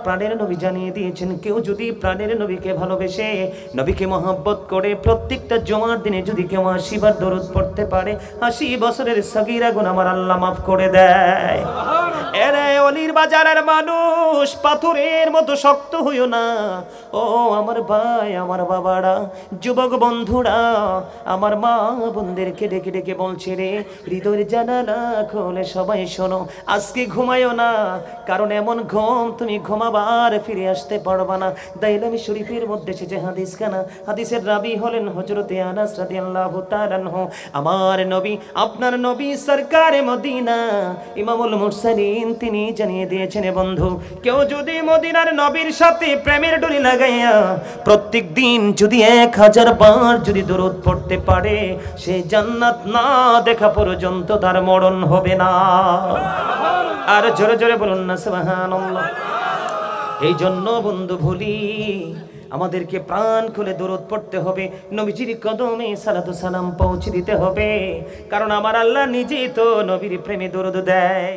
প্রাণের নবী জানিয়ে দিয়েছেন, কেউ যদি প্রাণের নবীকে ভালোবেসে নবীকে মহব্বত করে প্রত্যেকটা জুমার দিনে যদি কেউ 80 বার দরুদ পড়তে পারে, 80 বছরের সগীরা গুনাহ আমার আল্লাহ মাফ করে দেয়। এরে অলির বাজারের মানুষ, পাথরের মতো শক্ত হইও না। ও আমার ভাই, আমার বাবারা, যুবক বন্ধুরা, আমার মা বোনদেরকে ডেকে ডেকে বলছে রে, হৃদয়ের জানালা খোলে সবাই শোনো, আজকে ঘুমায়ও না, কারণ এমন ঘুম তুমি ঘুমাবার ফিরে আসতে পারবা না। দাইলামি শরীফের মধ্যে এসেছে হাদিস খানা, হাদিসের রাবি হলেন হযরতে আনাস রাদিয়াল্লাহু তাআলা আনহু। আমার নবী, আপনার নবী সরকারে মদিনা ইমামুল মুরসালিন তিনি জানিয়ে দিয়েছেন, বন্ধু কেউ যদি মদিনার নবীর সাথে প্রেমের ডুরি লাগাইয়া প্রত্যেক দিন যদি 1000 বার যদি দরুদ পড়তে পারে, সে জান্নাত না দেখা পর্যন্ত তার মরণ হবে না। আর জোরে জোরে বলুন না সুবহানাল্লাহ। এই জন্য বন্ধু ভুলি আমাদেরকে প্রাণ খুলে দরুদ পড়তে হবে, নবীজির কদমে সালাতু সালাম পৌঁছে দিতে হবে, কারণ আমার আল্লাহ নিজেই তো নবীর প্রেমে দরুদ দেয়।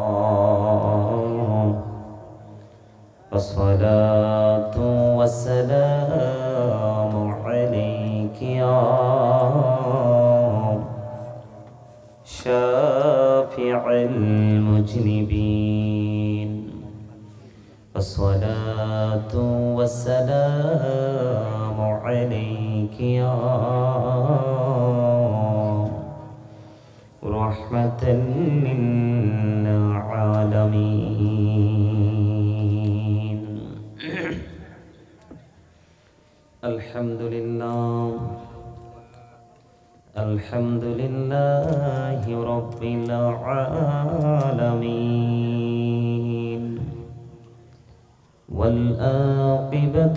আসসালাতু ওয়াসসালামু আলাইকা ইয়া শাফিউল মুজনিবিন। الصلاة والسلام عليك يا رحمة للعالمين. الحمد لله، الحمد لله رب العالمين، والعاقبة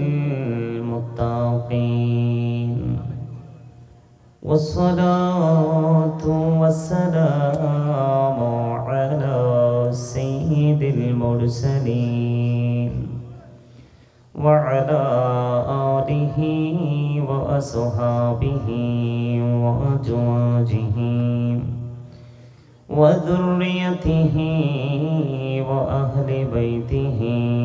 للمتقين، والصلاة والسلام على سيد المرسلين وعلى آله وأصحابه وأزواجه وذريته وأهل بيته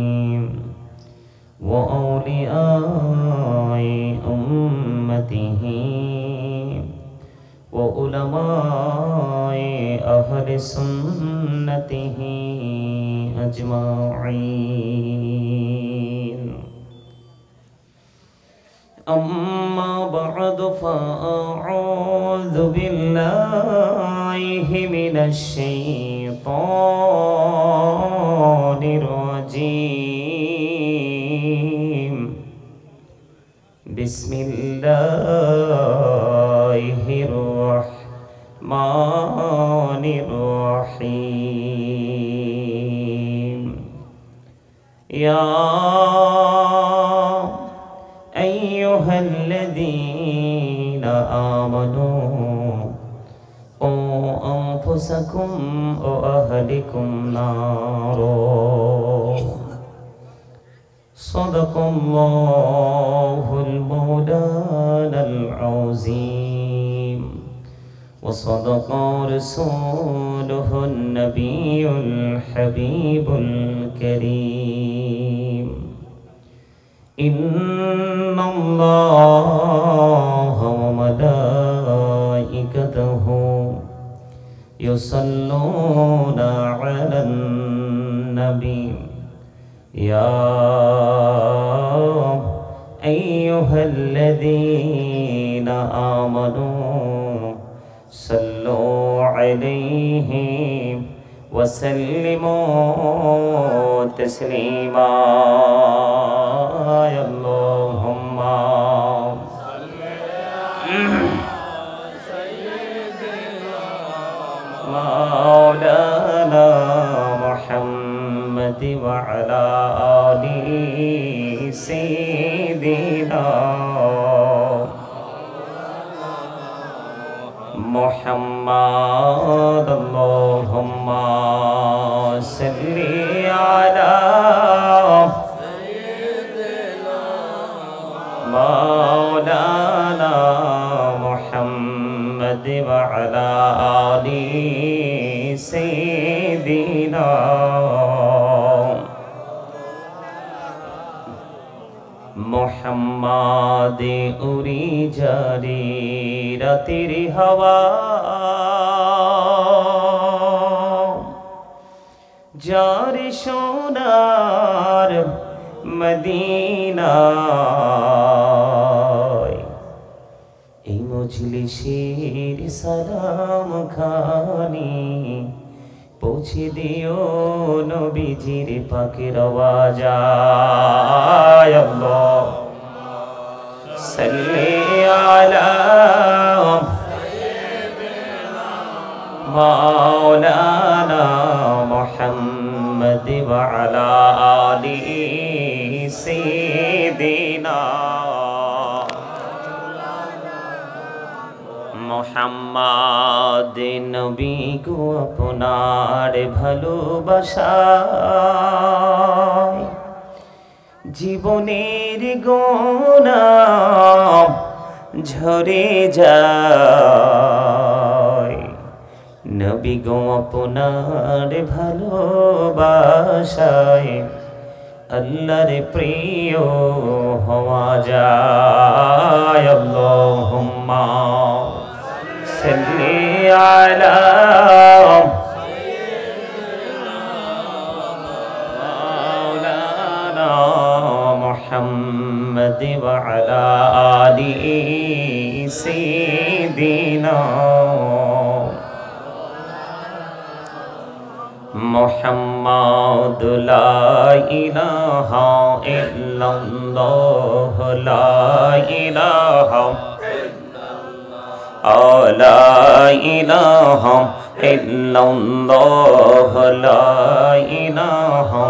وأولياء أمته وعلماء أهل سنته أجمعين. أما بعد فأعوذ بالله من الشيطان الرجيم. بسم الله الرحمن الرحيم. يا أيها الذين آمنوا قوا أنفسكم وأهلكم نارا. صدق الله المولانا العظيم، وصدق رسوله النبي الحبيب الكريم. إن الله وملائكته يصلون على النبي. يا أيها الذين آمنوا صلوا عليه وسلموا تسليما. يا اللهم صل على سيدنا مولانا محمد وعلى آله سيدنا محمد. اللهم صل على سيدنا مولانا محمد وعلى آل سيدنا মোহাম্মদ উড়ি যারে রাতের হাওয়া যার সোনার মদিনায় এই মজলিসের সালাম খানি পৌঁছে দিও নবীজির পাকের আওয়াজায় আল্লাহুম্মা সাল্লি আলা মাওলানা মুহাম্মদ ওয়া আলা আলি সাইয়্যিদিনা মোহাম্মদ নবী গো আপনার ভালোবাসায় জীবনের গোনা ঝরে যায় নবী গো আপনার ভালোবাসায় আল্লাহর প্রিয় হওয়া যায় আল্লাহুম্মা সাল্লি আলা মাওলানা মুহাম্মদ ওয়া আলা আলি সাইয়্যিদিনা মুহাম্মাদ লা ইলাহা ইল্লাল্লাহ লা ইলাহা লা ইলাহা ইল্লাল্লাহ লা ইলাহা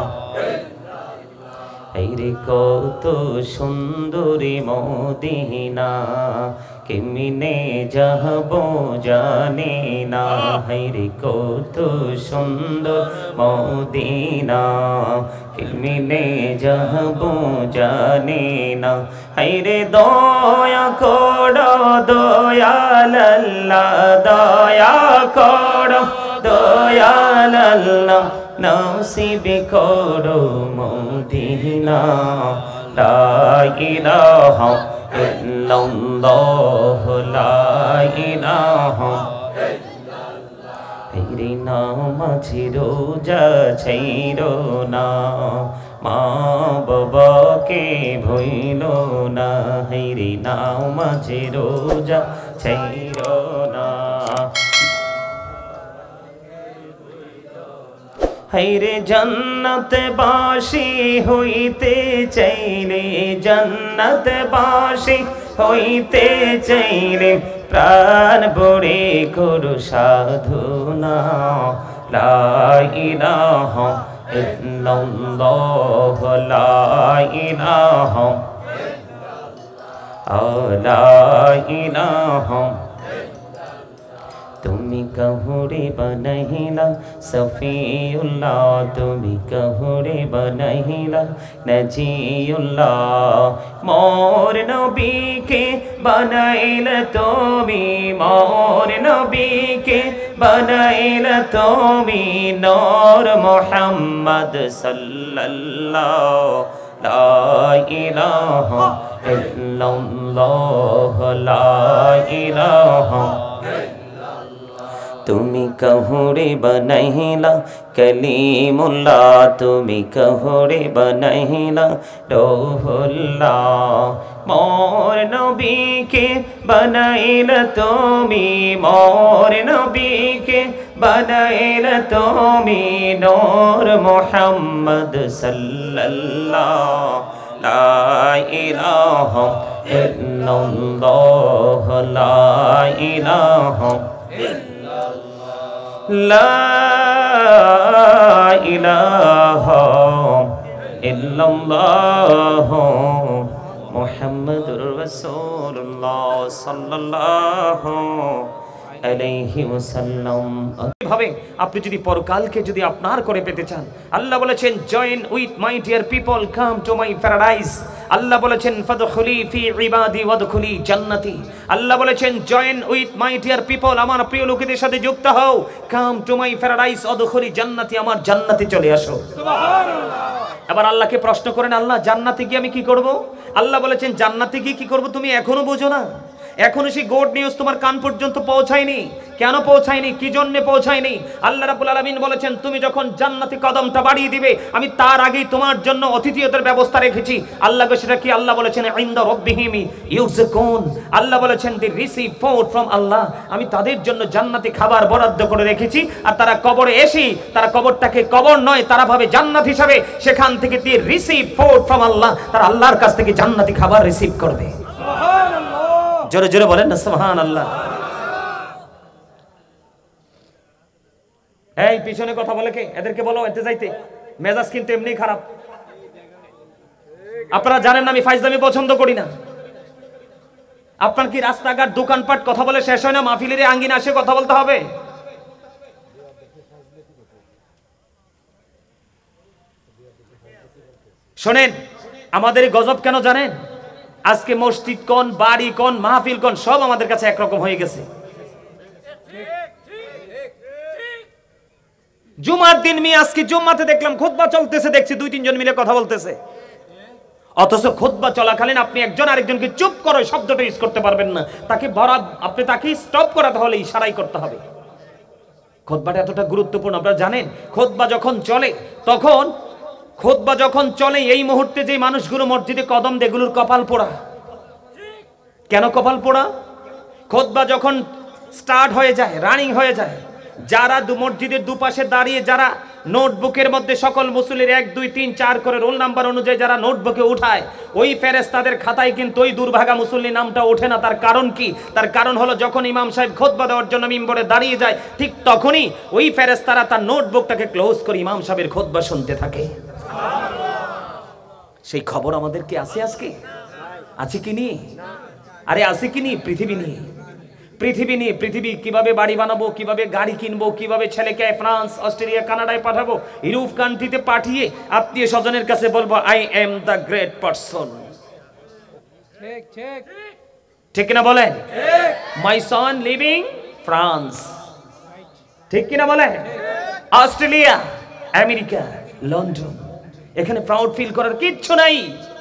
রে কত সুন্দরী মদিনা কেমনে যাব জানি না রে কত সুন্দর মদিনা কেমনে যাব জানি না রে দয়া করো দয়াল আল্লাহ দয়া করো দয়াল আল্লাহ নসিব করো মদিনা লা ইলাহা ইল্লাল্লাহ লা ইলাহা রে নামাজে রোজা ছাইরো না মা বাবাকে ভুইলো না রে নামাজে রোজা ছাইরো না হায়রে জান্নাত বাসী হইতে চাইলে জান্নাত বাসী হইতে চাইলে প্রাণ ভরে করো সাধনা লা ইলাহা ইল্লাল্লাহ লা ইলাহা লা ইলাহা তুমি কহুরে বনহিলা সফিউল্লাহ তুমি কহুরে বনহিলা নজিউল্লাহ মোর নবীকে বনাইল তুমি মোর নবীকে বনাইল তুমি নূর মুহাম্মদ সাল্লাল্লাহু লা ইলাহা ইল্লাল্লাহ লা ইলাহা তুমি কহুরে বনহিলা কলিমুল্লাহ তুমি কহুরে বনহিলা রূহুল্লাহ মোর নবীকে বনাইল তুমি মোর নবীকে বনাইল তুমি নূর মুহাম্মদ সাল্লাল্লাহু লা ইলাহা ইল্লাল্লাহ লা ইলাহা লা ইলাহা ইল্লাল্লাহ মুহাম্মাদুর রাসূলুল্লাহ সাল্লাল্লাহু আলাইহি ওয়াসাল্লাম। ভাবে আপনি যদি পরকালকে যদি আপনার করে পেতে চান, আল্লাহ বলেছেন join with my dear people come to my paradise. আল্লাহ বলেছেন ফাদখুলি ফি ইবাদি ওয়াদখুলি জান্নাতি। আল্লাহ বলেছেন join with my dear people, আমার প্রিয় লোকেদের সাথে যুক্ত হও, কাম টু মাই প্যারাডাইস ওয়াদখুলি জান্নাতি, আমার জান্নাতে চলে আসো। সুবহানাল্লাহ। এবার আল্লাহকে প্রশ্ন করেন, আল্লাহ জান্নাতে গিয়ে আমি কি করব? আল্লাহ বলেছেন জান্নাতে গিয়ে কি করব তুমি এখনো বোঝো না? এখনো সেই গুড নিউজ তোমার কান পর্যন্ত পৌঁছায়নি। কেন পৌঁছায়নি? কি জন্য পৌঁছায়নি? আল্লাহ রাব্বুল আলামিন বলেছেন তুমি যখন জান্নাতে কদমটা বাড়িয়ে দিবে আমি তার আগেই তোমার জন্য অতিথিয়তের ব্যবস্থা রেখেছি। আল্লাহকে সেটা কি? আল্লাহ বলেছেন ইনদা রাব্বিহিম ইউযকুন, আল্লাহ বলেছেন the receive food from Allah, আমি তাদের জন্য জান্নাতি খাবার বরাদ্দ করে রেখেছি। আর তারা কবরে এসে তারা কবরটাকে কবর নয়, তারা ভাবে জান্নাত হিসাবে, সেখান থেকে the receive food from Allah, তারা আল্লাহর কাছ থেকে জান্নাতি খাবার রিসিভ করবে। সুবহানাল্লাহ, জোরে জোরে বলেন না সুবহানাল্লাহ। এই পিছনে কথা বলে কে? এদেরকে বলো এতে যাইতে, মেজাজ কিন্তু এমনি খারাপ। আপনারা জানেন না আমি ফাইজলামি পছন্দ করি না। আপনার কি রাস্তাঘাট দোকানপাট কথা বলে শেষ হয় না? মাহফিলের আঙ্গিনা আসে কথা বলতে হবে? শোনেন, আমাদের গজব কেন জানেন? আজকে মসজিদ কোন, বাড়ি কোন, মাহফিল কোন, সব আমাদের কাছে একরকম হয়ে গেছে। জুমার দিন আজকে জুম্মাতে দেখলাম খুতবা চলতেছে, দেখছি 2-3 জন মিলে কথা বলতেছে, অথচ খুতবা চলাকালীন আপনি একজন আরেকজনকে চুপ করো শব্দটা ইউজ করতে পারবেন না। তাকে বরাদ, আপনি তাকে স্টপ করাতে হলে ইশারাই করতে হবে। খুতবাটা এতটা গুরুত্বপূর্ণ। আপনারা জানেন খুতবা যখন চলে তখন, খুতবা যখন চলে এই মুহূর্তে যে মানুষগুলো মসজিদে কদম দেয় এগুলোর কপাল পোড়া। কেন কপাল পোড়া? খুতবা যখন স্টার্ট হয়ে যায়, রানিং হয়ে যায়, যারা মসজিদের দুপাশে দাঁড়িয়ে যারা নোটবুকের মধ্যে সকল মুসল্লির 1, 2, 3, 4 করে রোল নাম্বার অনুযায়ী যারা নোটবুকে উঠায়, ওই ফেরেশতাদের খাতায় কিন্তু ওই দুর্ভাগা মুসল্লি নামটা ওঠে না। তার কারণ কি? তার কারণ হলো যখন ইমাম সাহেব খুতবা দেওয়ার জন্য মিম্বরে দাঁড়িয়ে যায় ঠিক তখনই ওই ফেরেশতারা তার নোটবুকটাকে ক্লোজ করে ইমাম সাহেবের খুতবা শুনতে থাকে। সেই খবর আমাদের কি আছে? আজকে আছে কি নি? আরে আছে কি নি? পৃথিবী নিয়ে, পৃথিবী নিয়ে, পৃথিবী কিভাবে বাড়ি বানাবো, কিভাবে গাড়ি কিনবো, কিভাবে ছেলেকে ফ্রান্স, অস্ট্রেলিয়া, কানাডায় পাঠাবো, ইউরোপ কান্ট্রিতে পাঠিয়ে আত্মীয় স্বজনের কাছে বলবো I am the great person. ঠিক ঠিক ঠিক কিনা বলেন? মাই সন লিভিং ফ্রান্স, ঠিক কিনা বলেন? অস্ট্রেলিয়া, আমেরিকা, লন্ডন, এখানে প্রাউড ফিল করার কিচ্ছু নাই।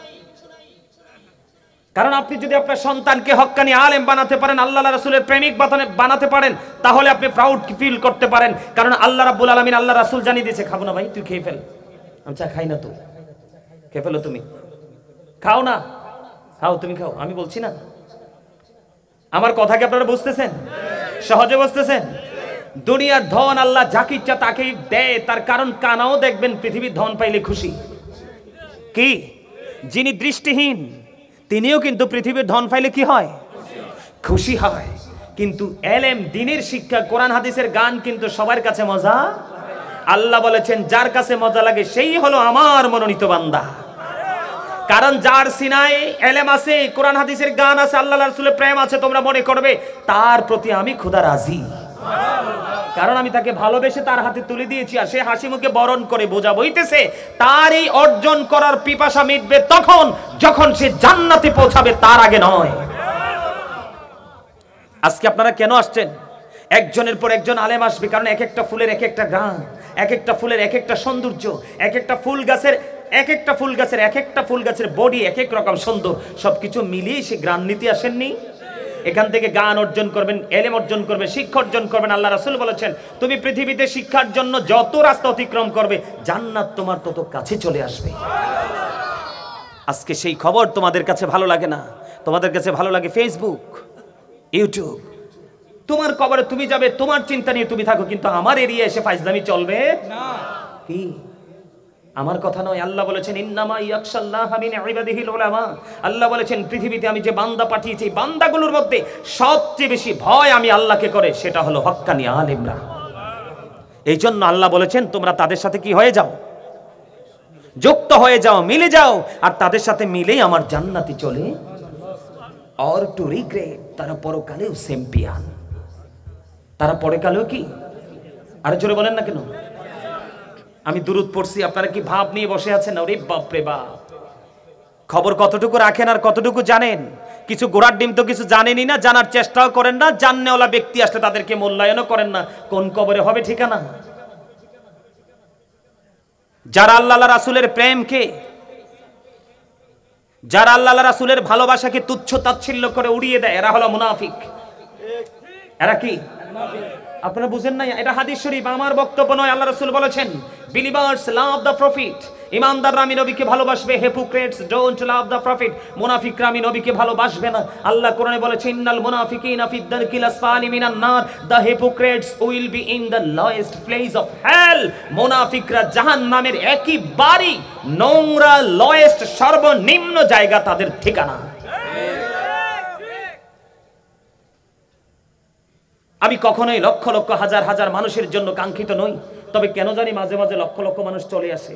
কারণ আপনি যদি আপনার সন্তানকে হক্কানি আলেম বানাতে পারেন, আল্লাহ রাসূলের প্রেমিক বানাতে পারেন, তাহলে আপনি প্রাউড ফিল করতে পারেন। কারণ আল্লাহ রাব্বুল আলামিন, আল্লাহ রাসূল জানিয়ে দিয়েছে খাবো না ভাই, তুই খেয়ে ফেল। আমি চা খাই না, তো খেয়ে ফেলো, তুমি খাও না, খাও, তুমি খাও, আমি বলছি না। আমার কথা কি আপনারা বুঝতেছেন? সহজে বুঝতেছেন? দুনিয়ার ধন আল্লাহ যাকে ইচ্ছা তাকেই দেয়। তার কারণ কানাও দেখবেন পৃথিবীর ধন পাইলে খুশি। কি? যিনি দৃষ্টিহীন তিনিও কিন্তু পৃথিবীর ধন পাইলে কি হয়? খুশি হয়। কিন্তু এলেম, দ্বীনের শিক্ষা, কোরআন হাদিসের গান কিন্তু সবার কাছে মজা। আল্লাহ বলেছেন যার কাছে মজা লাগে সেই হলো আমার মনোনীত বান্দা। কারণ যার সিনায় এলেম আছে, কোরআন হাদিসের গান আছে, আল্লাহ রাসূলের প্রেম আছে, তোমরা মনে করবে তার প্রতি আমি খোদা রাজি। কারণ আমি তাকে ভালোবেসে তার হাতে তুলে দিয়েছি, আর সে হাসি মুখে বরণ করে বোঝা বইতেছে। তার এই অর্জন করার পিপাসা মিটবে তখন যখন সে জান্নাতে পৌঁছাবে, তার আগে নয়। আজকে আপনারা কেন আসছেন? একজনের পর একজন আলেম আসবে, কারণ এক একটা ফুলের এক একটা গান, এক একটা ফুলের এক একটা সৌন্দর্য, এক একটা ফুল গাছের এক একটা ফুল গাছের বডি এক এক রকম সুন্দর, সবকিছু মিলিয়ে সে গ্রান নিতে আসেননি। এখান থেকে গান অর্জন করবেন, এলেম অর্জন করবেন, শিক্ষা অর্জন করবেন। আল্লাহ রাসূল বলেছেন তুমি পৃথিবীতে শিক্ষার জন্য যত রাস্তা অতিক্রম করবে জান্নাত তোমার তত কাছে চলে আসবে। আজকে সেই খবর তোমাদের কাছে ভালো লাগে না, তোমাদের কাছে ভালো লাগে ফেসবুক, ইউটিউব। তোমার কবরে তুমি যাবে, তোমার চিন্তা নিয়ে তুমি থাকো, কিন্তু আমার এরিয়া এসে ফাইজলামি চলবে না। কি? আমার কথা নয়, আল্লাহ বলেছেন ইন্নামা ইয়াখশাল্লাহা মিন ইবাদিহিল উলামা। আল্লাহ বলেছেন পৃথিবীতে আমি যে বান্দা পাঠিয়েছি, বান্দাগুলোর মধ্যে সবচেয়ে বেশি ভয় আমি আল্লাহকে করে সেটা হলো হক্কানি আলেমরা। এই জন্য আল্লাহ বলেছেন তোমরা তাদের সাথে কি হয়ে যাও? যুক্ত হয়ে যাও, মিলে যাও, আর তাদের সাথে মিলেই আমার জান্নাতে চলে। অর টু রিগ্রেট, তারা পরকালেও চ্যাম্পিয়ন, তারা পরকালেও কি? আরে জোরে বলেন না কেন? আমি দুরূদ পড়ছি, আপনারা কি ভাব নিয়ে বসে আছেন? ওরে বাপ রে বাপ, খবর কতটুকু রাখেন আর কতটুকু জানেন? কিছু গোড়ার ডিম তো কিছু জানেনই না, জানার চেষ্টাও করেন না, জাননেওয়ালা ব্যক্তি আসলে তাদেরকে মূল্যায়নও করেন না। কোন কবরে হবে ঠিকানা? যারা আল্লাহ রাসূলের প্রেমকে, যারা আল্লাহ রাসূলের ভালোবাসাকে তুচ্ছ তাচ্ছিল্য করে উড়িয়ে দেয়, এরা হলো মুনাফিক। এরা কি? আপনারা বুঝেন না? এটা হাদিস শরীফ, আমার বক্তব্য নয়। আল্লাহ রাসূল বলেছেন, বিলিভার্স লাভ দ্য প্রফিট। ইমানদাররা আমি নবীকে ভালোবাসবে, hypocrites don't love the prophet. মুনাফিকরা আমি নবীকে ভালোবাসবে না। আল্লাহ কোরআনে বলেছেন, ইন্নাল মুনাফিকিনা ফিদ দারকিল আসফালি মিনান নার, the hypocrites will be in the lowest place of hell. মুনাফিকরা জাহান্নামের একেবারে নোংরা, লোয়েস্ট, সর্বনিম্ন জায়গা তাদের ঠিকানা। আমি কখনোই লক্ষ লক্ষ হাজার হাজার মানুষের জন্য কাঙ্ক্ষিত নই, তবে কেন জানি মাঝে মাঝে লক্ষ লক্ষ মানুষ চলে আসে।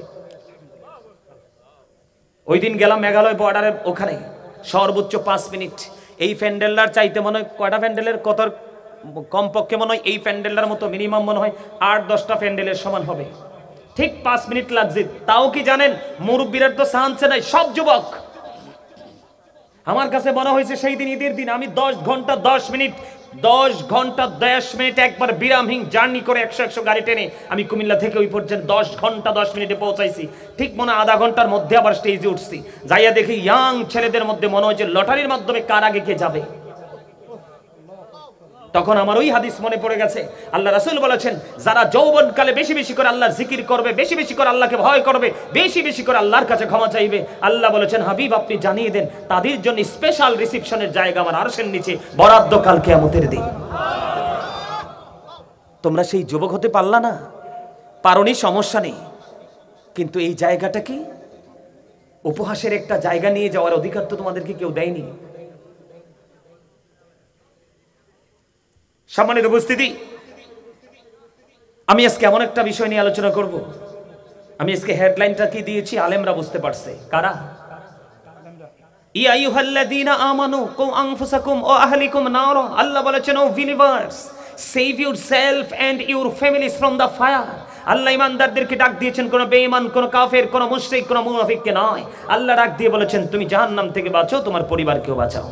ওই দিন গেলাম মেঘালয় বর্ডারের ওখানে, সর্বোচ্চ 5 মিনিট। এই প্যান্ডেলটার চাইতে মনে হয় কয়টা প্যান্ডেলের কত, কমপক্ষে মনে হয় এই প্যান্ডেলটার মতো মিনিমাম মনে হয় 8-10টা প্যান্ডেলের সমান হবে। ঠিক 5 মিনিট লাগছে। তাও কি জানেন, মুরব্বীদের তো চান্সে নাই, সব যুবক। আমার কাছে মনে হয়েছে সেই দিন ঈদের দিন আমি 10 ঘন্টা 10 মিনিট একবার বিরামহীন জার্নি করে 100 গাড়ি টেনে আমি কুমিল্লা থেকে ওই পর্যন্ত 10 ঘন্টা 10 মিনিটে পৌঁছাইছি। ঠিক মনে আধা ঘন্টার মধ্যে আবার স্টেজে উঠছি। যাইয়া দেখি ইয়াং ছেলেদের মধ্যে মনে হয় যে লটারির মাধ্যমে কার আগে কে যাবে। তখন আমার ওই হাদিস মনে পড়ে গেছে। আল্লাহ রাসূল বলেছেন, যারা যৌবনকালে বেশি বেশি করে আল্লাহর জিকির করবে, বেশি বেশি করে আল্লাহকে ভয় করবে, বেশি বেশি করে আল্লাহর কাছে ক্ষমা চাইবে, আল্লাহ বলেছেন, হাবিব আপনি জানিয়ে দেন তাদের জন্য স্পেশাল রিসিপশনের জায়গা আমার আরশের নিচে বরাদ্দ কাল কিয়ামতের দিন। তোমরা সেই যুবক হতে পারলা না, পারোনি, সমস্যা নেই, কিন্তু এই জায়গাটা কি উপহাসের একটা জায়গা নিয়ে যাওয়ার অধিকার তো তোমাদেরকে কেউ দেয়নি। সম্মানিত উপস্থিতি, আমি আজকে এমন একটা বিষয় নিয়ে আলোচনা করব। আমি আজকে হেডলাইনটা কি দিয়েছি আলেমরা বুঝতে পারছে। কারা? ইয়া আইয়ুহাল্লাযীনা আমানু কু আনফুসাকুম ওয়া আহলিকুম নার। আল্লাহ বলেছেন, O believers, save yourself and your families from the fire. আল্লাহ ইমানদারদেরকে ডাক দিয়েছেন, কোন বেঈমান, কোন কাফের, কোন মুশরিক, কোন মুনাফিককে নয়। আল্লাহ ডাক দিয়ে বলেছেন, তুমি জাহান্নাম থেকে বাঁচো, তোমার পরিবারকেও বাঁচাও।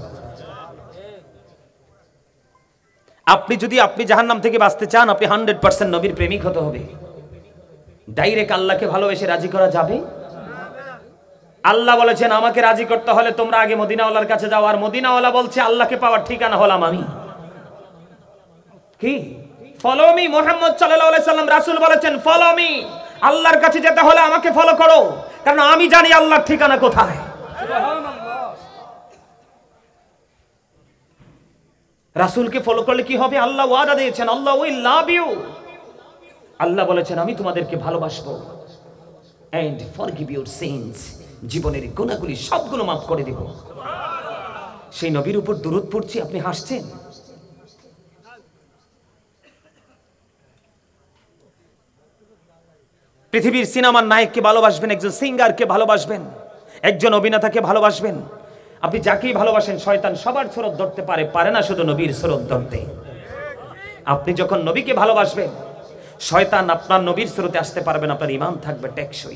আপনি যদি জাহান্নাম থেকে বাঁচতে চান, আপনি 100% নবীর প্রেমিক হতে হবে। ডাইরেক্ট আল্লাহকে ভালোবেসে রাজি করা যাবে? আল্লাহ বলেছেন, আমাকে রাজি করতে হলে তোমরা আগে মদিনাওয়ালার কাছে যাও। আর মদিনাওয়ালা বলছে, আল্লাহকে পাওয়ার ঠিকানা হলাম আমি। কি? Follow me. মুহাম্মদ সাল্লাল্লাহু আলাইহি সাল্লাম রাসূল বলেছেন, ফলো মি। আল্লাহর কাছে যেতে হলে আমাকে ফলো করো, কারণ আমি জানি আল্লাহর ঠিকানা কোথায়। সুবহানাল্লাহ। রাসূলকে ফলো করলে কি হবে? আল্লাহ ওয়াদা দিয়েছেন, আল্লাহ উইল লাভ ইউ। আল্লাহ বলেছেন, আমি তোমাদেরকে ভালোবাসবো এন্ড ফরগিভ ইউর সিনস। জীবনের গুনাহগুলি সবগুলো মাফ করে দেব। সেই নবীর উপর দুরূদ পড়ছি, আপনি হাসছেন। পৃথিবীর সিনেমার নায়ককে ভালোবাসবেন, একজন সিঙ্গারকে ভালোবাসবেন, একজন অভিনেতাকে ভালোবাসবেন। আপনি যাকেই ভালোবাসেন, শয়তান সবার সুরত ধরতে পারে না শুধু নবীর সুরত ধরতে। আপনি যখন নবীকে ভালোবাসবেন, শয়তান আপনার নবীর সুরতে আসতে পারবেন, আপনার ঈমান থাকবে টেকসই।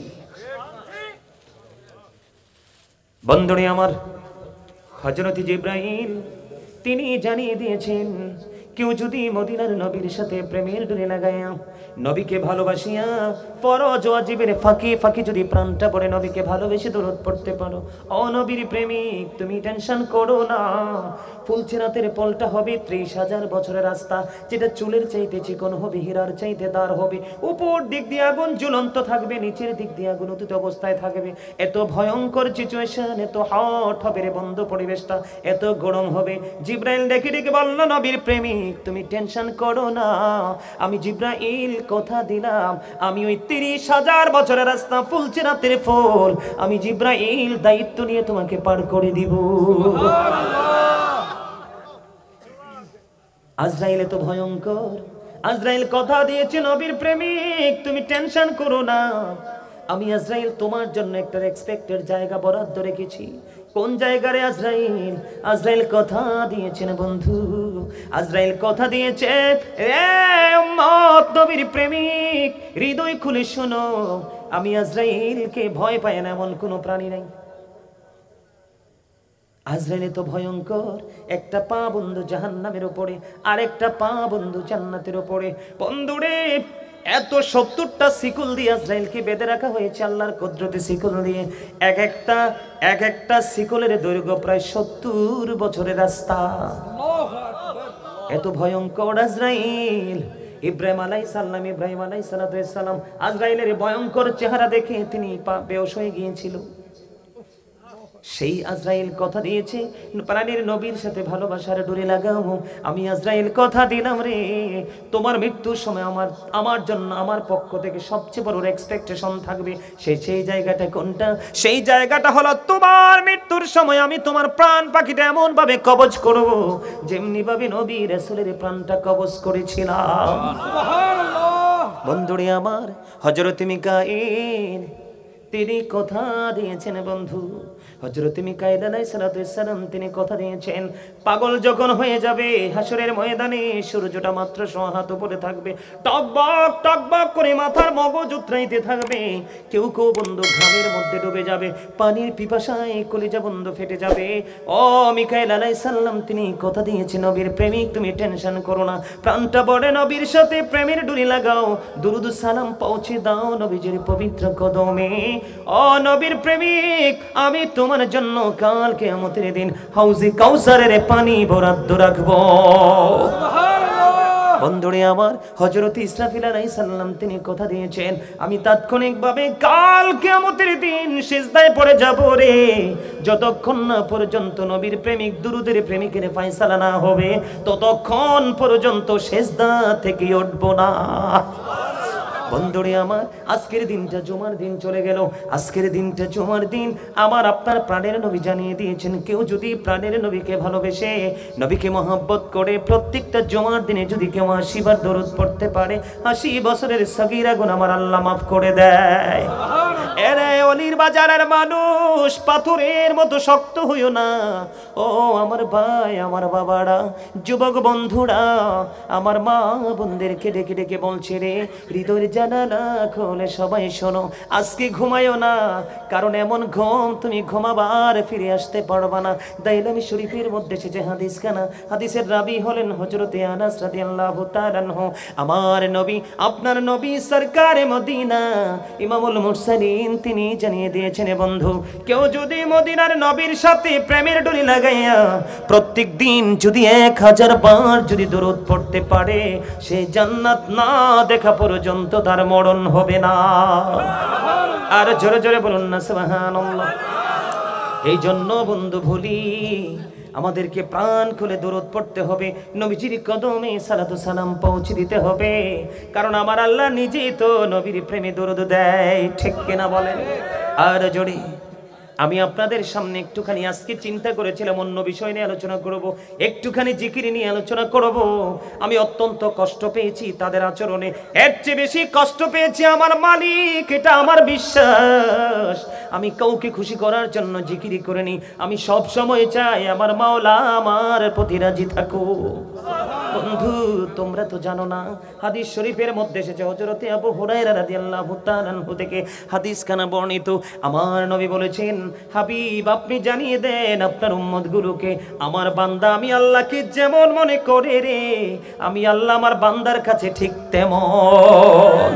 বন্ধুরে আমার, হযরত জিবরাইল তিনি জানিয়ে দিয়েছেন, কেউ যদি মদিনার নবীর সাথে প্রেমের ডোরে লাগায়া, নবীকে ভালোবাসিয়া ফরজ ওয়াজিবের ফাঁকি ফাঁকি যদি প্রাণটা পড়ে নবীকে ভালোবেসে দরুদ পড়তে পারো, ও নবীর প্রেমিক, তুমি টেনশন করো না। ফুলচেরাতের পলটা হবে 30,000 বছরের রাস্তা, যেটা চুলের চাইতে চিকন হবে, হীরার চাইতে দার হবে। উপর দিক দিয়ে আগুন ঝুলন্ত থাকবে, নিচের দিক দিয়ে আগুন উত্তপ্ত অবস্থায় থাকবে। এত ভয়ঙ্কর সিচুয়েশন, এত হট হবে রে বন্ধ পরিবেশটা, এত গরম হবে। জিবরাইল ডেকে ডেকে বলল, নবীর প্রেমিক তুমি টেনশন করো না, আমি জিবরাইল কথা দিলাম, আমি ওই 30,000 বছরের রাস্তা ফুলচেরাতের ফুল, আমি জিবরাইল দায়িত্ব নিয়ে তোমাকে পার করে দিব। আজরাইল এত ভয়ঙ্কর। আজরাইল কথা দিয়েছে, নবীর প্রেমিক তুমি টেনশন করো না, আমি আজরাইল তোমার জন্য একটা এক্সপেক্টেড জায়গা বরাদ্দ রেখেছি। কোন জায়গায়? আজরাইল আজরাইল কথা দিয়েছেন বন্ধু, আজরাইল কথা দিয়েছে, এ উম্মত নবীর প্রেমিক হৃদয় খুলে শোনো, আমি আজরাইলকে ভয় পাই না এমন কোনো প্রাণী নাই। আজরাইল তো ভয়ঙ্কর, একটা পা বন্ধু জাহান্নামের উপরে, আর একটা পা বন্ধু জান্নাতের উপরে। বন্ধুরে, এত 70টা শিকল দিয়ে আজরাইলকে বেঁধে রাখা হয়েছে আল্লাহর কুদরতি শিকল দিয়ে। এক একটা শিকলের দৈর্ঘ্য প্রায় 70 বছরের রাস্তা। এত ভয়ঙ্কর আজরাইল। ইব্রাহিম আলাইহিস সালাম আজরাইলের ভয়ঙ্কর চেহারা দেখে তিনি বেহুশ হয়ে গিয়েছিল। সেই আজরাইল কথা দিয়েছে, প্রাণের নবীর সাথে ভালোবাসার ডোরে লাগাবো। আমি আজরাইল কথা দিলাম রে, তোমার মৃত্যুর সময় আমার জন্য আমার পক্ষ থেকে সবচেয়ে বড় এক্সপেকটেশন থাকবে। সেই জায়গাটা কোনটা? সেই জায়গাটা হলো তোমার মৃত্যুর সময় আমি তোমার প্রাণ পাখিটা এমন ভাবে কবজ করব যেমনি ভাবে নবী রাসূলের প্রাণটা কবজ করেছিলাম। সুবহানাল্লাহ। বন্ধুরে আমার, হযরত মিকাঈল তিনি কথা দিয়েছেন বন্ধু। হযরত মিকাঈল আলাইহিস সালাম তিনি কথা দিয়েছেন, পাগল যখন হয়ে যাবে হাসরের ময়দানে সূর্যটা মাত্র 100 হাত উপরে থাকবে, টকবক টকবক করে মাথার মগজ উতরাইতে থাকবে। কেউ কেউ বন্ধু ঘামের মধ্যে ডুবে যাবে, পানির পিপাসায় কলিজা বন্ধু ফেটে যাবে। ও মিকাঈল আলাইহিস সালাম তিনি কথা দিয়েছেন, নবীর প্রেমিক তুমি টেনশন করো না, প্রাণটা বড়ে নবীর সাথে প্রেমের ডুরি লাগাও, দুরুদ সালাম পৌঁছে দাও নবীজির পবিত্র কদমে। ও নবীর প্রেমিক, আমি তোমার জন্য কাল কিয়ামতের দিন হাউজে কাউসারের পানি বরাদ্দ রাখবো। সুবহানাল্লাহ। বন্ধুরে আমার, হযরত ইসরাফিল আলাইহিস সালাম তিনি কথা দিয়েছেন, আমি তাৎক্ষণিকভাবে কাল কিয়ামতের দিন সিজদায় পড়ে যাব রে, যতক্ষণ না পর্যন্ত নবীর প্রেমিক দুরুদের প্রেমিকের ফয়সালা না হবে ততক্ষণ পর্যন্ত সিজদা থেকে উঠব না। বন্ধুরে আমার, আজকের দিনটা জুমার দিন চলে গেল। আজকের দিনটা জুমার দিন। আমার আপনার প্রাণের নবী জানিয়ে দিয়েছেন, কেউ যদি প্রাণের নবীকে ভালোবেসে নবীকে মহব্বত করে প্রত্যেকটা জুমার দিনে যদি কেউ 80 বার দরুদ পড়তে পারে, 80 বছরের সগীরা গুনাহ আমার আল্লাহ মাফ করে দেয়। এরে অলির বাজারের মানুষ, পাথরের মতো শক্ত হইও না। ও আমার ভাই, আমার বাবারা, যুবক বন্ধুরা, আমার মা বোনদেরকে ডেকে ডেকে বলছে রে, হৃদয়ের জানালা খোলে সবাই শোনো, আজকে ঘুমায়ও না, কারণ এমন ঘুম তুমি ঘুমাবার ফিরে আসতে পারবা না। দাইলামি শরীফের মধ্যে এসেছে হাদিসখানা, হাদিসের রাবি হলেন হযরতে আনাস রাদিয়াল্লাহু তাআলা আনহু। আমার নবী, আপনার নবী সরকারে মদিনা ইমামুল মুরসালিন তিনি জানিয়ে দিয়েছেন, বন্ধু কেউ যদি মদিনার নবীর সাথে প্রেমের ডোরি লাগাইয়া প্রত্যেক দিন যদি 1000 বার যদি দরুদ পড়তে পারে, সে জান্নাত না দেখা পর্যন্ত তার মরণ হবে না। আর জোরে জোরে বলুন না সুবহানাল্লাহ। এই জন্য বন্ধু ভুলি আমাদেরকে প্রাণ খুলে দরুদ পড়তে হবে, নবীজির কদমে সালাতু সালাম পৌঁছে দিতে হবে, কারণ আমার আল্লাহ নিজেই তো নবীর প্রেমে দরুদ দেয়। ঠিক কিনা বলেন? আর জোরে। আমি আপনাদের সামনে একটুখানি আজকে চিন্তা করেছিলাম অন্য বিষয় নিয়ে আলোচনা করব, একটুখানি জিকির নিয়ে আলোচনা করব। আমি অত্যন্ত কষ্ট পেয়েছি তাদের আচরণে, এর চেয়ে বেশি কষ্ট পেয়েছি আমার মালিক, এটা আমার বিশ্বাস। আমি কাউকে খুশি করার জন্য জিকিরি করিনি, আমি সব সময় চাই আমার মাওলা আমার প্রতি রাজি থাকুক। বন্ধু তোমরা তো জানো না, হাদিস শরীফের মধ্যে এসেছে হযরতে আবু হুরায়রা রাদিয়াল্লাহু তাআলা আনহু থেকে হাদিসখানা বর্ণিত। আমার নবী বলেছেন, হাবিব আপনি জানিয়ে দেন আপনার উম্মতগুলোকে, আমার বান্দা আমি আল্লাহকে যেমন মনে করে রে, আমি আল্লাহ আমার বান্দার কাছে ঠিক তেমন।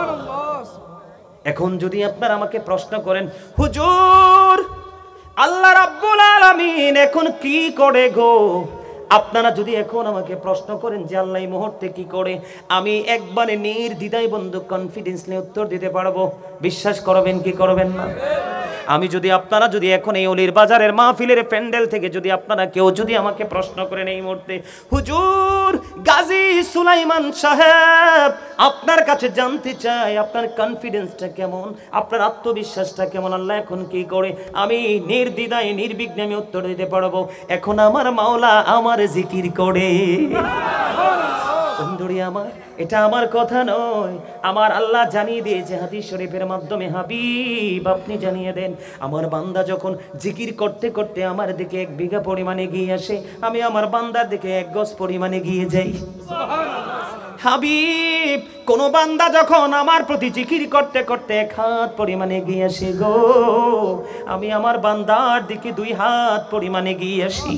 এখন যদি আপনারা আমাকে প্রশ্ন করেন, হুজুর আল্লাহ রাব্বুল আলামিন এখন কি করে গো, আপনারা যদি এখন আমাকে প্রশ্ন করেন যে আল্লাহ এই মুহূর্তে কি করে, আমি একবারে নির্দ্বিধায় বন্ধু কনফিডেন্সলি উত্তর দিতে পারবো। বিশ্বাস করবেন কি করবেন না? আমি যদি আপনারা যদি এখন এই অলির বাজারের মাহফিলের প্যান্ডেল থেকে যদি আপনারা কেউ যদি আমাকে প্রশ্ন করেন এই মুহূর্তে, হুজুর গাজী সুলাইমান সাহেব আপনার কাছে জানতে চাই আপনার কনফিডেন্সটা কেমন, আপনার আত্মবিশ্বাসটা কেমন, আল্লাহ এখন কি করে, আমি নির্দ্বিধায় নির্বিঘ্নে আমি উত্তর দিতে পারবো, এখন আমার মাওলা আমার জিকির করে। বন্ধুরি আমার, এটা আমার কথা নয়, আমার আল্লাহ জানিয়ে দিয়েছে হাদিস শরীফের মাধ্যমে, হাবিব আপনি জানিয়ে দেন আমার বান্দা যখন জিকির করতে করতে আমার দিকে 1 বিঘা পরিমাণে গিয়ে আসে, আমি আমার বান্দার দিকে 1 গজ পরিমাণে গিয়ে যাই। হাবিব কোন বান্দা যখন আমার প্রতি জিকির করতে করতে এক হাত পরিমাণে এগিয়ে আসে গো, আমি আমার বান্দার দিকে 2 হাত পরিমাণে এগিয়ে আসি।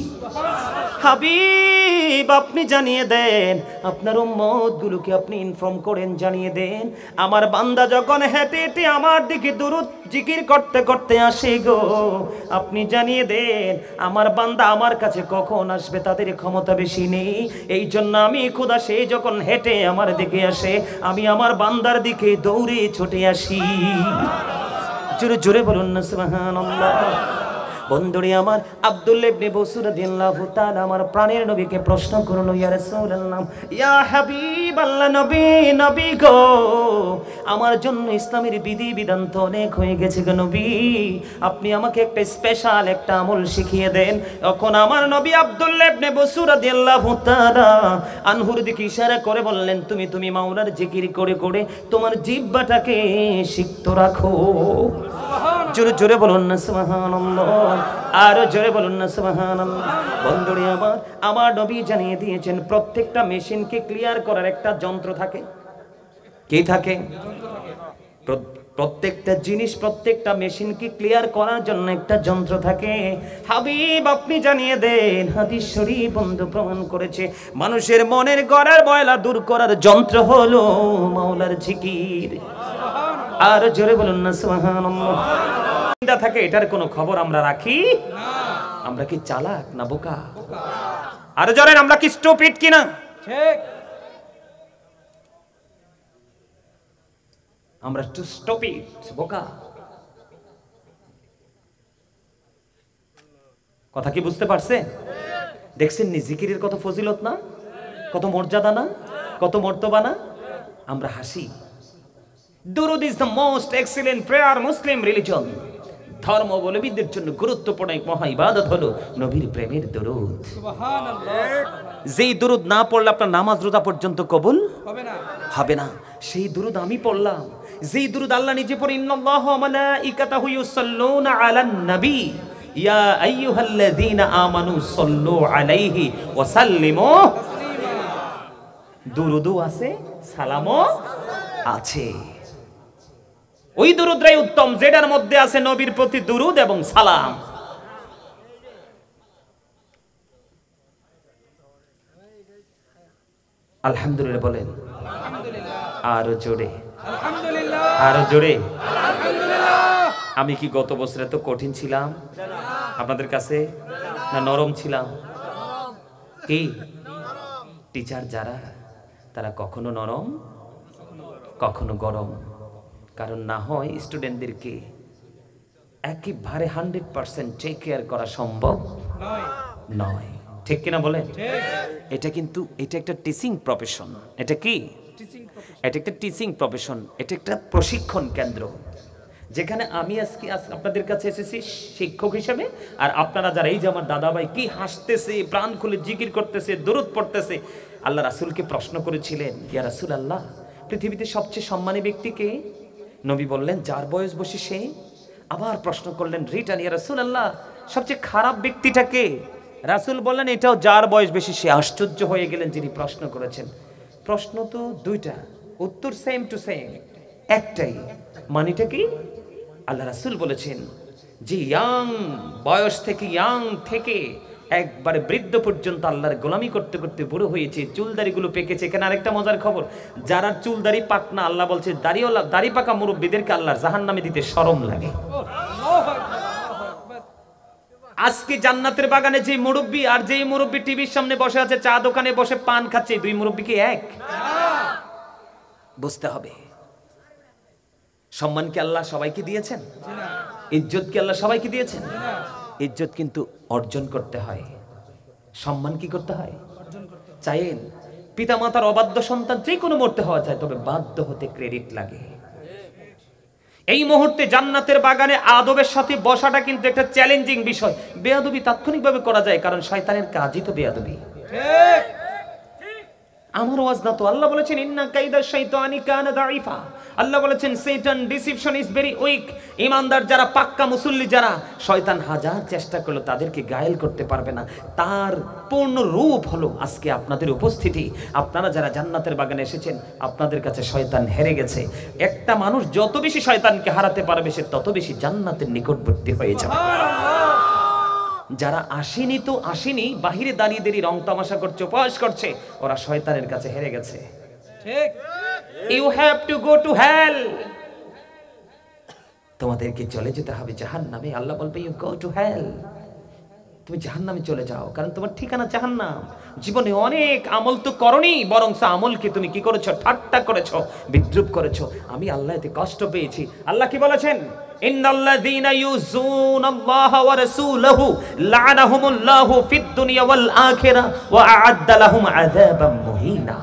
হাবিব আপনি জানিয়ে দেন, আপনার উম্মতগুলোকে আপনি ইনফর্ম করেন, জানিয়ে দেন আমার বান্দা যখন হেঁটে হেঁটে আমার দিকে দুরূদ জিকির করতে করতে আসে গো, আপনি জানিয়ে দেন আমার বান্দা আমার কাছে কখন আসবে তাদের ক্ষমতা বেশি নেই। এই জন্য আমি খোদা সে যখন হেঁটে আমার দিকে আসে আমি আমার বান্দার দিকে দৌড়ে ছুটে আসি। জোরে জোরে বলুন না সুবহানাল্লাহ। বন্ধুরে আমার, আব্দুল্লাহ ইবনে বসুর রাদিয়াল্লাহু তাআলা আমার প্রাণের নবীকে প্রশ্ন করলো, ইয়া রাসূলুল্লাহ, ইয়া হাবিবাল্লাহ, নবী গো, আমার জন্য ইসলামের বিধি বিধান তো অনেক হয়ে গেছে গো নবী, আপনি আমাকে একটা স্পেশাল একটা আমল শিখিয়ে দেন। তখন আমার নবী আব্দুল্লাহ ইবনে বসুর রাদিয়াল্লাহু তাআলা আনহুর দিকে ইশারা করে বললেন, তুমি মাওলার জিকির করে করে তোমার জিহ্বাটাকে সিক্ত রাখো। জোরে জোরে বলুন না সুবহানাল্লাহ, আর জোরে বলুন না সুবহানাল্লাহ। বন্ধুরে আমার নবী জানিয়ে দিয়েছেন প্রত্যেকটা মেশিনকে ক্লিয়ার করার একটা যন্ত্র থাকে। কি থাকে? প্রত্যেকটা জিনিস, প্রত্যেকটা মেশিনকে ক্লিয়ার করার জন্য একটা যন্ত্র থাকে। হাবিব আপনি জানিয়ে দেন, হাদিস শরীফ বন্ধু প্রমাণ করেছে মানুষের মনের গড়ার ময়লা দূর করার যন্ত্র হলো মাওলার জিকির। আর জোরে বলুন না সুবহানাল্লাহ। থাকে এটার কোনো খবর আমরা রাখি না। আমরা কি চালাক না বোকা? আর জোরে, আমরা কি স্টুপিড কিনা? ঠিক, আমরা একটু স্টুপিড, বোকা। কথা কি বুঝতে পারছে? দেখছেন নি জিকিরের কত ফজিলত না, কত মর্যাদা না, কত মর্তবা না? আমরা হাসি। দুরুদ is the most excellent prayer Muslim religion. ধর্মাবলম্বীদের জন্য গুরুত্বপূর্ণ এক মহা ইবাদত হলো নবীর প্রেমের দুরুদ। সুবহানাল্লাহ। যেই দুরুদ না পড়লে আপনার নামাজ রোজা পর্যন্ত কবুল হবে না। সেই দুরুদ আমি পড়লাম, যেই দুরুদ আল্লাহ নিজে পড়ে, ইন্নাল্লাহা ওয়া মালাইকাতাহু ইউসাল্লুনা আলান নবী ইয়া আইয়ুহাল্লাযীনা আমানু সাল্লু আলাইহি ওয়া সাল্লিমু তাসলিমা। দুরুদও আছে, সালামও আছে। ওই দুরুদরাই উত্তম যেটার মধ্যে আছে নবীর প্রতি দুরুদ এবং সালাম। আলহামদুলিল্লাহ বলেন, আরো জোরে আলহামদুলিল্লাহ, আরো জোরে আলহামদুলিল্লাহ। আমি কি গত বছর এত কঠিন ছিলাম আপনাদের কাছে, না নরম ছিলাম? কি টিচার যারা, তারা কখনো নরম কখনো গরম। কারণ না হয় স্টুডেন্টদেরকে একেবারে 100% টেক কেয়ার করা সম্ভব নয়। ঠিক কিনা বলেন? এটা কিন্তু এটা একটা টিচিং প্রফেশন। এটা কি? এটা একটা টিচিং প্রফেশন, এটা একটা প্রশিক্ষণ কেন্দ্র, যেখানে আমি আজকে আপনাদের কাছে এসেছি শিক্ষক হিসেবে। আর আপনারা যারা, এই যে আমার দাদা ভাই কি হাসতেছে, প্রাণ খুলে জিকির করতেছে, দরুদ পড়তেছে। আল্লাহ রাসূলকে প্রশ্ন করেছিলেন, ইয়া রাসূলুল্লাহ, পৃথিবীতে সবচেয়ে সম্মানী ব্যক্তি কে? নবী বললেন, যার বয়স বেশি সে। আবার প্রশ্ন করলেন রিটার্ন, ইয়া রাসূলুল্লাহ, সবচেয়ে খারাপ ব্যক্তিটা কে? রাসূল বললেন, এটাও যার বয়স বেশি সে। আশ্চর্য হয়ে গেলেন যিনি প্রশ্ন করেছেন। প্রশ্ন তো দুইটা, উত্তর সেম টু সেম, একটাই। মানেটা কি? আল্লাহ রাসূল বলেছেন যে ইয়াং বয়স থেকে, ইয়াং থেকে একবারে বৃদ্ধ পর্যন্ত আল্লাহর গোলামি করতে করতে বুড়ো হয়েছে, চুলদাড়িগুলো পেকেছে। এখানে আরেকটা মজার খবর, যারা চুলদাড়ি পাক না, আল্লাহ বলছে দাড়ি পাকা মুরব্বীদেরকে আল্লাহর জাহান্নামে দিতে শরম লাগে। আজকে জান্নাতের বাগানে যে মুরব্বী আর যেই মুরব্বী টিভির সামনে বসে আছে, চা দোকানে বসে পান খাচ্ছে, দুই মুরব্বী কি এক? বুঝতে হবে সম্মান কি আল্লাহ সবাইকে দিয়েছেন? ইজ্জত কি আল্লাহ সবাইকে দিয়েছেন? ইজ্জত কিন্তু অর্জন করতে হয়, সম্মান কি করতে হয়? চাইেন পিতা মাতার অবাধ্য সন্তান যে কোনো মুহূর্তে হওয়া যায়, তবে বাধ্য হতে ক্রেডিট লাগে। এই মুহূর্তে জান্নাতের বাগানে আদবের সাথে বসাটা কিন্তু একটা চ্যালেঞ্জিং বিষয়। বেয়াদবি তাৎক্ষণিকভাবে করা যায়, কারণ শয়তানের কাজই তো বেয়াদবি। ঠিক, আমার ওয়াজ না তো, আল্লাহ বলেছেন ইন্না কাইদা শাইতানি কানা দাঈফা, আল্লাহ বলেছেন Satan deception is very weak. ইমানদার যারা, পাক্কা মুসল্লি যারা, শয়তান হাজার চেষ্টা করলো তাদেরকে গায়েল করতে পারবে না। তার পূর্ণ রূপ হলো আজকে আপনাদের উপস্থিতি। আপনারা যারা জান্নাতের বাগানে এসেছেন, আপনাদের কাছে শয়তান হেরে গেছে। একটা মানুষ যত বেশি শয়তানকে হারাতে পারবে সে তত বেশি জান্নাতের নিকটবর্তী হয়ে যাবে। যারা আসেনি তো আসেনি, বাহিরে দাঁড়িয়ে দেরি রং তামাশা করছে, উপহাস করছে, ওরা শয়তানের কাছে হেরে গেছে। ঠিক। You have to go to hell. তোমাদেরকে চলে যেতে হবে জাহান্নামে। আল্লাহ বলবে ইউ গো টু হেল, তুমি জাহান্নামে চলে যাও, কারণ তোমার ঠিকানা জাহান্নাম। জীবনে অনেক আমল তো করনি, বরং আমলকে তুমি কি করেছো? ঠাট্টা করেছো, বিদ্রুপ করেছো। আমি আল্লাহ এতে কষ্ট পেয়েছি। আল্লাহ কি বলেছেন? ইন্নাল্লাযীনা ইউযুনাল্লাহা ওয়া রাসূলাহু লা'নাহুমুল্লাহু ফিদ দুনিয়া ওয়াল আখিরাহ ওয়া আ'আদ্দা লাহুম আযাবাম মুহিনা।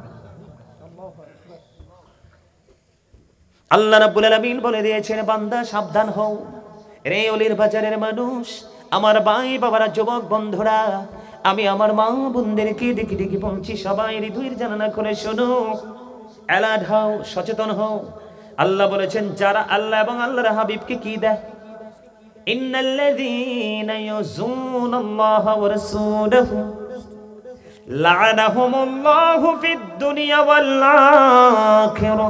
আল্লাহ রাব্বুল আলামিন বলে দিয়েছেন, বান্দা সাবধান হও রে অলির বাজারের মানুষ, আমার ভাই বাবারা, যুবক বন্ধুরা, আমি আমার মা বোনদেরকে ডেকে ডেকে বলছি, সবাই হৃদয়ের জানালা করে শোনো, অ্যালার্ট হও, সচেতন হও। আল্লাহ বলেছেন যারা আল্লাহ এবং আল্লাহর হাবিবকে কি দেয়, ইন্নাল্লাযীনা ইউযুনাল্লাহা ওয়া রাসূলাহু লা'নাহুমুল্লাহু ফিদ দুনিয়া ওয়াল আখিরাহ।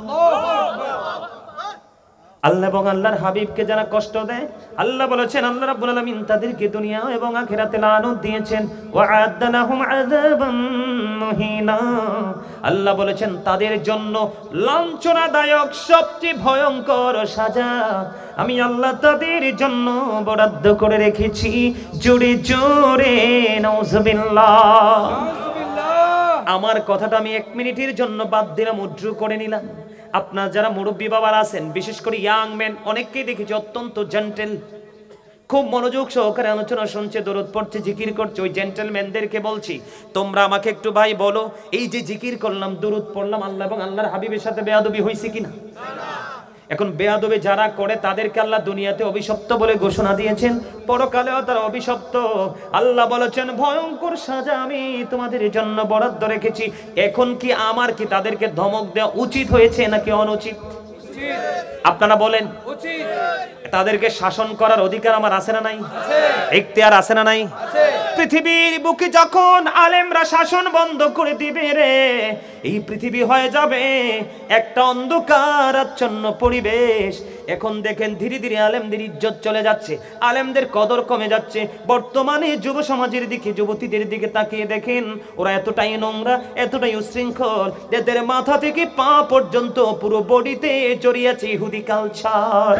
আল্লাহ এবং আল্লাহর হাবিবকে যারা কষ্ট দেয়, আল্লাহ বলেছেন, আল্লাহ রাব্বুল আলামিন তাদেরকে দুনিয়া এবং আখিরাতে লানত দিয়েছেন। ওয়া আ'আদ্দা লাহুম আযাবাম মুহিনা। আল্লাহ বলেছেন তাদের জন্য লাঞ্ছনাদায়ক সবচেয়ে ভয়ঙ্কর সাজা আমি আল্লাহ তাদের জন্য বরাদ্দ করে রেখেছি। জোরে জোরে নাউযুবিল্লাহ। আমার কথাটা আমি 1 মিনিটের জন্য বাদ দিলাম, উজ্জু করে নিলাম। আপনার যারা মুরব্বী বাবার আছেন, বিশেষ করে ইয়াং ম্যান, অনেককেই দেখেছি অত্যন্ত জেন্টেল, খুব মনোযোগ সহকারে আলোচনা শুনছে, দরুদ পড়ছে, জিকির করছে। ওই জেন্টেলম্যানদেরকে বলছি, তোমরা আমাকে একটু ভাই বলো, এই যে জিকির করলাম, দরুদ পড়লাম, আল্লাহ এবং আল্লাহর হাবিবের সাথে বেয়াদবি হয়েছে কিনা? এখন বেয়াদবি যারা করে তাদেরকে আল্লাহ দুনিয়াতে অভিশপ্ত বলে ঘোষণা দিয়েছেন, পরকালেও তারা অভিশপ্ত। আল্লাহ বলেছেন ভয়ঙ্কর সাজা আমি তোমাদের জন্য বরাদ্দ রেখেছি। এখন কি আমার কি তাদেরকে ধমক দেওয়া উচিত হয়েছে নাকি অনুচিত? আপনারা বলেন। তাদেরকে শাসন করার অধিকার আমার আছে না নাই? ইখতিয়ার আছে না নাই? পৃথিবীর বুকে যখন আলেমরা শাসন বন্ধ করে দিবে রে, এই পৃথিবী হয়ে যাবে একটা অন্ধকারাচ্ছন্ন পরিবেশ। এখন দেখেন ধীরে ধীরে আলেমদের ইজ্জত চলে যাচ্ছে, আলেমদের কদর কমে যাচ্ছে। বর্তমানে যুব সমাজের দিকে, যুবতীদের দিকে তাকিয়ে দেখেন, ওরা এতটাই নোংরা, এতটাই উশৃঙ্খল, এদের মাথা থেকে পা পর্যন্ত পুরো বডিতে জড়িয়েছে ইহুদি কালচার।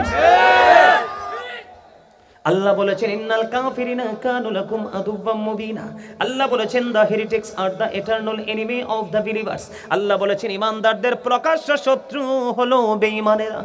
আল্লাহ বলেছেন ইন্নাল কাফিরিনা কানু লাকুম আদুওয়াম মুবিনা। আল্লাহ বলেছেন the heretics are the eternal enemy of the believers. আল্লাহ বলেছেন ইমানদারদের প্রকাশ্য শত্রু হলো বেঈমানেরা।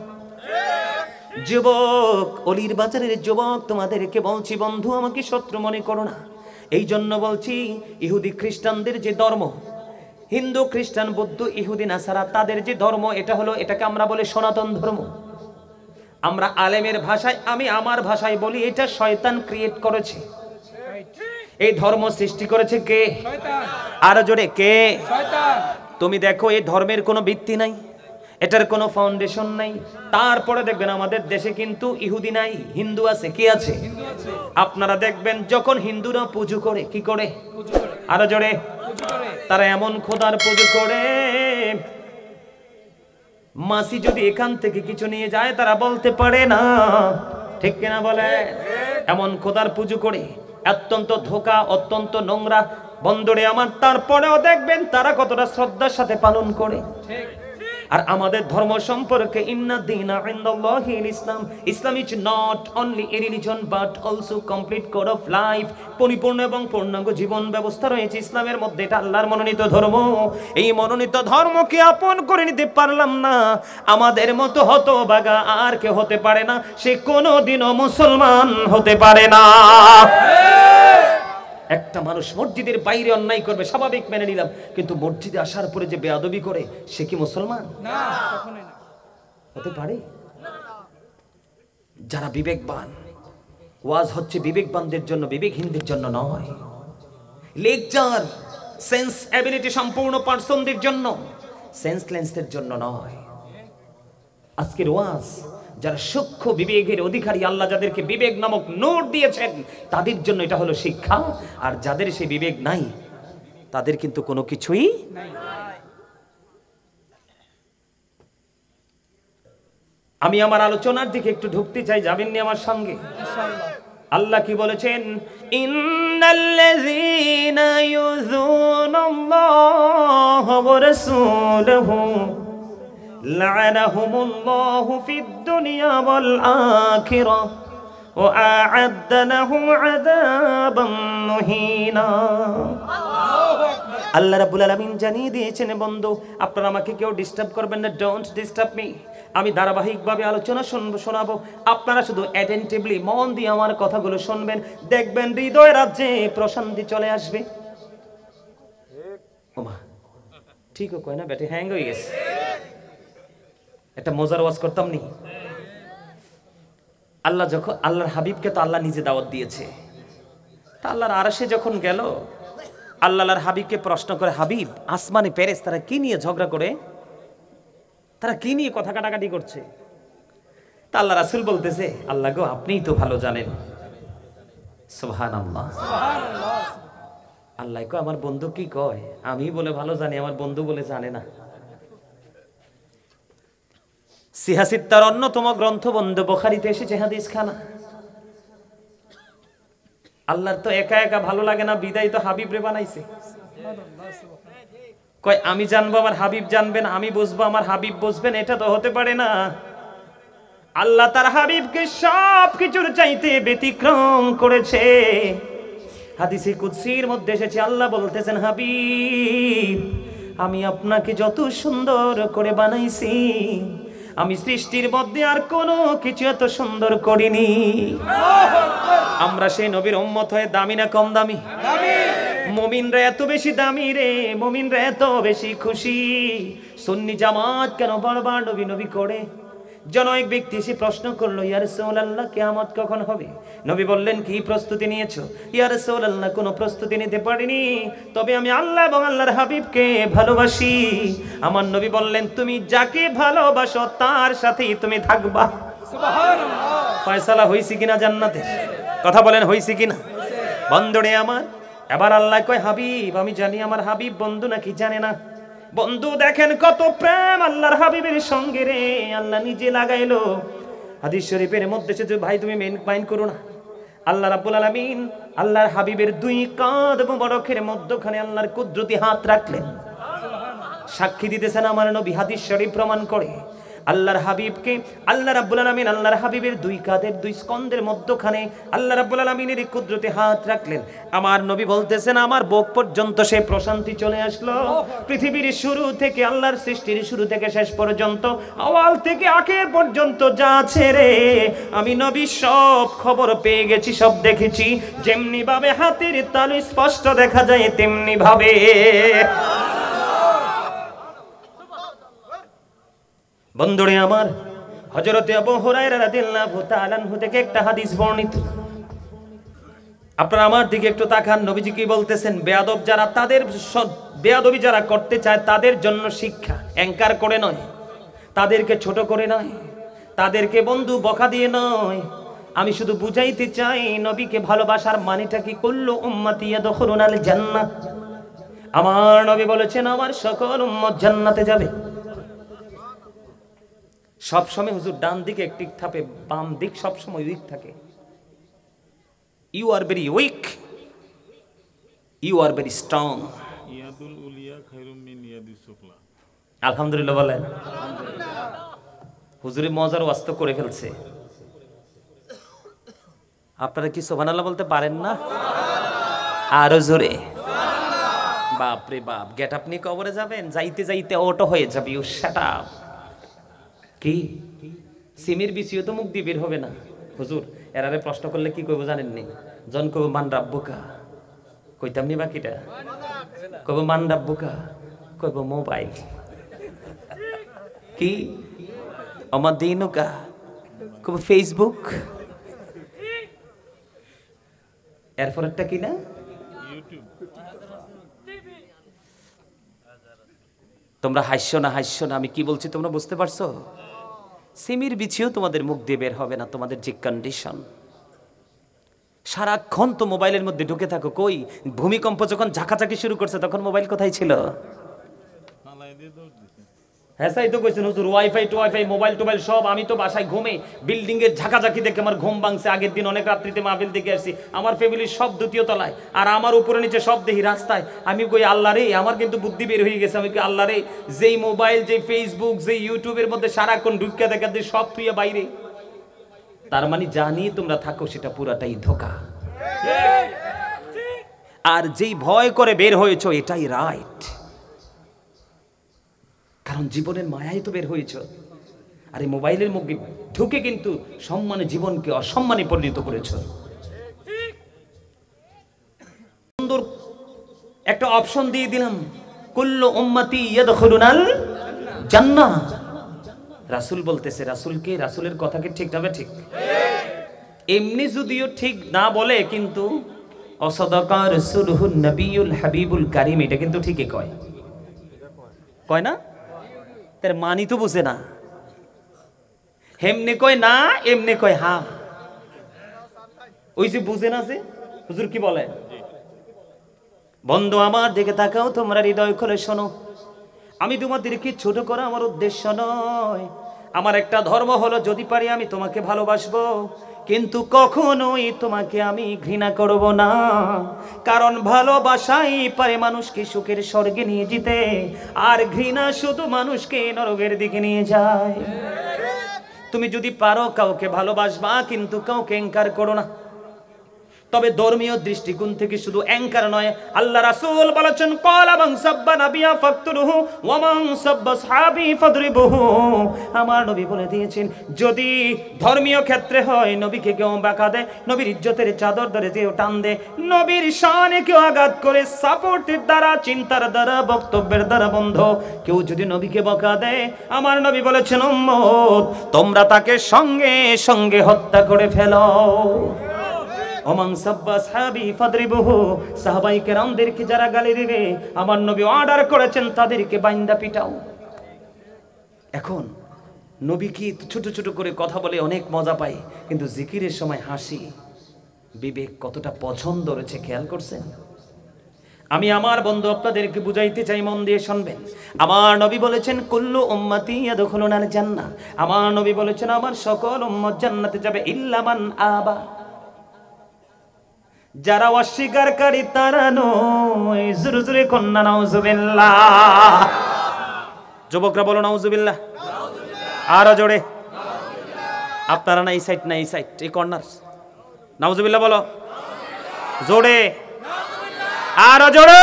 যুবক, অলির বাজারের যুবক, তোমাদেরকে বলছি বন্ধু, আমাকে শত্রু মনে করো না। এই জন্য বলছি, ইহুদি খ্রিস্টানদের যে ধর্ম, হিন্দু খ্রিস্টান বৌদ্ধ ইহুদি নাসারা, তাদের যে ধর্ম, এটা হলো, এটাকে আমরা বলি সনাতন ধর্ম। আমরা আলেমের ভাষায়, আমি আমার ভাষায় বলি, এটা শয়তান ক্রিয়েট করেছে। এই ধর্ম সৃষ্টি করেছে কে? শয়তান। আরো জোরে, কে? শয়তান। তুমি দেখো এই ধর্মের কোনো ভিত্তি নাই, এটার কোনো ফাউন্ডেশন নাই। তারপরে দেখবেন আমাদের দেশে কিন্তু ইহুদি নাই, হিন্দু আছে। কি আছে? আপনারা দেখবেন যখন হিন্দুরা পুজো করে, কি করে? আরো জোরে। তারা এমন খোদার পুজো করে, মাসি যদি এখান থেকে কিছু নিয়ে যায় তারা বলতে পারে না, ঠিক কিনা বলে? এমন খোদার পুজো করে, অত্যন্ত ধোঁকা, অত্যন্ত নোংরা। বন্ধুরে আমার, তারপরেও দেখবেন তারা কতটা শ্রদ্ধার সাথে পালন করে। আর আমাদের ধর্ম সম্পর্কে, ইন্না দীনা ইনদাল্লাহিল ইসলাম, Islam is not only a religion but also complete code of life. পরিপূর্ণ এবং পূর্ণাঙ্গ জীবন ব্যবস্থা রয়েছে ইসলামের মধ্যে। এটা আল্লাহর মনোনীত ধর্ম। এই মনোনীত ধর্মকে আপন করে নিতে পারলাম না, আমাদের মতো হতভাগা আর কেউ হতে পারে না, সে কোনোদিনও মুসলমান হতে পারে না। একটা মানুষ মসজিদের বাইরে অন্যায় করবে, স্বাভাবিক মেনে নিলাম, কিন্তু মসজিদে আসার পরে যে বেয়াদবি করে, সে কি মুসলমান? না, কখনোই না। হতে পারে? যারা বিবেকবান, ওয়াজ হচ্ছে বিবেকবানদের জন্য, বিবেকহীনদের জন্য নয়। লেকচার সেন্স এবিলিটি সম্পূর্ণ পার্সনদের জন্য, সেন্সলেসদের জন্য নয়। আজকের ওয়াজ যারা সূক্ষ্ম বিবেকের অধিকারী, আল্লাহ যাদেরকে বিবেক নামক নূর দিয়েছেন, তাদের জন্য এটা হলো শিক্ষা। আর যাদের সেই বিবেক নাই, তাদের কিন্তু কোনো কিছুই নাই। আমি আমার আলোচনার দিকে একটু ঢুকতে চাই, যাবেন নি আমার সঙ্গে? আল্লাহ কি বলেছেন? ইন্নাল্লাযীনা ইউযুনাল্লাহা ওয়া রাসূলাহু লা'নাহুমুল্লাহু ফিদ দুনিয়া ওয়াল আখিরাহ ওয়া আ'আদ্দা লাহুম আযাবান মুহিনা। আল্লাহ রাব্বুল আলামিন জানিয়ে দিয়েছেন, বন্ধু আপনারা আমাকে কেউ ডিস্টার্ব করবেন না, ডোন্ট ডিস্টার্ব মি। আমি ধারাবাহিকভাবে আলোচনা শোনাবো, আপনারা শুধু অ্যাটেনটিভলি মন দিয়ে আমার কথাগুলো শুনবেন, দেখবেন হৃদয় রাজ্যে প্রশান্তি চলে আসবে। ওমা ঠিক কয় না ব্যাটে হ্যাং হয়ে গেছে। একটা মজার ওয়াজ করতাম নি। আল্লাহ যখন আল্লাহর হাবিবকে তো আল্লাহ নিজে দাওয়াত দিয়েছে, তা আল্লাহর আরশে যখন গেল, আল্লাহর হাবিবকে প্রশ্ন করে, হাবিব আসমানে পেরেস তারা কি নিয়ে ঝগড়া করে, তারা কি নিয়ে কথা কাটাকাটি করছে? তা আল্লাহ রাসূল বলতেছে, আল্লাহ গো আপনিই তো ভালো জানেন। সুবহানাল্লাহ। আল্লাহ কো আমার বন্ধু কি কয়, আমি বলে ভালো জানি, আমার বন্ধু বলে জানে না। সিহাসিত্তার অন্যতম গ্রন্থ বন্ধু বুখারীতে এসেছে হাদিস খানা। আল্লাহর তো একা একা ভালো লাগে না, বিদায় তো হাবিব রে বানাইছে। কয় আমি জানবো আমার হাবিব জানবেন, আমি বুঝবো আমার হাবিব বুঝবেন, এটা তো হতে পারে না। আল্লাহ তার হাবিবকে সব কিছুর চাইতে ব্যতিক্রম করেছে। হাদিসে কুদসির মধ্যে এসেছে, আল্লাহ বলতেছেন, হাবিব আমি আপনাকে যত সুন্দর করে বানাইছি, আমি সৃষ্টির মধ্যে আর কোনো কিছু এত সুন্দর করিনি। আমরা সেই নবীর উম্মত হয়ে দামি না কম দামি? মুমিনরা এত বেশি দামি রে, মুমিনরা এত বেশি খুশি। সুন্নি জামাত কেন বারবার নবী নবী করে? জনৈক ব্যক্তি এসে প্রশ্ন করলো, ইয়া রাসূলুল্লাহ কিয়ামত কখন হবে? নবী বললেন, কি প্রস্তুতি নিয়েছো? ইয়া রাসূলুল্লাহ কোনো প্রস্তুতি নিতে পারিনি, তবে আমি আল্লাহ এবং আল্লাহর হাবিবকে ভালোবাসি। আমার নবী বললেন, তুমি যাকে ভালোবাসো তার সাথেই তুমি থাকবা। সুবহানাল্লাহ। ফয়সালা হইছে কিনা জান্নাতে? কথা বলেন হইছে কিনা? বন্ধুরে আমার, এবার আল্লাহ কয়, হাবিব আমি জানি আমার হাবিব বন্ধু নাকি জানে না। বন্ধু দেখেন কত প্রেম আল্লাহর হাবিবের সঙ্গে রে, আল্লাহ নিজে লাগাইলো। হাদিস শরীফের মধ্যে সে, ভাই তুমি মাইন্ড করো না, আল্লাহ রাব্বুল আলামিন আল্লাহর হাবিবের দুই কাঁধ মুবারকের মধ্যখানে আল্লাহর কুদরতি হাত রাখলেন। সাক্ষী দিতেছেন আমার নবী, হাদিস শরীফ প্রমাণ করে আল্লাহর হাবিবকে আল্লাহ রাব্বুল আলামিন আল্লাহর হাবিবের দুই কাঁধের দুই স্কন্ধের মধ্যখানে আল্লাহ রাব্বুল আলামিনের কুদরতি হাত রাখলেন। আমার নবী বলতেছেন, আমার বুক পর্যন্ত সেই প্রশান্তি চলে আসলো। পৃথিবীর শুরু থেকে, আল্লাহর সৃষ্টির শুরু থেকে শেষ পর্যন্ত, আওয়াল থেকে আখের পর্যন্ত যা আছে রে, আমি নবী সব খবর পেয়ে গেছি, সব দেখেছি। যেমনি ভাবে হাতের তালু স্পষ্ট দেখা যায়, তেমনি ভাবে বন্ধুরে আমার, হযরতে আবু হুরায়রা রাদিয়াল্লাহু তাআলা আনহু থেকে একটা হাদিস বর্ণিত। আপনারা আমার দিকে একটু তাকান, নবীজি কি বলতেছেন? বেয়াদব যারা, তাদের বেয়াদবি যারা করতে চায় তাদের জন্য শিক্ষা, অ্যাঙ্কার করে নয়, তাদেরকে ছোট করে নয়, তাদেরকে বন্ধু বকা দিয়ে নয়। আমি শুধু বুঝাইতে চাই নবীকে ভালোবাসার মানেটা কি। কুল্লু উম্মতি ইয়াদখুলুনাল জান্নাহ, আমার নবী বলেছেন আমার সকল উম্মত জান্নাতে যাবে। সব সময় হুজুর ডান দিকে একটিক থাকে, বাম দিক সব সময় উইক থাকে। You are very weak, you are very strong. ইয়াদুল উলিয়া খায়রুম মিন ইয়াদিস সুফলা। আলহামদুলিল্লাহ বলেন। হুজুরে মজার ওয়াস্ত করে ফেলছে। আপনারা কি সুবহানাল্লাহ বলতে পারেন না? আরো জোরে। বাপ রে বাপ, গেট আপনি কবরে যাবেন, যাইতে যাইতে অটো হয়ে যাবে। You shut up. কি সিমির বিচিও তো মুখ দিয়ে বের হবে না। হুজুর এরারে প্রশ্ন করলে কি কইব জানেননি? জন কইব মান রাব্বুকা, কইতাম নি বাকিটা? কইব মান রাব্বুকা, কইব মোবাইল। কি আমার দিনুকা, কইব ফেসবুক। এরপরেরটা কি না? ইউটিউব। তোমরা হাসছো না, হাসছো না, আমি কি বলছি তোমরা বুঝতে পারছো? সিমির বিছিও তোমাদের মুখ দিয়ে বের হবে না। তোমাদের যে কন্ডিশন, সারাক্ষণ তো মোবাইলের মধ্যে ঢুকে থাকো। কই ভূমিকম্প যখন ঝাঁকাঝাঁকি শুরু করছে তখন মোবাইল কোথায় ছিল? হ্যাঁ তাই তো কইছেন হুজুর, ওয়াইফাই মোবাইল টোবাইল সব। আমি তো বাসায় ঘুমে বিল্ডিং এর ঝাঁকাঝাঁকি দেখে আমার ঘুম ভাঙছে। আগের দিন অনেক রাত্রিতে মাহফিল দেখে আসছি, আমার ফ্যামিলির সব দ্বিতীয় তলায়, আর আমার উপরে নিচে সব দেখি রাস্তায়। আমি কই আল্লাহ রে, আমার কিন্তু বুদ্ধি বের হয়ে গেছে। আমি কই আল্লাহ রে, যেই মোবাইল, যেই ফেসবুক, যেই ইউটিউবের মধ্যে সারাক্ষণ ঢুকে দেখা দিয়ে সব তুইয়া বাইরে। তার মানে জানি তোমরা থাকো সেটা পুরাটাই ধোঁকা। আর যেই ভয় করে বের হয়েছো এটাই রাইট, কারণ জীবনের মায়াই তো বের হয়েছ। আর এই মোবাইলের মধ্যে ঢুকে কিন্তু সম্মানে জীবনকে অসম্মানে পরিণত করেছ। সুন্দর একটা অপশন দিয়ে দিলাম, কুল্লু উম্মতি ইয়াদখুলুনাল জান্নাহ। রাসূল বলতেছে, রাসূলকে, রাসূলের কথা কি ঠিক হবে? ঠিক। এমনি যদিও ঠিক না বলে, কিন্তু অসাদাকা রাসূলুহুন নবিয়ুল হাবিবুল কারীম, এটা কিন্তু ঠিকই কয়। কয় না? তার মানি তো বুঝে না, হেমনে কয় না, এমনি কয় হা। ওই যে বুঝে না, যে হুজুর কি বলে। বন্ধু আমার দিকে তাকাও, তোমরা হৃদয় খুলে শোনো। আমি তোমাদেরকে ছোট করা আমার উদ্দেশ্য নয়। আমার একটা ধর্ম হলো, যদি পারি আমি তোমাকে ভালোবাসবো, কিন্তু কখনোই তোমাকে আমি ঘৃণা করব না। কারণ ভালোবাসাই পারে মানুষকে সুখের স্বর্গে নিয়ে যেতে, আর ঘৃণা শুধু মানুষকে নরকের দিকে নিয়ে যায়। তুমি যদি পারো কাউকে ভালোবাসবা, কিন্তু কাউকে অহংকার করো না। তবে ধর্মীয় দৃষ্টিকোণ থেকে শুধু অ্যাঙ্কার নয়। আল্লাহ রাসূল বলেছেন, ক্বালা মান সাব্বা নাবিয়া ফাকতুলহু ওয়া মান সাব্বা আসহাবি ফাদরিবুহু। আমার নবী বলে দিয়েছেন, যদি ধর্মীয় ক্ষেত্রে হয়, নবীকে কেউ বাঁকা দেয়, নবীর ইজ্জতের চাদর ধরে কেউ টান দেয়, নবীর শানে কেউ আঘাত করে, সাপোর্টের দ্বারা, চিন্তার দ্বারা, বক্তব্যের দ্বারা বন্ধ কেউ যদি নবীকে বকা দেয়, আমার নবী বলেছেন, উম্মত তোমরা তাকে সঙ্গে সঙ্গে হত্যা করে ফেলো। ওমান সাব্বা আসহাবি ফাদরিবুহু। সাহাবায়ে কেরামদেরকে যারা গালি দিবে, আমার নবী অর্ডার করেছেন তাদেরকে বাইন্দা পিটাও। এখন নবী কি ছোট ছোট করে কথা বলে অনেক মজা পায়, কিন্তু জিকিরের সময় হাসি, বিবেক কতটা পছন্দ রয়েছে খেয়াল করছেন? আমি আমার বন্ধু আপনাদেরকে বুঝাইতে চাই, মন দিয়ে শুনবেন। আমার নবী বলেছেন, কুল্লু উম্মতি ইয়াদখুলুনাল জান্নাহ। আমার নবী বলেছেন, আমার সকল উম্মত জান্নাতে যাবে, ইল্লা মান আবা। যারা অস্বীকারী তারা নয়। জোরে জোরে কন্যা নাউজুবিল্লাহ। যুবকরা বলো নাউজুবিল্লাহ। আরো জোরে। আপনারা না এই সাইড, না এই সাইড, এই কর্নার। নাউজুবিল্লাহ বলো জোরে, আরো জোরে।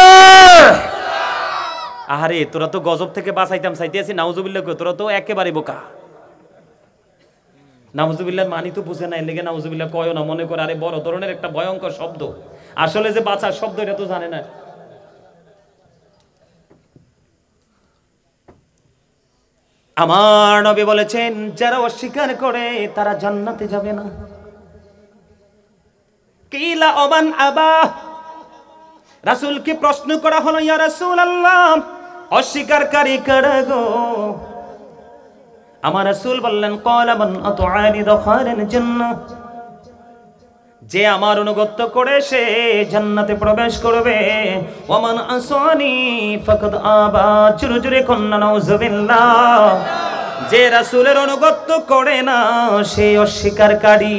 আরে তোরা তো গজব থেকে বাঁচাইতাম চাইতে আছি, নাউজুবিল্লাহ কই? তোরা তো একেবারে বোকা। নাউজুবিল্লাহর মানি তো বুঝে না, এর লেগে নাউজুবিল্লাহ কয়ও না, মনে করে আরে বড় ধরনের একটা ভয়ঙ্কর শব্দ। আসলে যে বাঁচার শব্দ এটা তো জানে না। আমার নবী বলেছেন, যারা অস্বীকার করে তারা জান্নাতে যাবে না। কিলা ওমান আবা। রাসূলকে প্রশ্ন করা হলো, ইয়া রাসূলুল্লাহ, অস্বীকারী কারা গো? আমার রাসূল বললেন, ক্বালা মান আতআনি দাখালাল জান্নাহ। যে আমার অনুগত করে সে জান্নাতে প্রবেশ করবে। ওয়া মান আসানি ফাকাদ আবা। জোরে জোরে কন্না নাউজুবিল্লাহ। যে রাসূলের অনুগত করে না সে অস্বীকারী।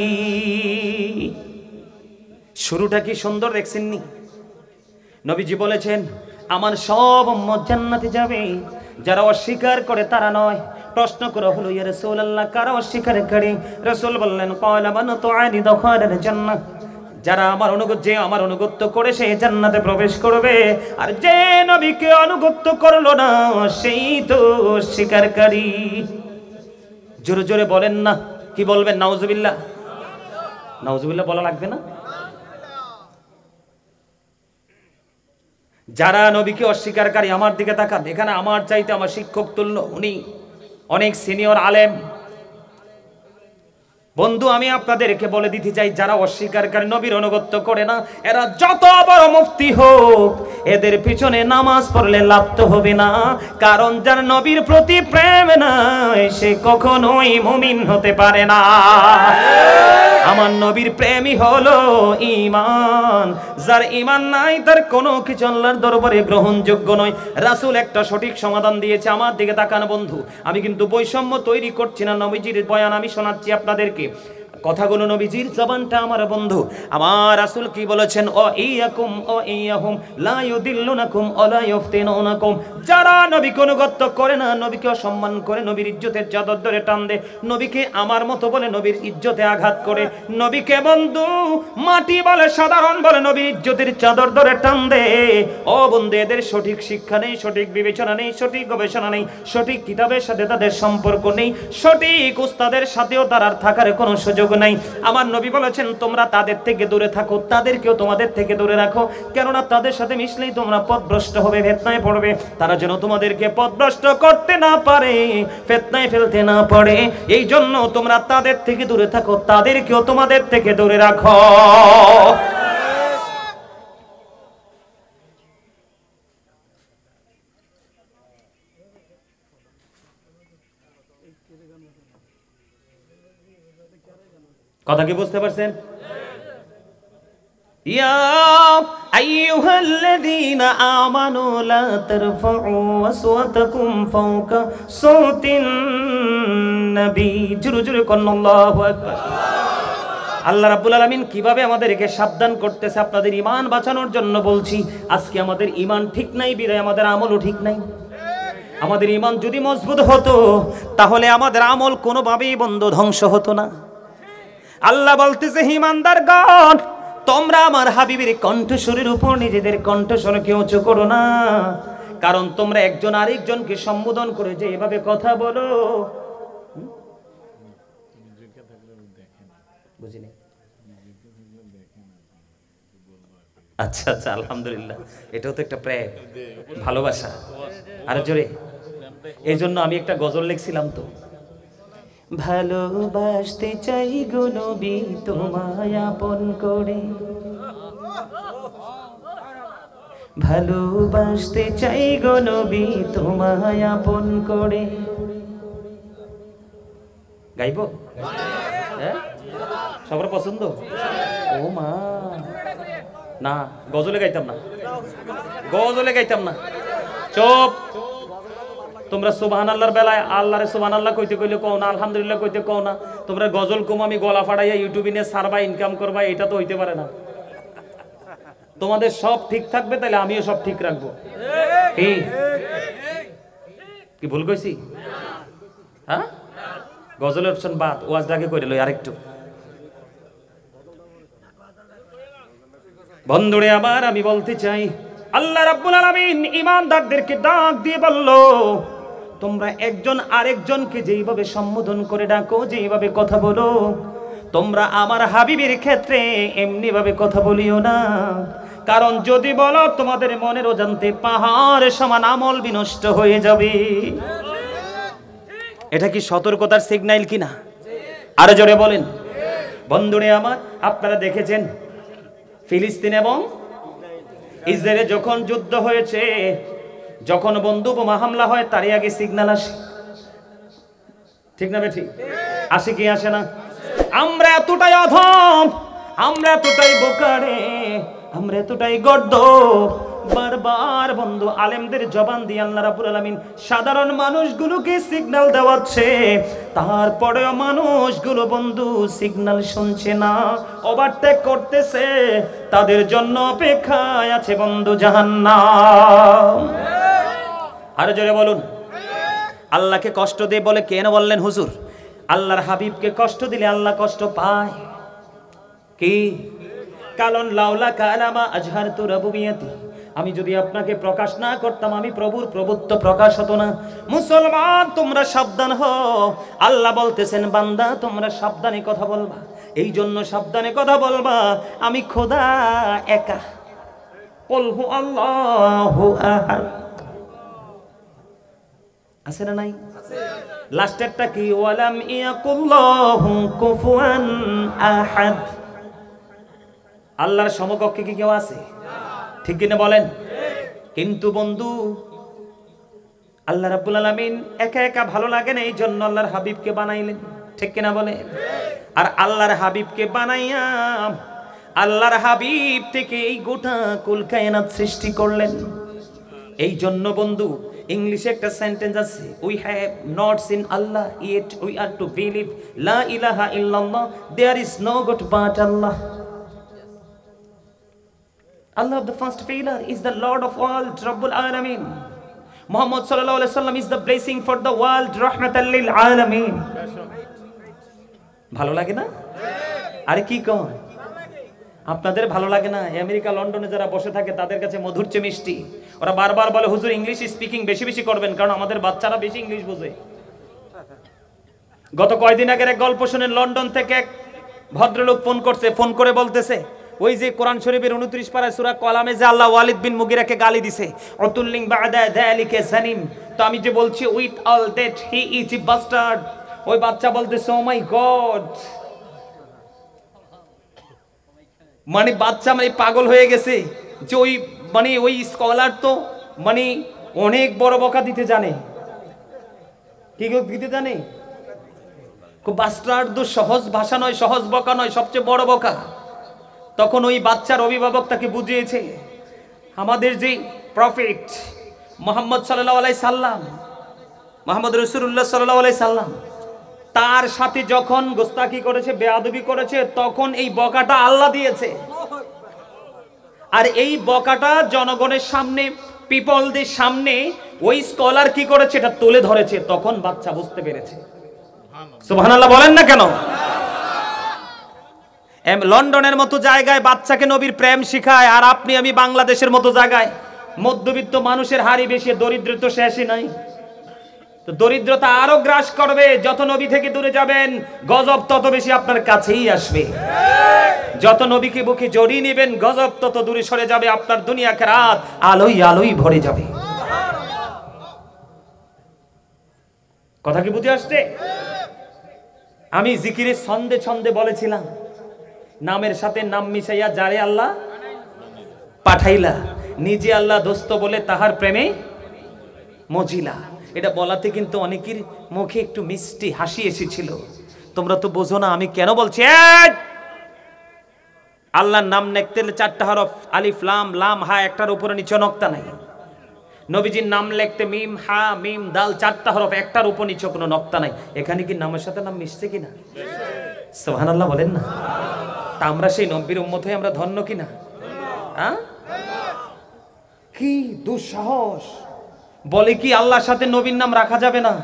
শুরুটা কি সুন্দর দেখছেননি? নবীজি বলেছেন, আমার সব উম্মত জান্নাতে যাবে, যারা অস্বীকার করে তারা নয়। প্রশ্ন করা হলো, ইয়া রাসূলুল্লাহ, কারা অস্বীকারী? রাসূল বললেন, ক্বালা মান আতআনি দাখালাল জান্নাহ। যারা আমার অনুগত করে সে জান্নাতে প্রবেশ করবে, আর যে নবীকে অনুগত করলো না সেই তো অস্বীকারী। জোরে জোরে বলেন না, কি বলবেন? নাউজুবিল্লাহ। নাউজুবিল্লাহ বলা লাগবে না? যারা নবীকে অস্বীকারী, আমার দিকে তাকান। এখানে আমার চাইতে আমার শিক্ষক তুল্য, উনি অনেক সিনিয়র আলেম, বন্ধু আমি আপনাদেরকে বলে দিতে চাই, যারা অস্বীকার করে নবীর অনুগত্য করে না, এরা যত বড় মুফতি হোক, এদের পিছনে নামাজ পড়লে লাভ তো হবে না। কারণ যার নবীর প্রতি প্রেম নাই সে কখনোই মুমিন হতে পারে না। আমার নবীর প্রেমই হলো ঈমান। যার ঈমান নাই তার কোনো কিছু আল্লাহর দরবারে গ্রহণযোগ্য নয়। রাসূল একটা সঠিক সমাধান দিয়েছে। আমার দিকে তাকান বন্ধু, আমি কিন্তু বৈষম্য তৈরি করছি না, নবীজির বয়ান আমি শোনাচ্ছি আপনাদেরকে। কথাগুলো নবীজির জবানটা আমার বন্ধু। আমার রাসূল কি বলেছেন? ও ইয়াকুম ও ইয়াহুম লা ইউদিল্লুনাকুম ওয়া লা ইফতিনুনাকুম। যারা নবীকে অনুগত্য করে না, নবীকে অসম্মান করে, নবীর ইজ্জতের চাদর ধরে টান দেয়, নবীকে আমার মতো বলে নবীর ইজ্জতে আঘাত করে, নবীকে বন্ধু মাটি বলে, সাধারণ বলে, নবীর ইজ্জতের চাদর ধরে টান দেয়। ও বন্ধু, এদের সঠিক শিক্ষা নেই, সঠিক বিবেচনা নেই, সঠিক গবেষণা নেই, সঠিক কিতাবের সাথে তাদের সম্পর্ক নেই, সঠিক উস্তাদের সাথেও তার আর থাকার কোনো সুযোগ নাই। আমার নবী বলেছেন তোমরা তাদের থেকে দূরে থাকো, তাদেরকেও তোমাদের থেকে দূরে রাখো, কেননা তাদের সাথে মিশলেই তোমরা পথভ্রষ্ট হবে, ফিতনায় পড়বে। তারা যেন তোমাদেরকে পথভ্রষ্ট করতে না পারে, ফিতনায় ফেলতে না পারে, এই জন্য তোমরা তাদের থেকে দূরে থাকো, তাদেরকেও তোমাদের থেকে দূরে রাখো। কথা কি বুঝতে পারছেন? ইয়া আইয়ুহাল্লাযীনা আমানু লা তারফাউ আসওয়াতাকুম ফাওকা সাওতিন নবী। জোরে জোরে কোন আল্লাহু আকবার। আল্লাহ রাব্বুল আলামিন কিভাবে আমাদেরকে সাবধান করতেছে, আপনাদের ঈমান বাঁচানোর জন্য বলছি। আজকে আমাদের ঈমান ঠিক নাই বিধায় আমাদের আমলও ঠিক নাই। আমাদের ঈমান যদি মজবুত হতো তাহলে আমাদের আমল কোনোভাবেই বন্ধ ধ্বংস হতো না। আল্লাহ বলতেছে, ঈমানদারগণ তোমরা আমার হাবিবের কণ্ঠস্বরের উপর নিজেদের কণ্ঠস্বরকে উঁচু করো না, কারণ তোমরা একজন আরেকজনকে সম্বোধন করে যে এভাবে কথা বলো। বুঝিনি? আচ্ছা আচ্ছা, আলহামদুলিল্লাহ, এটাও তো একটা প্রেম, ভালোবাসা। আর জোরে, এই জন্য আমি একটা গজল লিখছিলাম তো, ভালোবাসতে চাই গো নবী তোমায় আপন করে, ভালোবাসতে চাই গো নবী তোমায় আপন করে। গাইবো? হ্যাঁ, সবার পছন্দ? ও মা, না গজলে গাইতাম না, গজলে গাইতাম না। চুপ। তোমরা সুবহানাল্লাহর বেলায় আল্লাহরে সুবহানাল্লাহ কইতে কইলে কও না, আলহামদুলিল্লাহ কইতে কও না। তোমরা গজল কম আমি গলা ফাড়াইয়া ইউটিউবে নিয়ে সারবা, ইনকাম করবা, এটা তো হইতে পারে না। তোমাদের সব ঠিক থাকবে তাহলে আমিও সব ঠিক রাখবো। কি ভুল কইছি? হ্যাঁ, গজলের অপশন বাদ, ওয়াজটাকে কইরে লই আরেকটু। বন্ধুরে আবার আমি বলতে চাই, আল্লাহ রাব্বুল আলামিন ঈমানদারদেরকে ডাক দিয়ে বলল, তোমরা একজন আরেকজনকে যেইভাবে সম্বোধন করে ডাকো, যেইভাবে কথা বলো, তোমরা আমার হাবিবের ক্ষেত্রে এমনি ভাবে কথা বলিও না। কারণ যদি বলো তোমাদের মনের অজান্তে পাহাড় সমান আমল বিনষ্ট হয়ে যাবে। এটা কি সতর্কতার সিগন্যাল কিনা? আরো জোরে বলেন। বন্ধুরে আমার, আপনারা দেখেছেন ফিলিস্তিন এবং ইসরায়েলে যখন যুদ্ধ হয়েছে, যখন বন্ধু বোমা হামলা হয় তারই আগে সিগন্যাল আসে, ঠিক না ঠিক? আসে কি আসে না? আমরা এতটাই অধম, আমরা এতটাই বোকারে, আমরা এতটাই গর্দ, বারবার বন্ধু আলেমদের জবান দিয়ে আল্লাহ রাব্বুল আলামিন সাধারণ মানুষগুলোকে সিগন্যাল দেওয়াচ্ছে, তারপরেও মানুষগুলো বন্ধু সিগন্যাল শুনছে না, ওভারটেক করতেছে। তাদের জন্য অপেক্ষায় আছে বন্ধু জাহান্নাম। আরো জোরে বলুন। আল্লাহকে কষ্ট দিয়ে বলে, কেন বললেন হুজুর? আল্লাহর হাবিবকে কষ্ট দিলে আল্লাহ কষ্ট পায়। কি কারণ? লাউলা কালামা আজহারতু রাবুবিয়াতি, আমি যদি আপনাকে প্রকাশ না করতাম আমি প্রভুর প্রভুত্ব প্রকাশ হতো না। মুসলমান তোমরা সাবধান হও। আল্লাহ বলতেছেন, বান্দা তোমরা সাবধানে কথা বলবা। এই জন্য সাবধানে কথা বলবা, আমি খোদা একা। কুল হু আল্লাহু আহাদ। আছে না নাই? লাস্টেরটা কি? ওয়ালাম ইয়াকুল্লাহু কুফুয়ান আহাদ। আল্লাহর সমকক্ষে কি কেউ আছে? ঠিক কিনা বলেন? কিন্তু বন্ধু, আল্লাহ রাব্বুল আলামিন একা একা ভালো লাগে না, এই জন্য আল্লাহর হাবিবকে বানাইলেন। ঠিক কিনা বলে? আর আল্লাহর হাবিবকে বানাইয়া আল্লাহর হাবিব থেকে এই গোটা কুল কায়নাত সৃষ্টি করলেন। এই জন্য বন্ধু, ইংলিশে একটা সেন্টেন্স আছে, we have not seen Allah yet we are to believe লা ইলাহা ইল্লাল্লাহ, there is no god but Allah. Allah, the first pillar, is the Lord of world, Rabbul Alameen. Muhammad sallallahu alaihi wasallam is the blessing for the world, Rahmatan lil Alameen. ভালো লাগে না? আরে কি কয়? আপনাদের ভালো লাগে না? আমেরিকা লন্ডনে যারা বসে থাকে তাদের কাছে মধুর চেয়ে মিষ্টি। ওরা বারবার বলে হুজুর ইংলিশ স্পিকিং বেশি বেশি করবেন, কারণ আমাদের বাচ্চারা বেশি ইংলিশ বোঝে। গত কয়েকদিন আগের এক গল্প শুনেন, লন্ডন থেকে এক ভদ্রলোক ফোন করছে, ফোন করে বলতেছে ওই যে কোরআন শরীফের 29 পারায় সূরা কলামে যে আল্লাহ ওয়ালিদ বিন মুগিরাকে গালি দিছে, অতুল্লিং বাদা যালিকা জানিম, তো আমি যে বলছি with all that he is a bastard, ওই বাচ্চা বলতেছে ও মাই গড। মানে বাচ্চা মানে পাগল হয়ে গেছে যে ওই মানে ওই স্কলার তো মানে অনেক বড় বকা দিতে জানে। কি দিতে জানে? বাস্টার্ড তো সহজ ভাষা নয়, সহজ বকা নয়, সবচেয়ে বড় বকা। তখন ওই বাচ্চার অভিভাবক তাকে বুঝিয়েছে আমাদের যে প্রফেট মুহাম্মদ সাল্লাল্লাহু আলাইহি সাল্লাম, মুহাম্মদ রাসূলুল্লাহ সাল্লাল্লাহু আলাইহি সাল্লাম, তার সাথে যখন গোস্তাকি করেছে, বেয়াদবি করেছে, তখন এই বকাটা আল্লাহ দিয়েছে। আর এই বকাটা জনগণের সামনে, পিপলদের সামনে ওই স্কলার কি করেছে এটা তুলে ধরেছে, তখন বাচ্চা বুঝতে পেরেছে। সুবহানাল্লাহ বলেন না কেন? লন্ডনের মতো জায়গায় বাচ্চাকে নবীর প্রেম শিখায়, আর আপনি আমি বাংলাদেশের মতো জায়গায় মধ্যবিত্ত মানুষের হাড়ি বেশি, দরিদ্র তো শেষই নাই। তো দরিদ্রতা আরো গ্রাস করবে, যত নবী থেকে দূরে যাবেন গজব তত বেশি আপনার কাছেই আসবে। যত নবীকে বুকে জড়িয়ে নেবেন গজব তত দূরে সরে যাবে, আপনার দুনিয়া আখিরাত আলোই আলোই ভরে যাবে। কথা কি বুঝে আসছে? আমি জিকিরের ছন্দে ছন্দে বলেছিলাম, নামের সাথে নাম মিশাইয়া যারে আল্লাহ পাঠাইলা, নিজে আল্লাহ দোস্ত বলে তাহার প্রেমে মজিলা। এটা বলাতে কিন্তু অনেকের মুখে একটু মিষ্টি হাসি এসেছিল। তোমরা তো বোঝো না আমি কেন বলছি। আল্লাহর নাম লিখতে 4টা হরফ, আলিফ লাম লাম হা, একটার উপরে নিচে নক্তা নাই। নবীজির নাম লিখতে মিম হা মিম দাল 4টা হরফ, একটার উপর নিচে কোনো নক্তা নাই। এখানে কি নামের সাথে নাম মিশছে কিনা? সুবহানাল্লাহ বলেন না? তা আমরা সেই নবীর উম্মত হয়ে আমরা ধন্য কিনা? হ্যাঁ, কি দুঃসাহস! বলে কি আল্লাহর সাথে নবীর নাম রাখা যাবে না?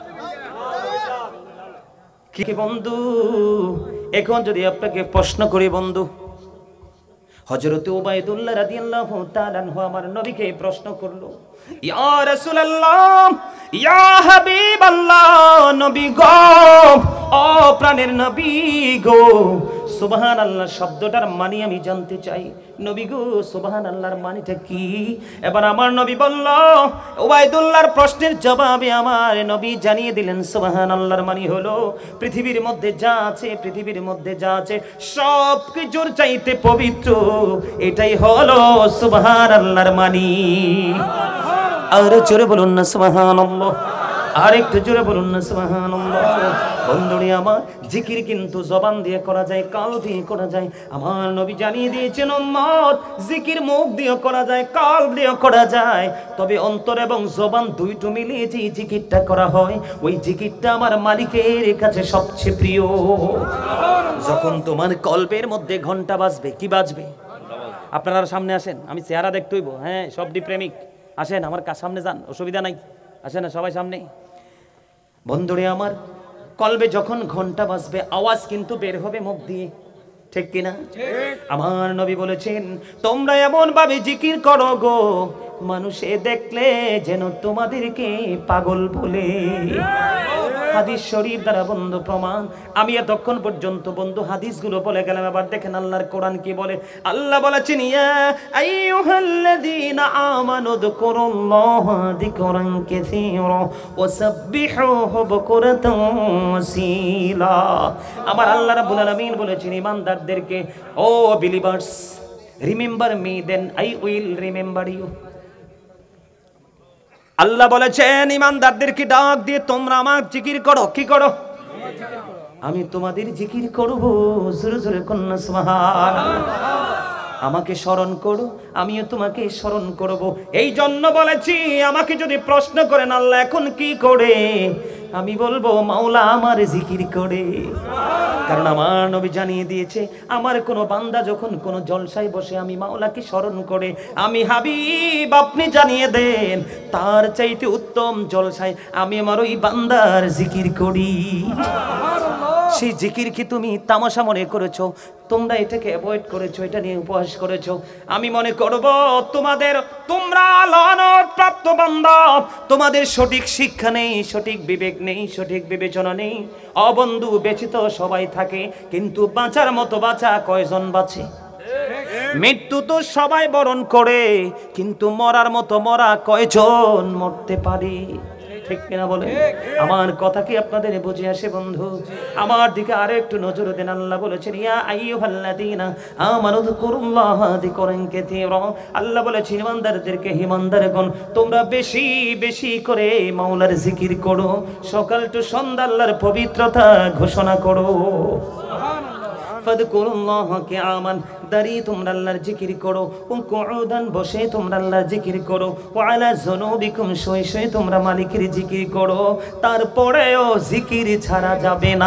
কি বন্ধু, এখন যদি আপনাকে প্রশ্ন করি বন্ধু, হযরত উবাইদুল্লাহ রাদিয়াল্লাহু তাআলা আনহু আমার নবীকে প্রশ্ন করলো, ইয়া রাসূলুল্লাহ, ইয়া হাবিবাল্লাহ, নবী গো, ও প্রাণের নবী গো, সুবহানাল্লাহ শব্দটার মানে আমি জানতে চাই। নবী গো, সুবহানাল্লাহর মানেটা কি? এবার আমার নবী বলল, উবাইদুল্লাহর প্রশ্নের জবাবে আমার নবী জানিয়ে দিলেন, সুবহানাল্লাহর মানে হলো পৃথিবীর মধ্যে যা আছে, পৃথিবীর মধ্যে যা আছে সব কিছুর চাইতে পবিত্র, এটাই হলো সুবহানাল্লাহর মানে। আর জোরে বলুন না সুবহানাল্লাহ, আর একটু জোরে বলুন না সুবহানাল্লাহ। বন্ধুরে আমার, জিকির কিন্তু জবান দিয়ে করা যায়, কাল দিয়ে করা যায়। আমার নবী জানিয়ে দিয়েছেন উম্মত, জিকির মুখ দিয়ে করা যায়, কাল দিয়ে করা যায়, তবে অন্তর এবং জবান দুইটো মিলিয়ে যে জিকিরটা করা হয়, ওই জিকিরটা আমার মালিকের কাছে সবচেয়ে প্রিয়। যখন তোমার কলবের মধ্যে ঘন্টা বাজবে, কি বাজবে? আপনারা সামনে আসেন, আমি চেহারা দেখতে হইব। হ্যাঁ, সবটি প্রেমিক আসেন, আমার সামনে যান, অসুবিধা নাই, আসেন না সবাই সামনে। বন্ধুরে আমার, কলবে যখন ঘন্টা বাজবে আওয়াজ কিন্তু বের হবে মুখ দিয়ে, ঠিক কিনা? আমার নবী বলেছেন, তোমরা এমন ভাবে জিকির করো গো, মানুষে দেখলে যেন তোমাদেরকে পাগল বলে। হাদিস শরীফ দ্বারা বন্ধু প্রমাণ। আমি এতক্ষণ পর্যন্ত বন্ধু হাদিসগুলো বলে গেলাম, এবার দেখেন আল্লাহর কোরআন কি বলে। আল্লাহ বলেছেন ইয়া আইয়ুহাল্লাযীনা আমানু যকুরুল্লাহা যিকরান কাসীরা ওয়াসাব্বিহুহু বুকরাতান ওয়াসীলা। আমার আল্লাহ রাব্বুল আলামিন বলেছেন ঈমানদারদেরকে, O believers, remember me then I will remember you. আল্লাহ বলেছেন ঈমানদারদেরকে ডাক দিয়ে তোমরা আমার জিকির করো। কি করো? আমি তোমাদের জিকির করব। জোরে জোরে কন্যা সুবহানাল্লাহ। আমাকে স্মরণ করো, আমিও তোমাকে স্মরণ করব। এই জন্য বলেছি, আমাকে যদি প্রশ্ন করেন আল্লাহ এখন কি করে, আমি বলবো মাওলা আমার জিকির করে। কারণ আমার নবী জানিয়ে দিয়েছে, আমার কোনো বান্দা যখন কোনো জলসায় বসে আমি মাওলাকে স্মরণ করে, আমি হাবিব আপনি জানিয়ে দেন তার চাইতে উত্তম জলসায় আমি আমার ওই বান্দার জিকির করি। সেই জিকির কি তুমি তামাশা মনে করেছো? তোমরা এটাকে অ্যাভয়েড করেছো, এটা নিয়ে উপহাস করেছো। আমি মনে করব তোমরা লানত প্রাপ্ত বান্দা, তোমাদের সঠিক শিক্ষা নেই, সঠিক বিবেক নেই, সঠিক বিবেচনা নেই। অবন্ধু বেঁচে তো সবাই থাকে, কিন্তু বাঁচার মতো বাঁচা কয়জন বাঁচে? মৃত্যু তো সবাই বরণ করে, কিন্তু মরার মতো মরা কয়জন মরতে পারে? ঠিক কিনা বলে? আমার কথা কি আপনাদের বুঝে আসে বন্ধু? আমার দিকে আরো একটু নজর দেন। আল্লাহ বলেছেন ইয়া আইয়ুহাল্লাযীনা আমানু যকুরুল্লাহা যিকরান কাসীরা। আল্লাহ বলেছেন ঈমানদারদেরকে, ঈমানদারগণ তোমরা বেশি বেশি করে মাওলার জিকির করো, সকাল টু সন্ধ্যা আল্লাহর পবিত্রতা ঘোষণা করো। ফাযকুরুল্লাহা কিয়ামান, দাঁড়িয়ে তোমরা আল্লাহর জিকির করো, ও কুউদান বসে তোমরা আল্লাহর জিকির করো, ও আলা যুনুবিকুম শুয়ে শুয়ে তোমরা মালিকের জিকির করো। তারপরেও জিকির ছাড়া যাবে না।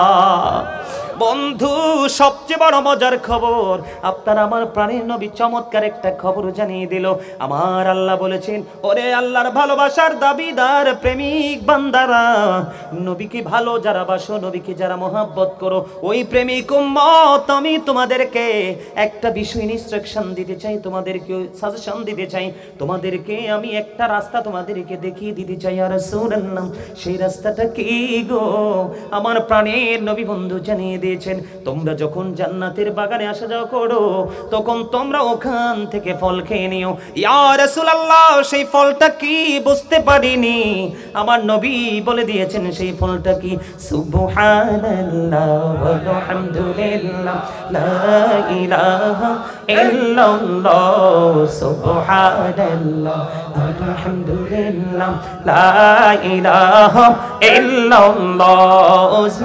বন্ধু সবচেয়ে বড় মজার খবর, আপনার আমার প্রাণের নবী চমৎকার একটা খবর জানিয়ে দিল। আমার আল্লাহ বলেছেন, ওরে আল্লাহর ভালোবাসার দাবিদার প্রেমিক বান্দারা, নবীকে ভালো যারা বাসো, নবীকে যারা মহব্বত করো, ওই প্রেমিক উম্মত আমি তোমাদেরকে একটা বিষয় ইনস্ট্রাকশন দিতে চাই, তোমাদেরকে সাজেশন দিতে চাই, তোমাদেরকে আমি একটা রাস্তা তোমাদেরকে দেখিয়ে দিতে চাই। আর রাসূলুল্লাহ, সেই রাস্তাটা কি গো? আমার প্রাণের নবী বন্ধু জানিয়ে দিয়েছেন, তোমরা যখন জান্নাতের বাগানে আসা যাওয়া করো, তখন তোমরা ওখান থেকে ফল খেয়ে নিও। ইয়া রাসূলুল্লাহ, সেই ফলটা কি বুঝতে পারিনি। আমার নবী বলে দিয়েছেন সেই ফলটা কি। সুবহানাল্লাহ ওয়া হামদুলিল্লাহ লা ইলাহা ইল্লাল্লাহ, সুবহানাল্লাহ আলহামদুলিল্লাহ লা ইলাহা ইল্লাল্লাহ,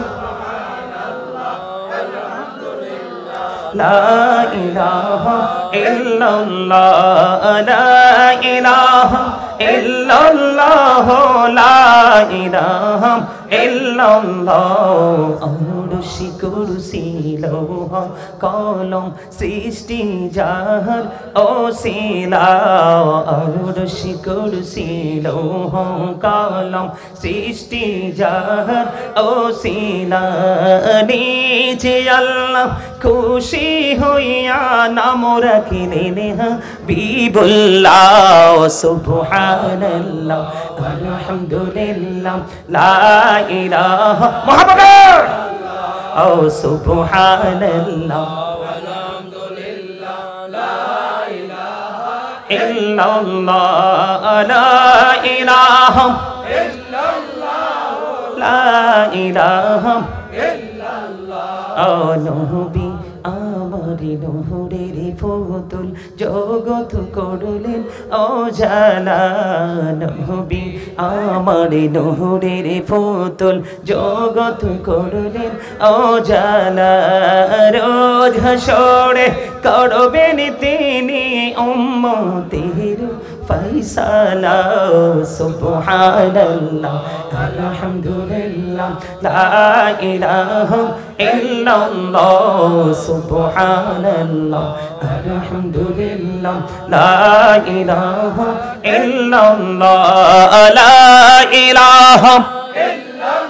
লা ইলাহা ইল্লাল্লাহ, লা ইলাহা ইল্লাল্লাহ, লা ইলাহা ইল্লাল্লাহ। আরশি কুরসি লৌহ কলম সৃষ্টি যাহার ওসিলা, আরশি কুরসি লৌহ কলম সৃষ্টি যাহার ওসিলা, নিজে আল্লাহ খুশি হইয়া নাম রাখিলেন হাবিবুল্লাহ। সুবহানাল্লাহ আলহামদুলিল্লাহ লা ইলাহা মুহাম্মাদুর, ও সুবহানাল্লাহ আলহামদুলিল্লাহ লা ইলাহা ইল্লাল্লাহ, লা ইলাহা ইল্লাল্লাহ, লা ইলাহা ইল্লাল্লাহ। ও নবী আমার নহরের পুতুল জগৎ করলেন অজালা, নবী আমার নহরের পুতুল জগৎ করলেন অজালা। রোজ হাসরে করবেন তিনি উম্মতের ফয়সালা। সুবহানাল্লাহ আলহামদুলিল্লাহ লা ইলাহা ইল্লাল্লাহ, সুবহানাল্লাহ আলহামদুলিল্লাহ লা ইলাহা ইল্লাল্লাহ, লা ইলাহা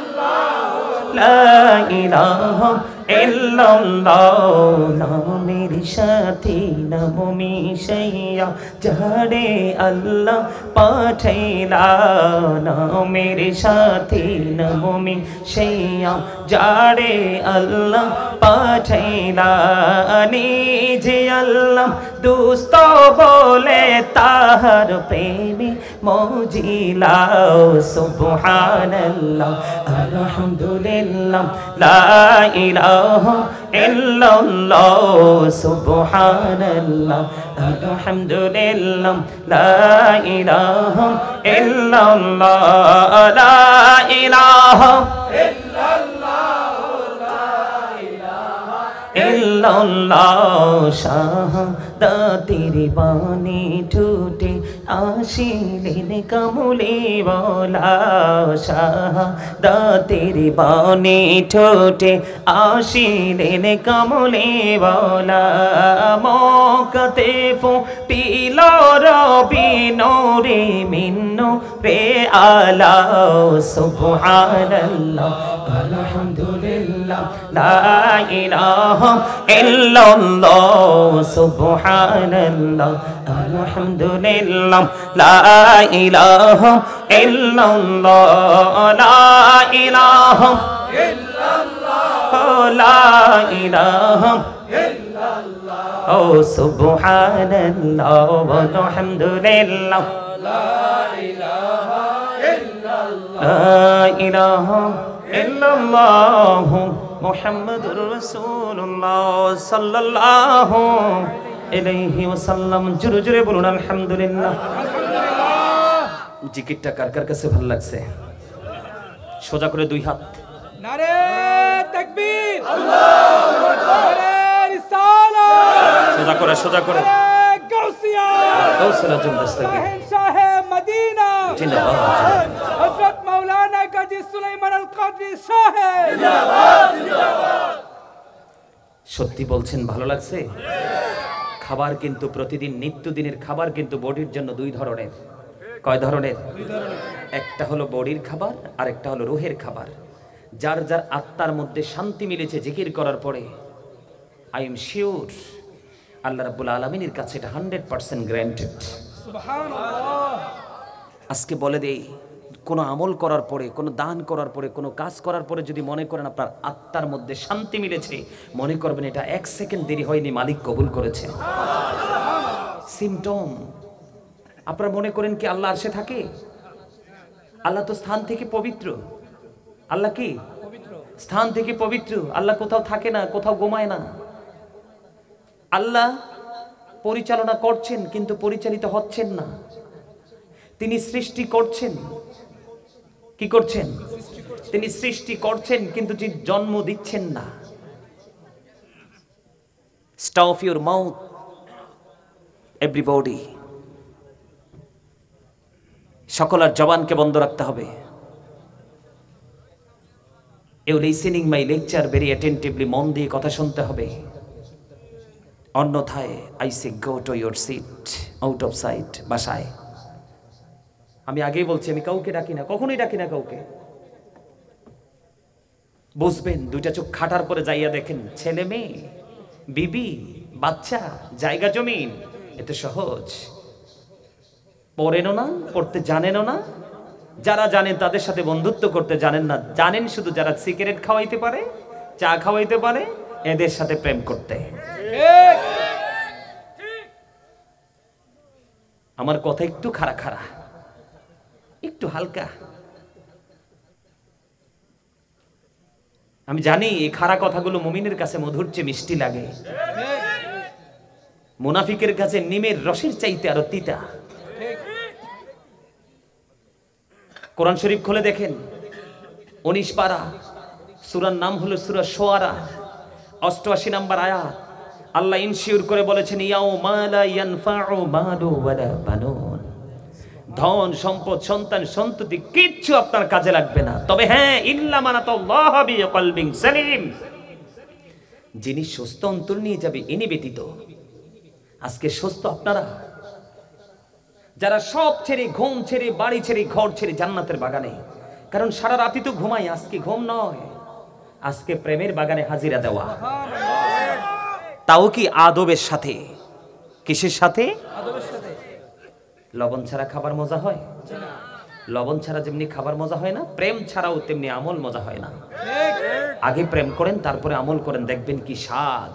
ইল্লাল্লাহ, লা ইলাহা ইল্লাল্লাহ। নামের সাথী নাম মিশাইয়া যারে আল্লাহ পাঠাইলা নামের সাথী নাম মিশাইয়া যারে আল্লাহ পাঠাইলা নিজে আল্লাহ দুস্ত বলে তাহার প্রেমে মজিলাও সুবহানাল্লাহ আলহামদুলিল্লাহ লা ইলাহা ইল্লাল্লাহ সুবহানাল্লাহ আলহামদুলিল্লাহ লা ইলাহা ইল্লাল্লাহ লা ইলাহা ইল্লাল্লাহ শাহাদাতের বাণী ঠোঁটে আসিলেন কামলে ওয়ালা শাহাদাতের বাণী ঠোঁটে আসিলেন কামলে ওয়ালা মক্কাতে ফুটিল রবি নূরে মিন্নো রে আলা সুবহানাল্লাহ আলহামদুলিল্লাহ লা ইলাহা ইল্লাল্লাহ সুবহানাল্লাহ আলহামদুলিল্লাহ লা ইলাহা ইল্লাল্লাহ লা ইলাহা ইল্লাল্লাহ লা ইলাহা ইল্লাল্লাহ ও সুবহানাল্লাহ আলহামদুলিল্লাহ লা ইলাহা ইল্লাল্লাহ লা ইলাহা ইল্লাল্লাহ মুহাম্মাদুর রাসূলুল্লাহ সাল্লাল্লাহু আলাইহি ওয়াসাল্লাম। জোরে জোরে বলুন আলহামদুলিল্লাহ। জিকিরটা কার কার কাছে ভালো লাগছে? সোজা করে দুই হাত। নারে তাকবীর, আল্লাহু আকবার, রিসালাত, সোজা করে সোজা করে। গাউসিয়া, গাউসিয়া দস্তগীর, শাহে মদিনা জিন্দাবাদ। হযরত মাওলানা গাজী সুলাইমান আল কাদরি শাহে জিন্দাবাদ জিন্দাবাদ। সত্যি বলছেন ভালো লাগছে? খাবার কিন্তু প্রতিদিন নিত্যদিনের খাবার কিন্তু বডির জন্য দুই ধরনের। কয় ধরনের? একটা হলো বডির খাবার আর একটা হলো রুহের খাবার। যার যার আত্মার মধ্যে শান্তি মিলেছে জিকির করার পরে, আই এম শিওর আল্লাহ রাব্বুল আলামিনের কাছে এটা 100% গ্যারান্টেড। সুবহানাল্লাহ। আজকে বলে দেই, কোনো আমল করার পরে, কোনো দান করার পরে, কোনো কাজ করার পরে যদি মনে করেন আপনার আত্মার মধ্যে শান্তি মিলেছে, মনে করবেন এটা 1 সেকেন্ড দেরি হয়নি, মালিক কবুল করেছে। সিমটম আপনারা মনে করেন কি আল্লাহ আরশে থাকে? আল্লাহ তো স্থান থেকে পবিত্র। আল্লাহ কি পবিত্র? স্থান থেকে পবিত্র। আল্লাহ কোথাও থাকে না, কোথাও ঘুমায় না। আল্লাহ পরিচালনা করছেন কিন্তু পরিচালিত হচ্ছেন না। তিনি সৃষ্টি করছেন, কি করছেন? তিনি সৃষ্টি করছেন কিন্তু জন্ম দিচ্ছেন না। Stop your mouth everybody. সকলের জবানকে বন্ধ রাখতে হবে। You listening my lecture very attentively, মন দিয়ে কথা শুনতে হবে। অন্যথায় I say go to your seat, out of sight. বাসায় আমি আগেই বলছি, আমি কাউকে ডাকি না, কখনোই ডাকি না কাউকে। বুঝবেন, দুইটা চোখ খাটার পরে যাইয়া দেখেন, ছেলে মেয়ে, বিবি, বাচ্চা, জায়গা জমিন, এত সহজ। পড়েনও না, পড়তে জানেনও না। যারা জানেন তাদের সাথে বন্ধুত্ব করতে জানেন না। জানেন শুধু যারা সিগারেট খাওয়াইতে পারে, চা খাওয়াইতে পারে, এদের সাথে প্রেম করতে। আমার কথা একটু খাড়া খাড়া, একটু হালকা। আমি জানি এই খাড়া কথাগুলো মুমিনের কাছে মধুর চেয়ে মিষ্টি লাগে, মুনাফিকের কাছে নিমের রসের চাইতে আরো তিতা। কোরআন শরীফ খুলে দেখেন, 19 পারা, সূরার নাম হলো সূরা শুআরা, 88 নম্বর আয়াত। আল্লাহ ইনশিওর করে বলেছেন, ইয়াউমা লা ইয়ানফাউ মালু ওয়ালা বানুন। ধন সম্পদ সন্তান সন্ততি কিচ্ছু আপনার কাজে লাগবে না, তবে হ্যাঁ, ইল্লা মান আতাল্লাহ বিকলবিন সালিম, যিনি সুস্থ অন্তর নিয়ে যাবে ইনি ব্যতীত। আজকে সুস্থ আপনারা যারা সব ছেড়ে, ঘুম ছেড়ে, বাড়ি ছেড়ে, ঘর ছেড়ে জান্নাতের বাগানে, কারণ সারা রাতি তো ঘুমাই, আজকে ঘুম নয়, আজকে প্রেমের বাগানে হাজিরা দেওয়া। তাও কি আদবের সাথে। কিসের সাথে? আদবের সাথে। লবণ ছাড়া খাবার মজা হয়? লবণ ছাড়া যেমনি খাবার মজা হয় না, প্রেম ছাড়াও তেমনি আমল মজা হয় না। আগে প্রেম করেন, তারপরে আমল করেন, দেখবেন কি স্বাদ।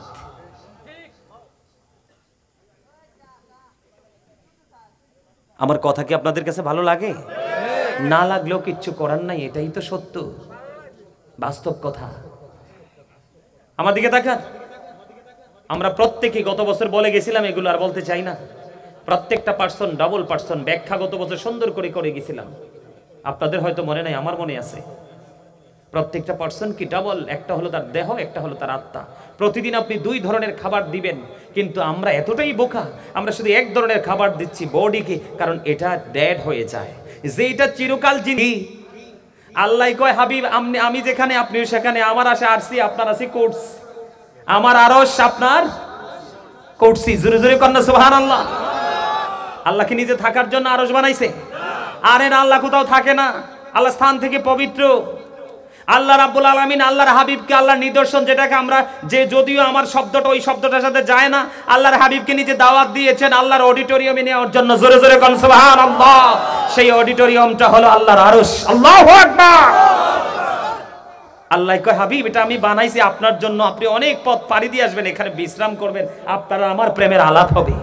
আমার কথা কি আপনাদের কাছে ভালো লাগে? না লাগলেও কিচ্ছু করার নাই, এটাই তো সত্য, বাস্তব কথা। আমার দিকে তাকান। আমরা প্রত্যেকে গত বছর বলে গেছিলাম, এগুলো আর বলতে চাই না। প্রত্যেকটা পার্সন ডাবল পার্সন ব্যাখ্যা গত বছর সুন্দর করে করে গেছিলাম। আপনাদের হয়তো মনে নাই, আমার মনে আছে। প্রত্যেকটা পার্সন কি ডাবল, একটা হলো তার দেহ, একটা হলো তার আত্মা। প্রতিদিন আপনি দুই ধরনের খাবার দিবেন, কিন্তু আমরা এতটাই বোকা, আমরা শুধু এক ধরনের খাবার দিচ্ছি বডিকে, কারণ এটা ডেড হয়ে যায়, যে এটা চিরকাল জিনিস। আল্লাহ কয় হাবিব আমি যেখানে আপনিও সেখানে, আমার আসে আরসি, আপনার আছে কোর্স, আমার আরশ আপনার কোর্সি। জোরে জোরে কন্যা সুবহানাল্লাহ। আল্লাহ কি নিজে থাকার জন্য আরশ বানাইছে? আরে না, আল্লাহ কোথাও থাকে না, আল্লাহ স্থান থেকে পবিত্র। আল্লাহ রাব্বুল আলামিন আল্লাহর হাবিবকে, আল্লাহর নিদর্শন যেটাকে আমরা, যে যদিও আমার শব্দটা ওই শব্দটার সাথে যায় না, আল্লাহর হাবিবকে নিজে দাওয়াত দিয়েছেন আল্লাহর অডিটোরিয়ামে নেওয়ার জন্য। জোরে জোরে কোন সুবহানাল্লাহ। সেই অডিটোরিয়ামটা হলো আল্লাহর আরশ। আল্লাহু আকবার। আল্লাহ কয় হাবিব এটা আমি বানাইছি আপনার জন্য, আপনি অনেক পথ পাড়ি দিয়ে আসবেন, এখানে বিশ্রাম করবেন, আপনারা আমার প্রেমের আলাপ হবে।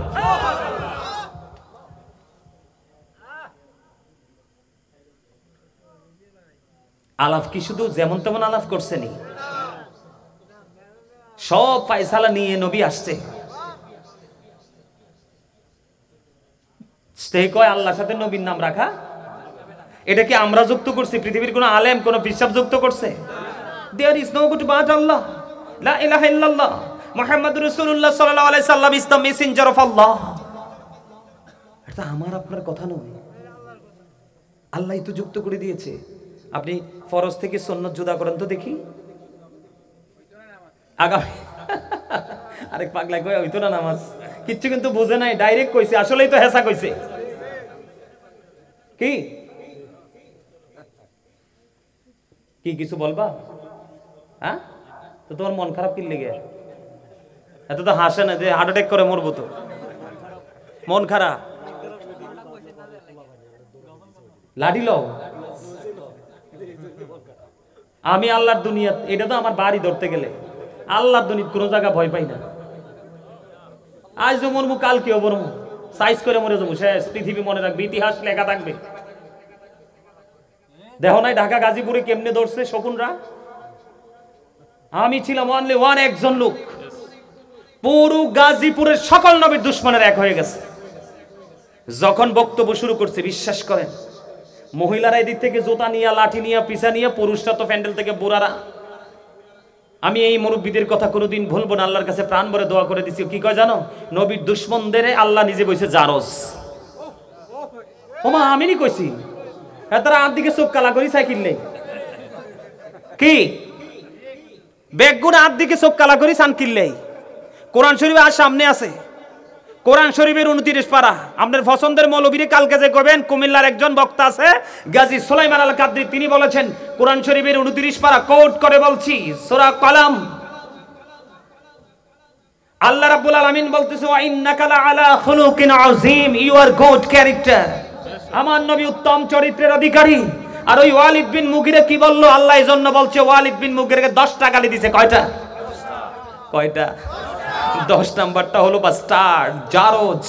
আলাপ কি শুধু যেমন তেমন আলাপ করছেনি? সব ফায়সালা নিয়ে নবী আসছে। সে কয় আল্লাহর সাথে নবীর নাম রাখা, এটা কি আমরা যুক্ত করছি? পৃথিবীর কোন আলেম, কোন বিশ্বাস যুক্ত করছে? There is no good but Allah. La ilaha illallah. Muhammadur Rasulullah sallallahu alaihi wasallam is the messenger of Allah. এটা আমার আপনার কথা নয়, আল্লাহই তো যুক্ত করে দিয়েছে। আপনি ফরজ থেকে সুন্নাত জুদা করেন তো দেখি। আগামী আরেক পাগলা কয় হইতো না নামাজ, কিচ্ছু কিন্তু বুঝে নাই, ডাইরেক্ট কইছে, আসলেই তো হেসা কইছে। কি কি কিছু বলবা? হ্যাঁ, তো তোমার মন খারাপ কি লেগে? এত তো হাসে না যে হার্ট অ্যাটাক করে মরবো, তো মন খারাপ। লাঠি লও। আমি আল্লাহর দুনিয়া, এটা তো আমার বাড়ি ধরতে গেলে আল্লাহর দুনিয়া কোনো জায়গা ভয় পাই না। আজ মরমু, কাল কেউ মরমু, সাইজ করে মরে যাবো, শেষ। পৃথিবী মনে রাখবে, ইতিহাস লেখা থাকবে। দেখো নাই ঢাকা গাজীপুরে কেমনে ধরছে শকুনরা? আমি ছিলাম অনলি ওয়ান, একজন লোক, পুরো গাজীপুরের সকল নবীর দুশমনের এক হয়ে গেছে। যখন বক্তব্য শুরু করছে, বিশ্বাস করেন, মহিলারা এদিক থেকে জুতা নিয়ে, লাঠি নিয়ে, পিছা নিয়ে, পুরুষরা তো প্যান্ডেল থেকে বুড়ারা। আমি এই মুরব্বীদের কথা কোনোদিন ভুলবো না, আল্লাহর কাছে প্রাণ ভরে দোয়া করে দিছি। কি কয় জানো? নবীর দুশমনদের আল্লাহ নিজে বইছে জারজ। ওমা আমি নি কইছি, তারা আর দিকে চোখ কালা করি সাইকেল নেই কি বেগুন আর দিকে চোখ কালা করি সানকিল নেই। কোরআন শরীফ আর সামনে আছে, কোরআন শরীফের 29 পারা। আপনার পছন্দের মৌলবীরে কালকে যে করবেন, কুমিল্লার একজন বক্তা আছে গাজী সুলাইমান আল কাদরি, তিনি বলেছেন কোরআন শরীফের 29 পারা কোট করে বলছি, সূরা কলম। আল্লাহ রাব্বুল আলামিন বলতেছে ওয়া ইন্নাকা লাআলা খুলুকিন আযীম, ইউ আর গুড ক্যারেক্টার। আমার নবী উত্তম চরিত্রের অধিকারী। আর ওই ওয়ালিদ বিন মুগিরা কি বলল? আল্লাহ এই জন্য বলছে ওয়ালিদ বিন মুগিরাকে 10টা গালি দিয়েছে। কয়টা? কয়টা? 10 নাম্বারটা হলো বাস্টার্ড, জারজ।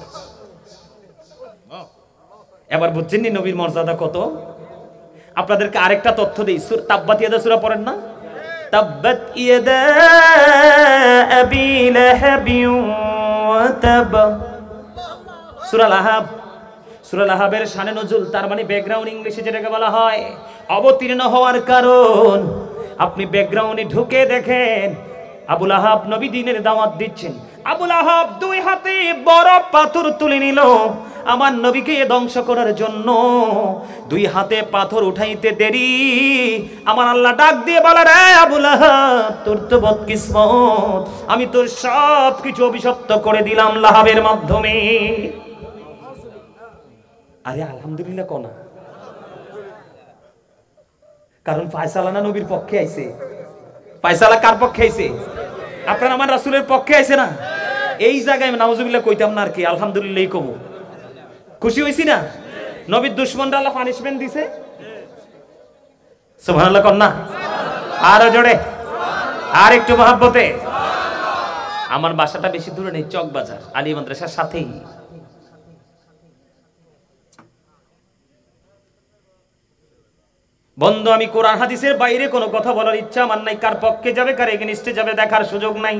এবার বুঝছেন নি নবীর মর্যাদা কত? আপনাদেরকে আরেকটা তথ্য দেই, তাব্বাত ইয়াদা সূরা পড়েন না? তাব্বাত ইয়াদা আবি লাহাবি ওয়া তাব, সূরা লাহাব। সূরা লাহাবের শানে নজুল, তার মানে ব্যাকগ্রাউন্ড ইংলিশে যেটাকে বলা হয় অবতীর্ণ হওয়ার কারণ। আপনি ব্যাকগ্রাউন্ডে ঢুকে দেখেন, আবু লাহাব নবী দ্বীনের দাওয়াত দিচ্ছেন। আবু লাহাব 2 হাতে বড় পাথর তুলে নিল আমার নবীকে ধ্বংস করার জন্য। 2 হাতে পাথর উঠাইতে দেরি, আমার আল্লাহ ডাক দিয়ে বলে, রে আবু লাহাব, তোর তো বদকিসমত, আমি তোর সব কিছু অভিশপ্ত করে দিলাম লাহাবের মাধ্যমে। আরে আলহামদুলিল্লাহ কোনা, কারণ ফায়সালা না নবীর পক্ষে আইছে। ফায়সালা কার পক্ষে আইছে? আপনারা আমার রাসূলের পক্ষে আইছে না, এই জায়গায় নাউজুবিল্লাহ কইতাম না আর কি, আলহামদুলিল্লাহ কব। খুশি হইছি না? নবীর দুশমনরা আল্লাহ পানিশমেন্ট দিছে, সুবহানাল্লাহ কর না, আরো জোরে, আর একটু মহব্বতে। আমার বাসাটা বেশি দূরে নেই, চক বাজার, আলী মাদ্রাসার সাথেই। বন্ধু, আমি কোরআন হাদিসের বাইরে কোনো কথা বলার ইচ্ছা আমার নাই। কার পক্ষে যাবে কার এগেইনস্টে যাবে দেখার সুযোগ নাই।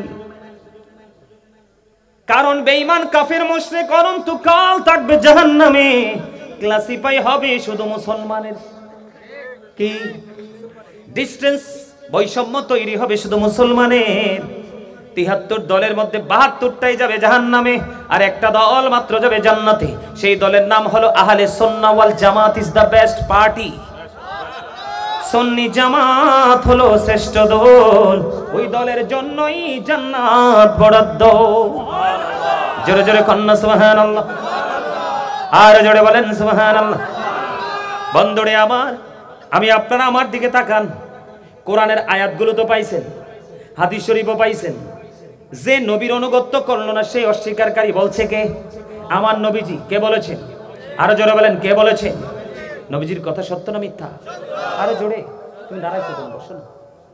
কারণ বেঈমান কাফের মুশরিক অনন্তকাল থাকবে জাহান্নামে। ক্লাসিফাই হবে শুধু মুসলমানের, কি ডিসটেন্স বৈষম্য তৈরি হবে শুধু মুসলমানের। ৭৩ দলের মধ্যে ৭২টাই যাবে জাহান্নামে, আর একটা দল মাত্র যাবে জান্নাতে। সেই দলের নাম হলো আহলে সুন্নাহ ওয়াল জামাত ইজ দ্য বেস্ট পার্টি। সুন্নি জামাত হলো শ্রেষ্ঠ দল, ওই দলের জন্যই জান্নাত বরাদ্দ। জোরে জোরে কন্না সুবহানাল্লাহ, আর জোরে বলেন সুবহানাল্লাহ। বন্ধুরে আমার, আমি আপনারা আমার দিকে তাকান। কোরআনের আয়াতগুলো তো পাইছেন, হাদিস শরীফও পাইছেন। যে নবীর অনুগত্য করলো না সেই অস্বীকারী বলছে কে? আমার নবীজি। কে বলেছেন? আরো জোরে বলেন, কে বলেছেন? নবীজির কথা সত্য না মিথ্যা? আরো জোরে। তুমি দাঁড়াইছো কেন? বসো না।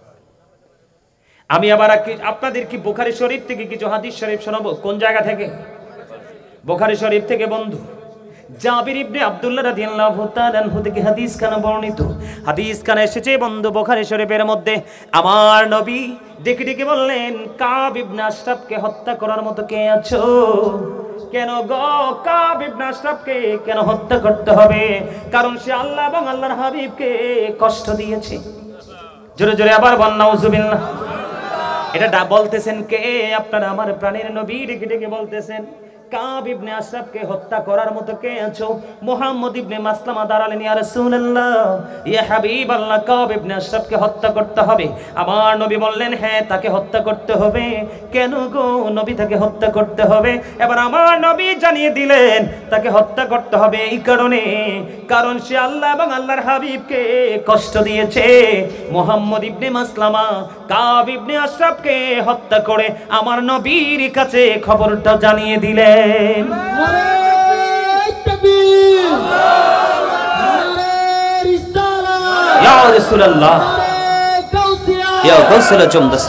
আমি আবার আপনাদের কি বুখারী শরীফ থেকে কিছু হাদিস শরীফ শোনাবো। কোন জায়গা থেকে? বুখারী শরীফ থেকে বন্ধু। জাবির ইবনে আব্দুল্লাহ রাদিয়াল্লাহু তাআলা আনহু থেকে হাদিস খানা বর্ণিত। হাদিস খানা এসেছে বন্ধু বুখারী শরীফের মধ্যে। আমার নবী ডেকে ডেকে বললেন, কাব ইবনে আশরাফকে হত্যা করার মতো কে আছো? কেন গো কাব ইবনে আশরাফকে কেন হত্যা করতে হবে? কারণ সে আল্লাহ এবং আল্লাহর হাবিবকে কষ্ট দিয়েছে। জোরে জোরে আবার বলেন নাউজুবিল্লাহ। এটা বলতেছেন কে? আপনারা আমার প্রাণের নবী ডেকে ডেকে বলতেছেন, কাব ইবনে আশরাফকে হত্যা করার মতো কে আছো? মুহাম্মদ ইবনে মাসলামা দাঁড়ালেন, ইয়া রাসূলুল্লাহ, ইয়া হাবিবাল্লাহ, কাব ইবনে আশরাফকে হত্যা করতে হবে। আমার নবী বললেন, হ্যাঁ তাকে হত্যা করতে হবে। কেন গো নবী তাকে হত্যা করতে হবে? এবার আমার নবী জানিয়ে দিলেন তাকে হত্যা করতে হবে এই কারণে, কারণ সে আল্লাহ এবং আল্লাহর হাবিবকে কষ্ট দিয়েছে। মুহাম্মদ ইবনে মাসলামা কাব ইবনে আশরাফকে হত্যা করে আমার নবীর কাছে খবরটা জানিয়ে দিলেন। ইয়া রাসূলুল্লাহ, ইয়া গাউসুল জমদাস,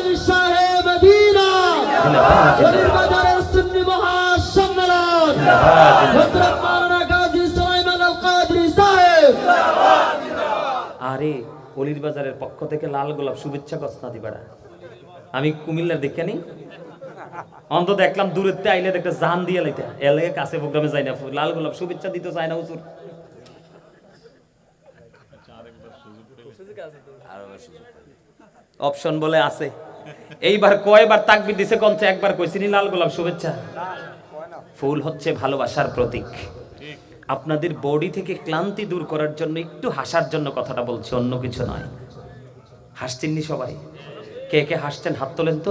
আরে পলির বাজারের পক্ষ থেকে লাল গোলাপ শুভেচ্ছা কসনা দিবাড়া। আমি কুমিল্লার দেখে নি, অন্ত দেখলাম দূরেতে আইলে দেখতে জান দিয়ে লাইতে এলাকে কাছে প্রোগ্রামে যাই না, লাল গোলাপ শুভেচ্ছা দিতে চায় না হুজুর। অপশন বলে আছে। এইবার কয়বার তাকবীর দিছে কোনছে? একবার কইছিনি লাল গোলাপ শুভেচ্ছা। ফুল হচ্ছে ভালোবাসার প্রতীক। আপনাদের বডি থেকে ক্লান্তি দূর করার জন্য একটু হাসার জন্য কথাটা বলছি, অন্য কিছু নয়। হাসছেননি সবাই? কে কে হাসছেন হাত তোলেন তো।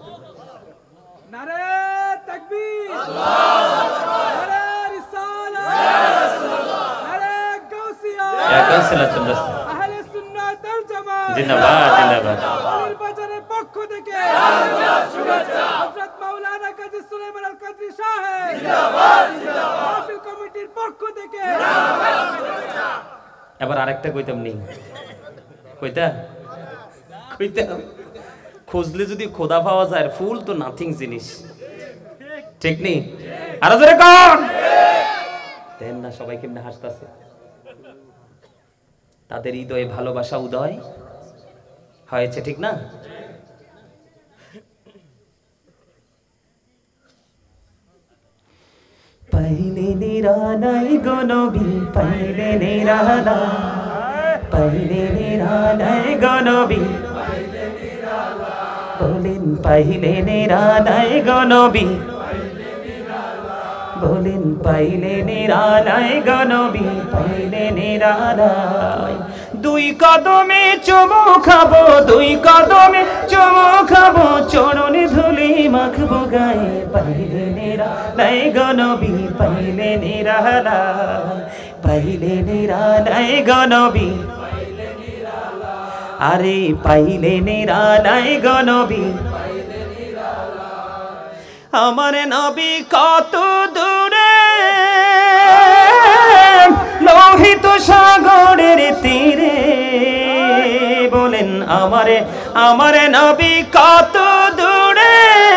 নারে তাকবীর, নারে রিসালাত, নারে গাউসিয়া, গাউসিয়া চন্দ্রস, আহলে সুন্নাত ওয়াল জামাত জিন্দাবাদ জিন্দাবাদ। পলির বাজারের পক্ষ থেকে জিন্দাবাদ, শুভেচ্ছা। হযরত মাওলানা কাজী সুলাইমান আল কাদরি সাহেব জিন্দাবাদ জিন্দাবাদ। মাহফিল কমিটির পক্ষ থেকে জিন্দাবাদ, শুভেচ্ছা। এবার আরেকটা কইতাম নি, কইতাম খুঁজলে যদি খোদা পাওয়া যায়, ফুল তো নাথিং জিনিস, ঠিক নেই? আর জোরে কোন দেন না? সবাই কেমনে হাসতাছে? তাদের হৃদয়ে ভালোবাসা উদয় হয়েছে, ঠিক না? পাইলে নিরালাই গো নবী, পাইলে নিরালাই, পাইলে নিরালাই গো নবী, বলেন পাইলে নিরালাই গো নবী, বলেন পাইলে নিরালাই গো নবী, পাইলে নিরালাই। দুই কদমে চুমু খাবো, দুই কদমে চুমু খাবো, চরণে ধুলি মাখবো গায়ে, পাইলে নিরালাই গো নবী, পাইলে নিরালাই, পাইলে নিরালাই গো নবী, আরে পাইলে নিরালাই গো নবী, আমার নবী কত দূরে লোহিত সাগরের তীরে বলেন আমার নবী কত দূরে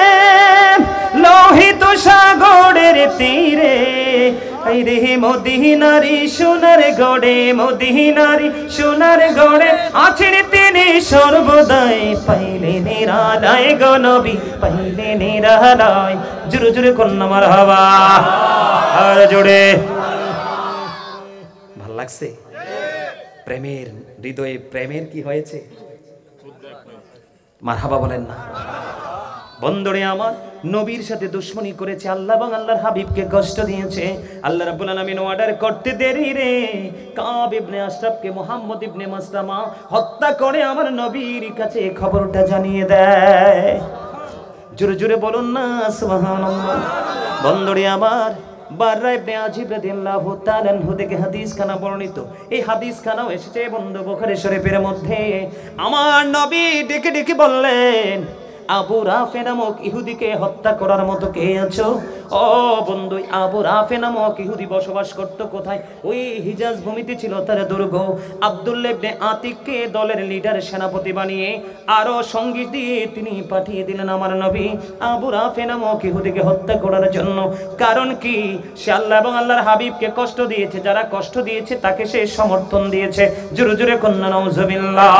লোহিত সাগরের তীরে রে মদিনারি সোনার গড়ে মদিনারি সোনার গড়ে আছেন তিনি সর্বদাই পাইলে নিরালায় গো নবী পাইলে নিরালায় জোরে জোরে কন্যা মারহাবা আর জোরে ভাল লাগছে প্রেমের হৃদয়ে প্রেমের কি হয়েছে মারহাবা বলেন না বন্ধুরে আমার নবীর সাথে দুশমনি করেছে আল্লাহ এবং আল্লাহর হাবিবকে কষ্ট দিয়েছে আল্লাহ রাব্বুল আলামিন অর্ডার করতে দেরি রে কাব ইবনে আশরাফকে মুহাম্মদ ইবনে মাসলামা হত্যা করে আমার নবীর কাছে খবরটা জানিয়ে দেয় জোরে জোরে বলুন না সুবহানাল্লাহ বন্ধুরে আমার বাররা ইবনে আজিব রাদিয়াল্লাহু তাআলা আনহু থেকে হাদিস খানা বর্ণিত এই হাদিস খানাও এসেছে বন্ধু বুখারী শরীফের মধ্যে আমার নবী ডেকে ডেকে বললেন আবু রাফে নামক ইহুদিকে হত্যা করার মতো কে আছো ও বন্ধু আবু রাফে নামক ইহুদি বসবাস করত কোথায় ওই হিজাজ ভূমিতে ছিল তার দুর্গ আব্দুল্লাহ ইবনে আতিককে দলের লিডার সেনাপতি বানিয়ে আরো সঙ্গী দিয়ে তিনি পাঠিয়ে দিলেন আমার নবী আবু রাফে নামক ইহুদিকে হত্যা করার জন্য কারণ কি সে আল্লাহ এবং আল্লাহর হাবিবকে কষ্ট দিয়েছে যারা কষ্ট দিয়েছে তাকে সে সমর্থন দিয়েছে জোরে জোরে কন্যা নাউজুবিল্লাহ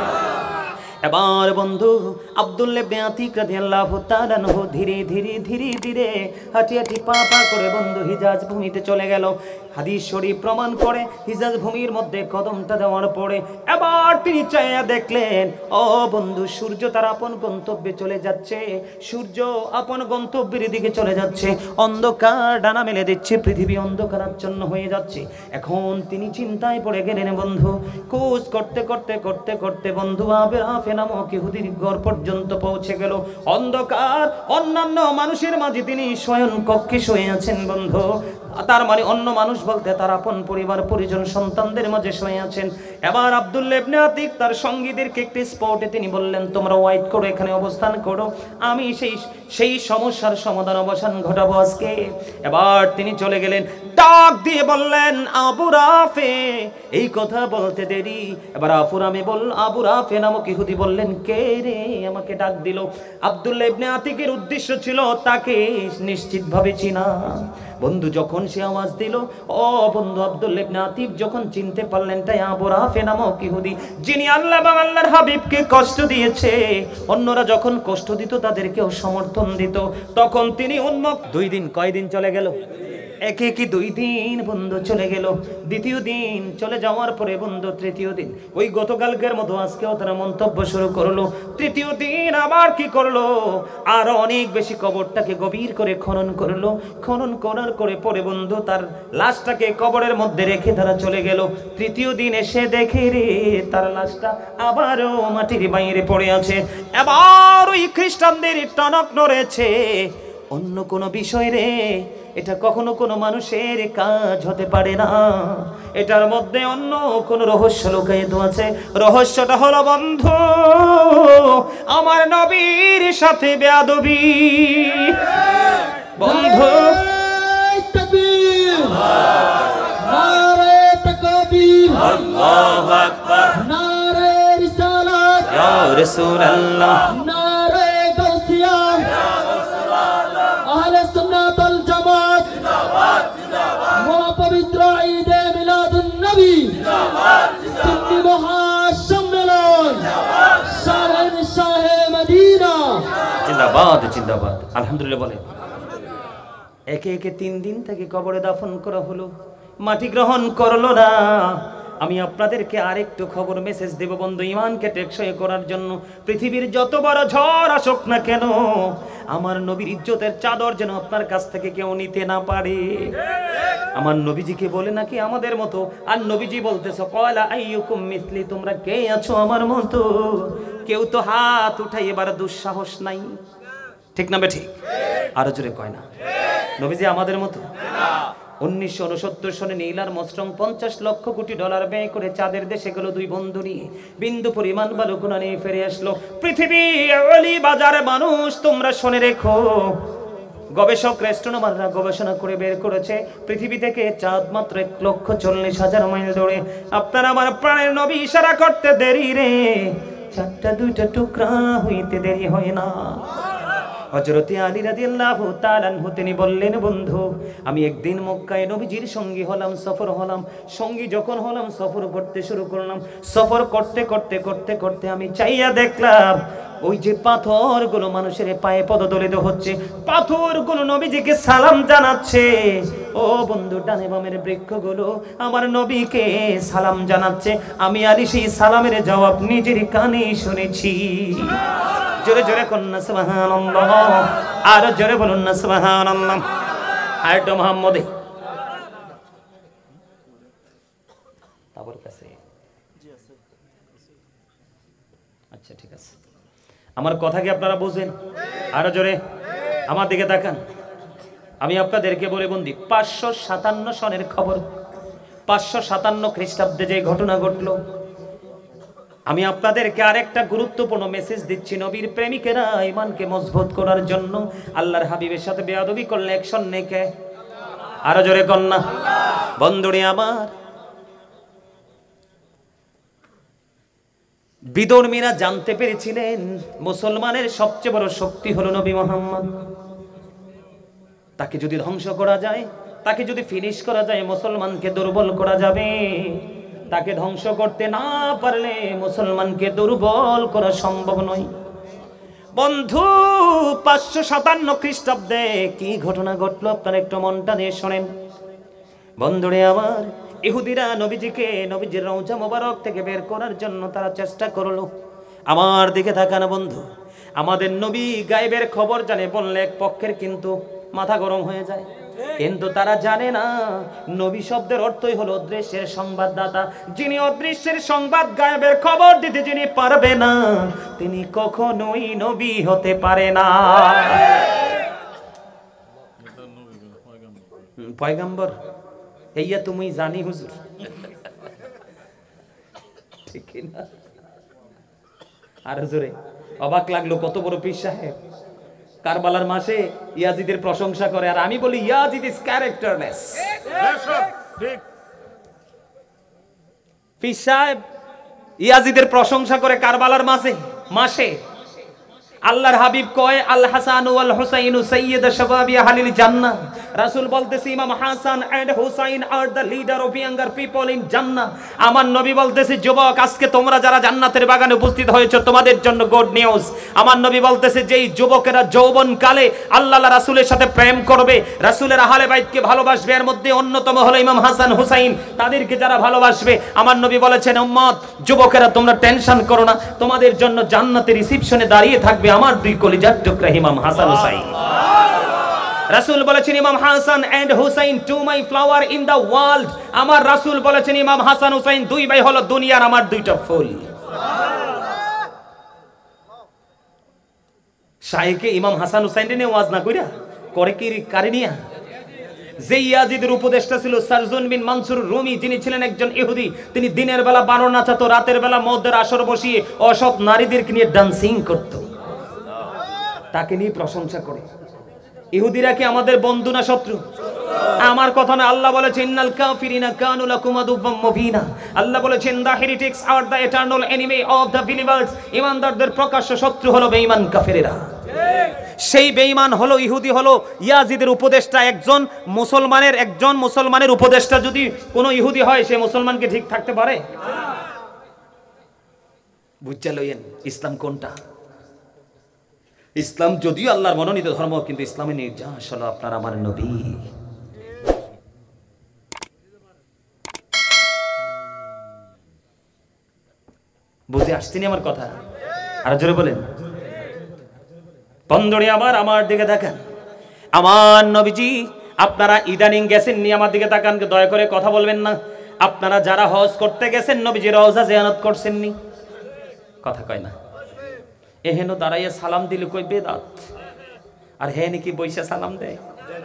এবার বন্ধু আব্দুল্লাহ ইবনে আতিক রাদিয়াল্লাহু তাআলা আনহু ধীরে ধীরে ধীরে ধীরে হাঁটি হাঁটি পা পা করে বন্ধু হিজাজ ভূমিতে চলে গেল হাদিস শরীফ প্রমাণ করে হিজাজ ভূমির মধ্যে কদমটা দেওয়ার পরে এবার তিনি চাইয়া দেখলেন ও বন্ধু সূর্য তার আপন গন্তব্যে চলে যাচ্ছে সূর্য আপন গন্তব্যের দিকে চলে যাচ্ছে অন্ধকার ডানা মেলে দিচ্ছে পৃথিবী অন্ধকারাচ্ছন্ন হয়ে যাচ্ছে এখন তিনি চিন্তায় পড়ে গেলেন বন্ধু খোঁজ করতে করতে করতে করতে বন্ধু আবু রাফে নামক ইহুদির ঘর পর্যন্ত পৌঁছে গেল অন্ধকার অন্যান্য মানুষের মাঝে তিনি শয়ন কক্ষে শুয়ে আছেন বন্ধু তার মানে অন্য মানুষ বলতে তার আপন পরিবার পরিজন সন্তানদের মাঝে শুয়ে আছেন এবার আব্দুল্লাহ ইবনে আতিক তার সঙ্গীদেরকে একটি স্পটে তিনি বললেন তোমরা ওয়েট করো এখানে অবস্থান করো আমি সেই সমস্যার সমাধান অবসান ঘটাবো আজকে এবার তিনি চলে গেলেন ডাক দিয়ে বললেন আবু রাফে এই কথা বলতে দেরি এবার আবু রাফে নামক ইহুদি বললেন কে রে আমাকে ডাক দিল আব্দুল্লাহ ইবনে আতিকের উদ্দেশ্য ছিল তাকে নিশ্চিতভাবে চিনা বন্ধু যখন সে আওয়াজ দিল ও বন্ধু আব্দুল্লাহ ইবনে আতিক যখন চিনতে পারলেন তাই আবু রাফে নামক ইহুদি যিনি আল্লাহ এবং আল্লাহর হাবিবকে কষ্ট দিয়েছে অন্যরা যখন কষ্ট দিত তাদেরকেও সমর্থন দিত তখন তিনি উন্মুখ 2 দিন কয়দিন চলে গেল একে কি 2 দিন বন্ধু চলে গেল দ্বিতীয় দিন চলে যাওয়ার পরে বন্ধু তৃতীয় দিন ওই গতকালকের মতো আজকেও তারা মন্তব্য শুরু করলো তৃতীয় দিন আবার কি করলো আর অনেক বেশি কবরটাকে গভীর করে খনন করার করে পরে বন্ধু তার লাশটাকে কবরের মধ্যে রেখে তারা চলে গেল তৃতীয় দিন এসে দেখে রে তার লাশটা আবারও মাটির বাইরে পড়ে আছে এবার ওই খ্রিস্টানদের টনক নড়েছে অন্য কোনো বিষয় রে এটা কখনো কোনো মানুষের কাজ হতে পারে না এটার মধ্যে অন্য কোনো রহস্য লুকায়িত আছে রহস্যটা হলো বন্ধু আমার নবীর সাথে বেয়াদবি বন্ধু তাকবীর নারে তাকবীর আল্লাহু আকবার নারে রিসালাত ইয়া রাসূলুল্লাহ নারে গাউসিয়া ইয়া রাসূলুল্লাহ আহলে সুন্নাত ওয়াল জামাত জিন্দাবাদ জিন্দাবাদ মহাপবিত্র ঈদে মিলাদুন নবী জিন্দাবাদ জিন্দাবাদ সুন্নি মহাসম্মেলন জিন্দাবাদ শাহে মদিনা জিন্দাবাদ জিন্দাবাদ আলহামদুলিল্লাহ বলেন একে একে 3 দিন থেকে কবরে দাফন করা হলো মাটি গ্রহণ করলো না আমি আপনাদেরকে আরেকটু খবর মেসেজ দেব বন্ধু ঈমানকে টেকসই করার জন্য পৃথিবীর যত বড় ঝড় আসুক না কেন আমার নবীর ইজ্জতের চাদর যেন আপনার কাছ থেকে কেউ নিতে না পারে আমার নবীজিকে বলে নাকি আমাদের মতো আর নবীজি বলতেছে ক্বালা আইয়ুকুম মিসলি তোমরা কে আছো আমার মতো কেউ তো হাত উঠাই এবার দুঃসাহস নাই ঠিক না ঠিক আরো জোরে কয় না নবীজি আমাদের মতো না 1969 সনে নীল আর্মস্ট্রং $50 লক্ষ কোটি ব্যয় করে চাঁদের দেশে গেল 2 বন্ধু নিয়ে বিন্দু পরিমাণ বালুকণা নিয়ে ফিরে আসলো পৃথিবী ওলি বাজারে মানুষ তোমরা শুনে রেখো গবেষক রেস্টোনোমাররা গবেষণা করে বের করেছে পৃথিবী থেকে চাঁদ মাত্র 1,40,000 মাইল দূরে। আপনারা আমার প্রাণের নবী ইশারা করতে দেরি রে, চারটা দুইটা টুকরা হইতে দেরি হয় না। হযরত আলী রাদিয়াল্লাহু তাআলা আনহু তিনি বললেন, বন্ধু আমি একদিন মক্কায় নবীজির সঙ্গী হলাম, সফর হলাম। সঙ্গী যখন হলাম সফর করতে শুরু করলাম। সফর করতে করতে করতে করতে আমি চাইয়া দেখলাম ওই যে পাথরগুলো মানুষের পায়ে পদদলিত হচ্ছে, পাথরগুলো নবীজিকে সালাম জানাচ্ছে। ও বন্ধু, ডানে বামের বৃক্ষগুলো আমার নবীকে সালাম জানাচ্ছে। আমি আলী সেই সালামের জবাব নিজের কানে শুনেছি। জোরে জোরে কন্যা সুবহানাল্লাহ, আর জোরে বলুন না সুবহানাল্লাহ। আর তো মুহাম্মদে তাবর কাছে, আচ্ছা ঠিক আছে, আমার কথা কি আপনারা বুঝেন? আরো জোরে আমার দিকে তাকান। আমি আপনাদেরকে বলে বন্দি 557 সনের খবর, 557 খ্রিস্টাব্দে যে ঘটনা ঘটলো। আমি আপনাদেরকে আরেকটা গুরুত্বপূর্ণ মেসেজ দিচ্ছি। নবীর প্রেমিকেরা ঈমানকে মজবুত করার জন্য আল্লাহর হাবিবের সাথে বেয়াদবি করলে অ্যাকশন নেই কে? আরো জোরে কন্যা। বন্ধুরে আমার, বিদর্মীরা জানতে পেরেছিলেন মুসলমানের সবচেয়ে বড় শক্তি হলো নবী মুহাম্মদ। তাকে যদি ধ্বংস করা যায়, তাকে যদি ফিনিশ করা যায়, মুসলমানকে দুর্বল করা যাবে। তাকে ধ্বংস করতে না পারলে মুসলমানকে দুর্বল করা সম্ভব নয়। বন্ধু 557 খ্রিস্টাব্দে কি ঘটনা ঘটলো আপনারা একটু মনটা দিয়ে শোনেন। বন্ধুরে আমার, ইহুদিরা নবীজিকে নবীজির রওজা মোবারক থেকে বের করার জন্য তারা চেষ্টা করলো। আমার দিকে তাকান বন্ধু, আমাদের নবী গায়েবের খবর জানে বললে এক পক্ষের কিন্তু মাথা গরম হয়ে যায়, কিন্তু তারা জানে না নবী শব্দের অর্থই হলো অদৃশ্যের সংবাদদাতা। যিনি অদৃশ্যের সংবাদ গায়েবের খবর দিতে যিনি পারবে না, তিনি কখনোই নবী হতে পারে না। পয়গম্বর এইয়া তুমি জানি হুজুর, ঠিক না? আর হুজুরে অবাক লাগলো, কত বড় পীর সাহেব কারবালার মাসে ইয়াজিদের প্রশংসা করে, আর আমি বলি ইয়াজিদ ইজ ক্যারেক্টারলেস। পীর সাহেব ইয়াজিদের প্রশংসা করে কারবালার মাসে। আল্লাহর হাবিব কয় আল হাসান ওয়াল হুসাইন সাইয়্যিদ শাবাবি আহলিল জান্নাহ। রাসূল বলতেছে imam Hasan and Hussain are the leader of younger people in জান্নাহ। আমার নবী বলতেছে যুবক, আজকে তোমরা যারা জান্নাতের বাগানে উপস্থিত হয়েছো তোমাদের জন্য গুড নিউজ। আমার নবী বলতেছে যেই যুবকেরা যৌবনকালে আল্লাহ রাসূলের সাথে প্রেম করবে, রাসূলের আহলে বাইতকে ভালোবাসবে, এর মধ্যে অন্যতম হলো ইমাম হাসান হুসাইন, তাদেরকে যারা ভালোবাসবে, আমার নবী বলেছেন উম্মত যুবকেরা তোমরা টেনশন করো না, তোমাদের জন্য জান্নাতের রিসেপশনে দাঁড়িয়ে থাকবে আমার দুই কলিজার টুকরা ইমাম হাসান হুসাইন। রাসূল বলেছেন imam Hasan and Hussain two my flower in the world. আমার রাসূল বলেছেন ইমাম হাসান হুসাইন দুই ভাই হলো দুনিয়ার আমার দুইটা ফুল। শাইখে ইমাম হাসান হুসাইন নিয়ে ওয়াজ না কইরা করে কি কারিনিয়া। যে ইয়াজিদের উপদেষ্টা ছিল সারজুন বিন মানসুর রুমি, যিনি ছিলেন একজন ইহুদি, তিনি দিনের বেলা বানর নাচাতো, রাতের বেলা মদের আসর বসিয়ে অসৎ নারীদেরকে নিয়ে ডান্সিং করত, তাকে নিয়ে প্রশংসা করে। ইহুদিরা কি আমাদের বন্ধু না শত্রু? আমার কথা না, আল্লাহ বলেছেন ইন্নাল কাফিরিনা কানু লাকুম আদুওয়াম মুবিনা। আল্লাহ বলেছেন the heretics are the eternal enemy of the believers. ঈমানদারদের প্রকাশ্য শত্রু হলো বেঈমান কাফেরেরা। সেই বেঈমান হলো ইহুদি, হলো ইয়াজিদের উপদেষ্টা। একজন মুসলমানের উপদেষ্টা যদি কোনো ইহুদি হয়, সে মুসলমানকে ঠিক থাকতে পারে? বুঝতে লইয়েন ইসলাম কোনটা। ইসলাম যদিও আল্লাহর মনোনীত ধর্ম, কিন্তু ইসলামের নির্যাস হলো আপনার আমার নবী। বুঝে আসছেন আমার কথা? আর জোরে বলেন। বন্ধুরে আমার দিকে তাকান। আমার নবীজি, আপনারা ইদানিং গেছেন নি, আমার দিকে তাকান, দয়া করে কথা বলবেন না। আপনারা যারা হজ করতে গেছেন নবীজি রওজা জিয়ারত করছেন নি? কথা কয় না। এহেন দাঁড়াইয়া সালাম দিলে কই বেদাত, আর হে নাকি বইসা সালাম দেয়।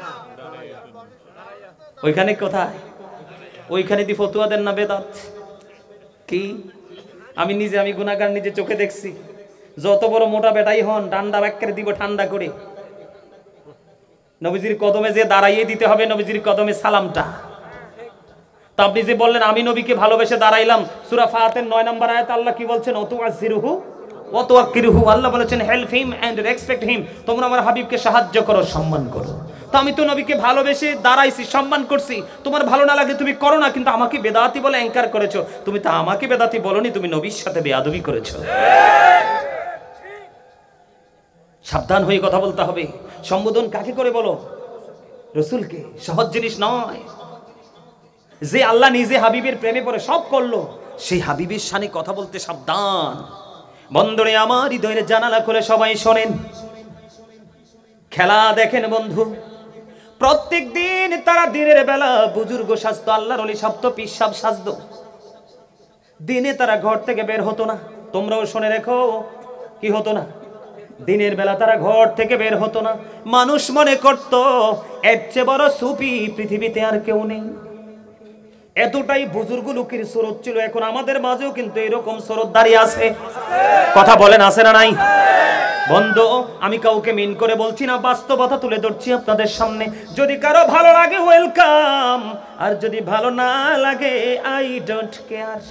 ওইখানে কোথায়? ওইখানে দি ফতুয়া দেন না বেদাত কি? আমি গুনাহগার নিজে চোখে দেখছি। যত বড় মোটা বেটাই হন, ডান্ডা ব্যাক্কের দিব ঠান্ডা করে। নবীজির কদমে যে দাঁড়াইয়ে দিতে হবে নবীজির কদমে সালামটা। তো আপনি যে বললেন আমি নবীকে ভালোবেসে দাঁড়াইলাম, সূরা ফাতির 9 নম্বর আয়াত আল্লাহ কি বলছেন? ওয়াতুআযিরুহু ওয়াতুওয়াক্কিরুহু, আল্লাহ বলেছেন help him and respect him, তোমরা আমার হাবিবকে সাহায্য করো, সম্মান করো। তো আমি তো নবীকে ভালোবেসে দাঁড়াইছি, সম্মান করছি, তোমার ভালো না লাগে তুমি করো না, কিন্তু আমাকে বেদাতি বলে অ্যাঙ্কার করেছো। তুমি তো আমাকে বেদাতি বলনি, তুমি নবীর সাথে বেয়াদবি করেছো। সাবধান হয়ে কথা বলতে হবে। সম্বোধন কাকে করে বলো? রাসূলকে। সহজ জিনিস নয়। যে আল্লাহ নিজে হাবিবের প্রেমে পড়ে সব করলো, সেই হাবিবের শানে কথা বলতে সাবধান। বন্ধুরে আমার হৃদয়ের জানালা খুলে সবাই শোনেন, খেলা দেখেন বন্ধু। প্রত্যেক দিন তারা দিনের বেলা বুজুর্গ সাজতো, আল্লাহর ওলি সাজতো, পীর সাহেব সাজতো। দিনে তারা ঘর থেকে বের হতো না। তোমরাও শুনে রেখো, কি হতো না? দিনের বেলা তারা ঘর থেকে বের হতো না। মানুষ মনে করত এর চেয়ে বড় সুফি পৃথিবীতে আর কেউ নেই। এতটাই বুজুর্গ লোকের সুরত ছিল। এখন আমাদের মাঝেও কিন্তু এরকম সুরত দাঁড়িয়ে আছে। কথা বলেন, আছে না নাই? বন্ধু, আমি কাউকে মিন করে বলছি না, বাস্তবতা তুলে ধরছি আপনাদের সামনে। যদি কারো ভালো লাগে ওয়েলকাম, আর যদি ভালো না লাগে আই ডোন্ট কেয়ার।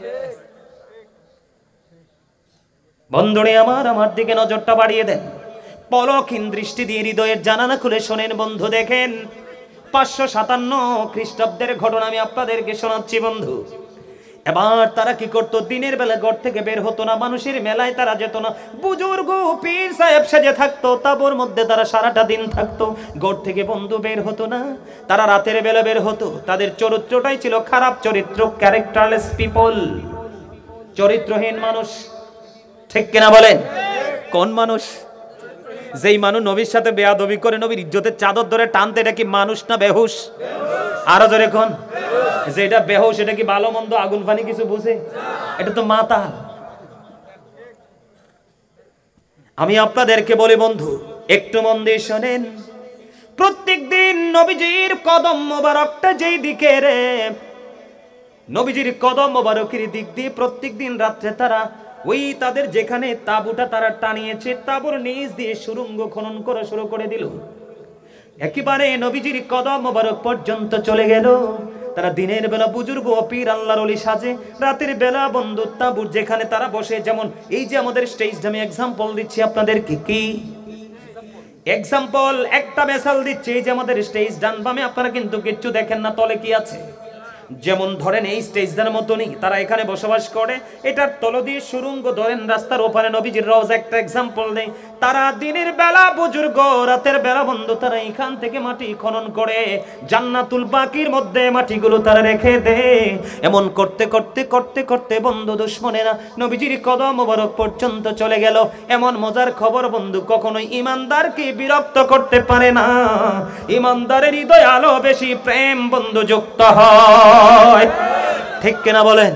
বন্ধুরে আমার দিকে নজরটা বাড়িয়ে দেন, পলকহীন দৃষ্টি দিয়ে হৃদয়ের জানালা খুলে শোনেন বন্ধু। দেখেন 557 খ্রিস্টাব্দের ঘটনা আমি আপনাদেরকে শোনাচ্ছি বন্ধু। এবার তারা কি করতো? দিনের বেলা ঘর থেকে বের হতো না, মানুষের মেলায় তারা যেত না। বুজুর্গ পীর সাহেব সেজে থাকতো, তাবর মধ্যে তারা সারাটা দিন থাকতো, ঘর থেকে বন্ধু বের হতো না। তারা রাতের বেলা বের হতো। তাদের চরিত্রটাই ছিল খারাপ চরিত্র, ক্যারেক্টারলেস পিপল, চরিত্রহীন মানুষ। ঠিক কিনা বলেন? কোন মানুষ? যেই মানুষ নবীর সাথে বেয়াদবি করে, নবীর ইজ্জতের চাদর ধরে টানতে, এটা কি মানুষ না বেহুশ? আরো জোরে কোন? যেটা বেহুশ এটা কি ভালো মন্দ আগুন পানি কিছু বুঝে? এটা তো মাতাল। আমি আপনাদেরকে বলি বন্ধু, একটু মন দিয়ে শোনেন। প্রত্যেক দিন নবীজির কদম মোবারকটা যেই দিকে রে, নবীজির কদম মোবারকের দিক দিয়ে প্রত্যেক দিন রাত্রে তারা ওই তাদের যেখানে তাঁবুটা তারা টানিয়েছে, তাঁবুর নিচ দিয়ে সুড়ঙ্গ খনন করা শুরু করে দিল। একেবারে নবীজির কদম মোবারক পর্যন্ত চলে গেল। তারা দিনের বেলা বুজুর্গ পীর আল্লাহর ওলি সাজে, রাতের বেলা বন্ধু তাঁবুর যেখানে তারা বসে। যেমন এই যে আমাদের স্টেজটা, আমি এক্সাম্পল দিচ্ছি আপনাদেরকে। কি এক্সাম্পল? একটা মেসাল দিচ্ছি। এই যে আমাদের স্টেজ, ডান বামে আপনারা কিন্তু কিচ্ছু দেখেন না, তলে কি আছে? যেমন ধরেন এই স্টেজটার মতনই তারা এখানে বসবাস করে, এটার তল দিয়ে সুড়ঙ্গ ধরেন রাস্তার ওপারে নবীজির রওজা। একটা এক্সাম্পল নেই। তারা দিনের বেলা বুজুর্গ, রাতের বেলা বন্ধু তারা এখান থেকে মাটি খনন করে জান্নাতুল বাকির মধ্যে মাটিগুলো তারা রেখে দেয়। এমন করতে করতে করতে করতে বন্ধু দুশ্মনেরা নবীজির কদম মোবারক পর্যন্ত চলে গেল। এমন মজার খবর বন্ধু, কখনোই ইমানদারকে বিরক্ত করতে পারে না। ইমানদারের হৃদয় আলো বেশি প্রেম বন্ধু যুক্ত হয়। ঠিক কিনা বলেন?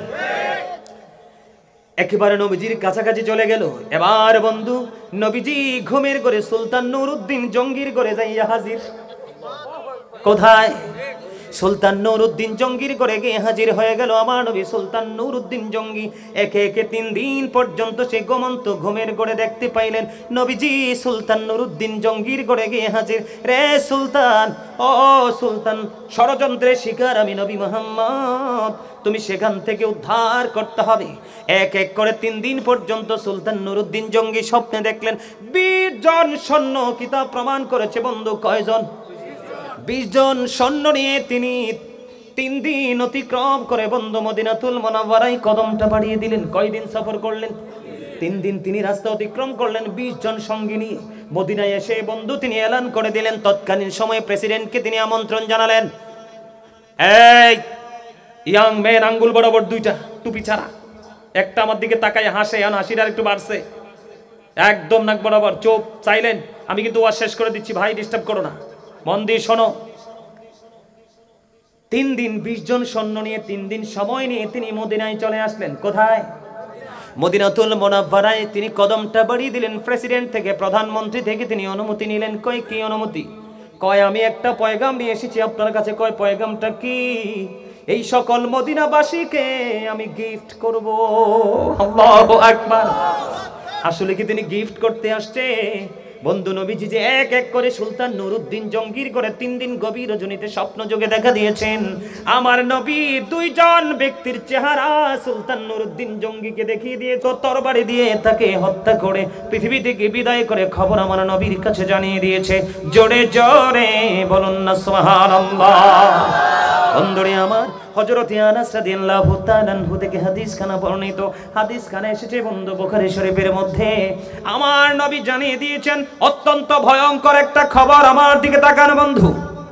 একেবারে নবীজির কাছাকাছি চলে গেল। এবার বন্ধু নবীজি ঘুমের ঘরে সুলতান নুরউদ্দিন জঙ্গির ঘরে যাইয়া হাজির। কোথায়? সুলতান নুরউদ্দিন জঙ্গির ঘরে গিয়ে হাজির হয়ে গেল আমার নবী সুলতান নুরউদ্দিন জঙ্গি। একে একে 3 দিন পর্যন্ত সে ঘুমন্ত ঘুমের ঘরে দেখতে পাইলেন নবীজি সুলতান নুরউদ্দিন জঙ্গির ঘরে গিয়ে হাজির। রে সুলতান, ও সুলতান, ষড়যন্ত্রের শিকার আমি নবী মুহাম্মদ, তুমি সেখান থেকে উদ্ধার করতে হবে। এক এক করে 3 দিন পর্যন্ত সুলতান নুরউদ্দিন জঙ্গি স্বপ্নে দেখলেন 20 জন সৈন্য। কিতাব প্রমাণ করেছে বন্ধু, কয়জন? 20 জন সৈন্য নিয়ে তিনি 3 দিন অতিক্রম করে বন্ধু মদিনাতুল মুনাওয়ারায় কদমটা বাড়িয়ে দিলেন। কয়দিন সফর করলেন? 3 দিন তিনি রাস্তা অতিক্রম করলেন 20 জন সঙ্গী নিয়ে। মদিনায় এসে বন্ধু তিনি এলান করে দিলেন, তৎকালীন সময়ে প্রেসিডেন্টকে তিনি আমন্ত্রণ জানালেন, এই ইয়াং ম্যান, আঙ্গুল বরাবর 2টা টুপি ছাড়া, একটা আমার দিকে তাকায় হাসে, এখন হাসির আর একটু বাড়ছে, একদম নাক বরাবর চোখ চাইলেন। আমি কিন্তু ওয়াজ শেষ করে দিচ্ছি ভাই, ডিস্টার্ব করো না, মন দিয়ে শোনো। 3 দিন 20 জন সৈন্য নিয়ে 3 দিন সময় নিয়ে তিনি মদিনায় চলে আসলেন। কোথায়? মদিনাতুল মুনাওয়ারায় তিনি কদমটা বাড়িয়ে দিলেন। প্রেসিডেন্ট থেকে, প্রধানমন্ত্রী থেকে তিনি অনুমতি নিলেন। কয় কি অনুমতি? কয় আমি একটা পয়গাম নিয়ে এসেছি আপনার কাছে। কয় পয়গামটা কি? এই সকল মদিনাবাসীকে আমি গিফট করব। আল্লাহু আকবার। আসলে কি তিনি গিফট করতে আসছে বন্ধু নবীজি যে এক এক করে সুলতান নুরউদ্দিন জঙ্গির করে 3 দিন গভীর রজনীতে স্বপ্ন যোগে দেখা দিয়েছেন। আমার নবী 2 জন ব্যক্তির চেহারা সুলতান নুরউদ্দিন জঙ্গিকে দেখিয়ে দিয়ে তরবারি দিয়ে তাকে হত্যা করে পৃথিবী থেকে বিদায় করে খবর আমার নবীর কাছে জানিয়ে দিয়েছে। জোরে জোরে বলুন না সুবহানাল্লাহ। বন্ধুরে আমার, হযরত আনাস রাদিয়াল্লাহু তাআলা আনহু থেকে হাদিস খানা বর্ণিত, হাদিস খানা এসেছে বন্ধু বুখারী শরীফের মধ্যে। আমার নবী জানিয়ে দিয়েছেন অত্যন্ত ভয়ঙ্কর একটা খবর। আমার দিকে তাকান বন্ধু,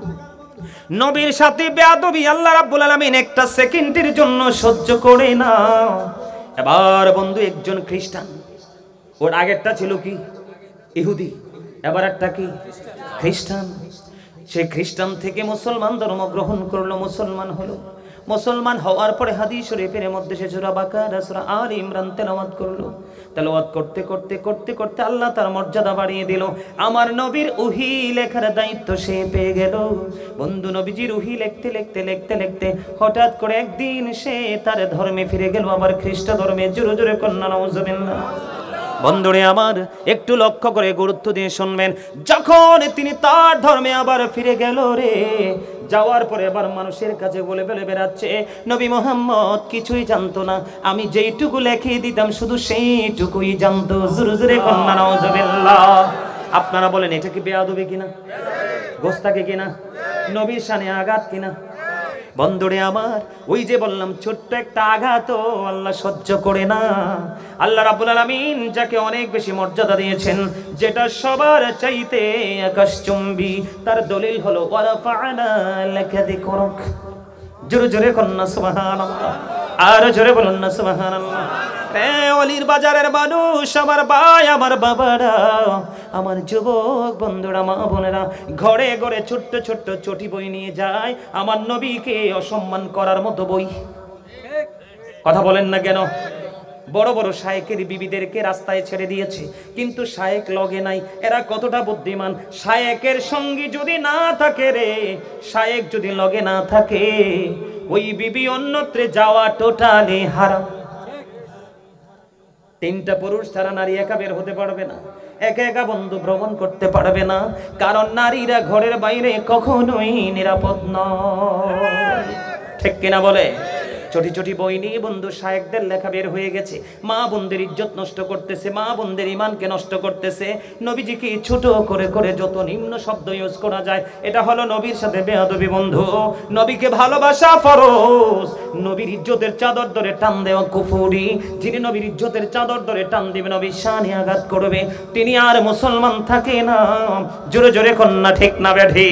নবীর সাথে বেয়াদবি আল্লাহ রাব্বুল আলামিন একটা সেকেন্ডের জন্য সহ্য করে না। এবার বন্ধু একজন খ্রিস্টান, ওর আগেরটা ছিল কি ইহুদি, এবার একটা কি খ্রিস্টান। সে খ্রিস্টান থেকে মুসলমান ধর্ম গ্রহণ করলো, মুসলমান হলো। মুসলমান হওয়ার পরে হাদিস শরীফের মধ্যে সে সূরা বাকারা, সূরা আলে ইমরান তেলাওয়াত করলো। তেলাওয়াত করতে করতে করতে করতে আল্লাহ তার মর্যাদা বাড়িয়ে দিল। আমার নবীর ওহী লেখার দায়িত্ব সে পেয়ে গেল। বন্ধু নবীজির ওহী লিখতে লিখতে লিখতে লিখতে হঠাৎ করে একদিন সে তার ধর্মে ফিরে গেল, আবার খ্রিস্ট ধর্মে। জোরে জোরে কন্যা নাউজুবিল্লাহ। বন্ধুরে আমার, একটু লক্ষ্য করে গুরুত্ব দিয়ে শুনবেন। যখন তিনি তার ধর্মে আবার ফিরে গেল রে, যাওয়ার পরে আবার মানুষের কাছে বলে বলে বেড়াচ্ছে নবী মুহাম্মদ কিছুই জানতো না, আমি যেইটুকু লিখে দিতাম শুধু সেইটুকুই জানতো। জোরে জোরে কন্যা নাউজুবিল্লাহ। আপনারা বলেন এটা কি বেয়াদবি কিনা, গোস্তাকে কিনা, নবীর শানে আঘাত কিনা? বন্ধুরে আমার, ওই যে বললাম ছোট্ট একটা আঘাত আল্লাহ সহ্য করে না। আল্লাহ রাব্বুল আলামিন যাকে অনেক বেশি মর্যাদা দিয়েছেন, যেটা সবার চাইতে আকাশচুম্বী, তার দলিল হলো ওয়ারাফা'না লাকা যিকরাক। জোরে জোরে কন্না সুবহানাল্লাহ, আর জোরে বলুন না সুবহানাল্লাহ। অলির বাজারের মানুষ, আমার ভাই, আমার বাবারা, আমার যুবক বন্ধুরা, মা বোনেরা, ঘরে ঘরে ছোট্ট ছোট্ট চটি বই নিয়ে যায় আমার নবীকে অসম্মান করার মতো বই। কথা বলেন না কেন? বড় বড় শায়েকের বিবিদেরকে রাস্তায় ছেড়ে দিয়েছে, কিন্তু শায়েক লগে নাই। এরা কতটা বুদ্ধিমান! শায়েকের সঙ্গী যদি না থাকে রে, শায়েক যদি লগে না থাকে, ওই বিবি অন্যত্রে যাওয়া টোটালি হারাম। 3টা পুরুষ ছাড়া নারী একা বের হতে পারবে না, একা একা বন্ধু ভ্রমণ করতে পারবে না, কারণ নারীরা ঘরের বাইরে কখনোই নিরাপদ নয়। ঠিক কিনা বলে? চটি চটি বই নিয়ে বন্ধু শায়েকদের লেখা বের হয়ে গেছে, মা বোনদের ইজ্জত নষ্ট করতেছে, মা বোনদের ইমানকে নষ্ট করতেছে। নবীজিকে ছোট করে করে যত নিম্ন শব্দ ইউজ করা যায়, এটা হলো নবীর সাথে বেয়াদবি বন্ধু। নবীকে ভালোবাসা ফরজ, নবীর ইজ্জতের চাদর ধরে টান দেওয়া কুফরি। যিনি নবীর ইজ্জতের চাদর ধরে টান দিবে, নবীর শানে আঘাত করবে, তিনি আর মুসলমান থাকে না। জোরে জোরে কন্যা ঠিক না বেঠি?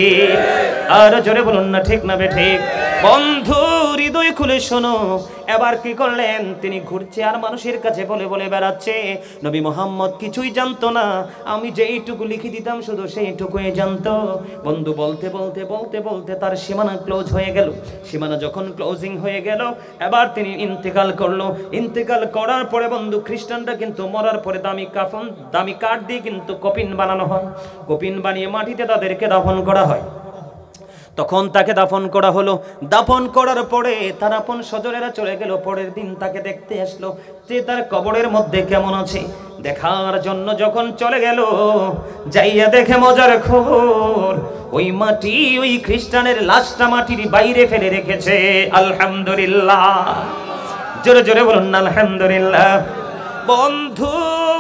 আর জোরে বলুন না ঠিক না বেঠি? বন্ধু হৃদয় খুলে শোনো, এবার কি করলেন? তিনি ঘুরছে আর মানুষের কাছে বলে বলে বেড়াচ্ছে নবী মুহাম্মদ কিছুই জানতো না, আমি যেইটুকু লিখে দিতাম শুধু সেইটুকুই জানতো। বন্ধু বলতে বলতে বলতে বলতে তার সীমানা ক্লোজ হয়ে গেল। সীমানা যখন ক্লোজিং হয়ে গেল, এবার তিনি ইন্তেকাল করলো। ইন্তেকাল করার পরে বন্ধু, খ্রিস্টানরা কিন্তু মরার পরে দামি কাফন, দামি কাঠ দিয়ে কিন্তু কফিন বানানো হয়। কফিন বানিয়ে মাটিতে তাদেরকে দাফন করা হয়। তখন তাকে দাফন করা হলো। দাফন করার পরে তার আপন স্বজনেরা চলে গেল। পরের দিন তাকে দেখতে আসলো যে তার কবরের মধ্যে কেমন আছে। দেখার জন্য যখন চলে গেল, যাইয়া দেখে মজার খবর, ওই মাটি, ওই খ্রিস্টানের লাশটা মাটির বাইরে ফেলে রেখেছে। আলহামদুলিল্লাহ, জোরে জোরে বলুন না আলহামদুলিল্লাহ। বন্ধু,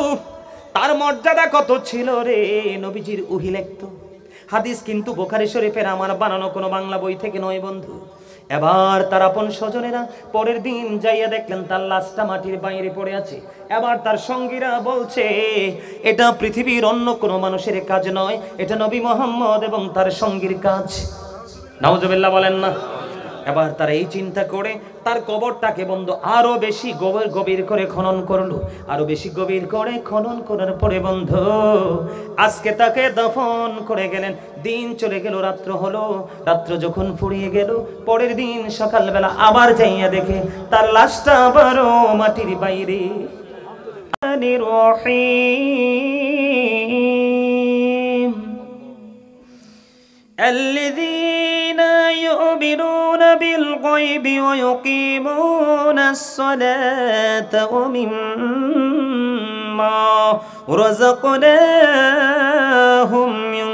তার মর্যাদা কত ছিল রে! নবীজির ওহী লিখত, হাদিস কিন্তু বুখারী শরীফের আমার বানানো কোনো বাংলা বই থেকে নয় বন্ধু। এবার তার আপন স্বজনেরা পরের দিন যাইয়া দেখলেন তার লাশটা মাটির বাইরে পড়ে আছে। এবার তার সঙ্গীরা বলছে এটা পৃথিবীর অন্য কোনো মানুষের কাজ নয়, এটা নবী মুহাম্মদ এবং তার সঙ্গীর কাজ। নাউজুবিল্লাহ বলেন না? এবার তারা এই চিন্তা করে তার কবরটাকে বন্ধু আরো বেশি গভীর করে খনন করলো। আরো বেশি গভীর করে খনন করার পরে বন্ধু আজকে তাকে দাফন করে গেলেন। দিন চলে গেল, রাত্র হলো। রাত্র যখন ফুরিয়ে গেল, পরের দিন সকালবেলা আবার যাইয়া দেখে তার লাশটা আবারও মাটির বাইরে। الذين يؤمنون بالغيب ويقيمون الصلاة ومما মিম্মা রাযাকনাহুম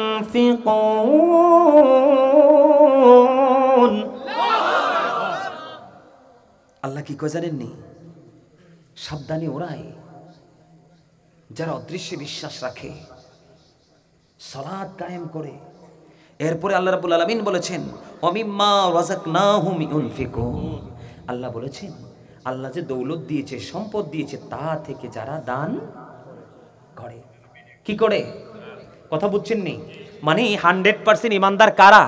ইউনফিকুন। আল্লাহ কি কয় জানেননি? সাবধানে ওরাই যারা অদৃশ্যে বিশ্বাস রাখে, সালাত কায়েম করে। এরপরে আল্লাহ রাব্বুল আলামিন বলেছেন ওমিম্মা রাযাকনাহুম ইউনফিকুন। আল্লাহ বলেছেন আল্লাহ যে দৌলত দিয়েছে, সম্পদ দিয়েছে, তা থেকে যারা দান করে। কি করে? কথা বুঝছেন নি? মানে 100% ইমানদার কারা?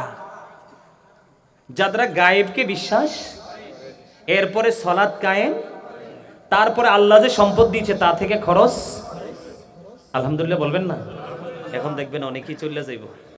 যারা গায়েবকে বিশ্বাস, এরপরে সালাত কায়েম, তারপরে আল্লাহ যে সম্পদ দিয়েছে তা থেকে খরচ। আলহামদুলিল্লাহ বলবেন না? এখন দেখবেন অনেকেই চলে যাইব।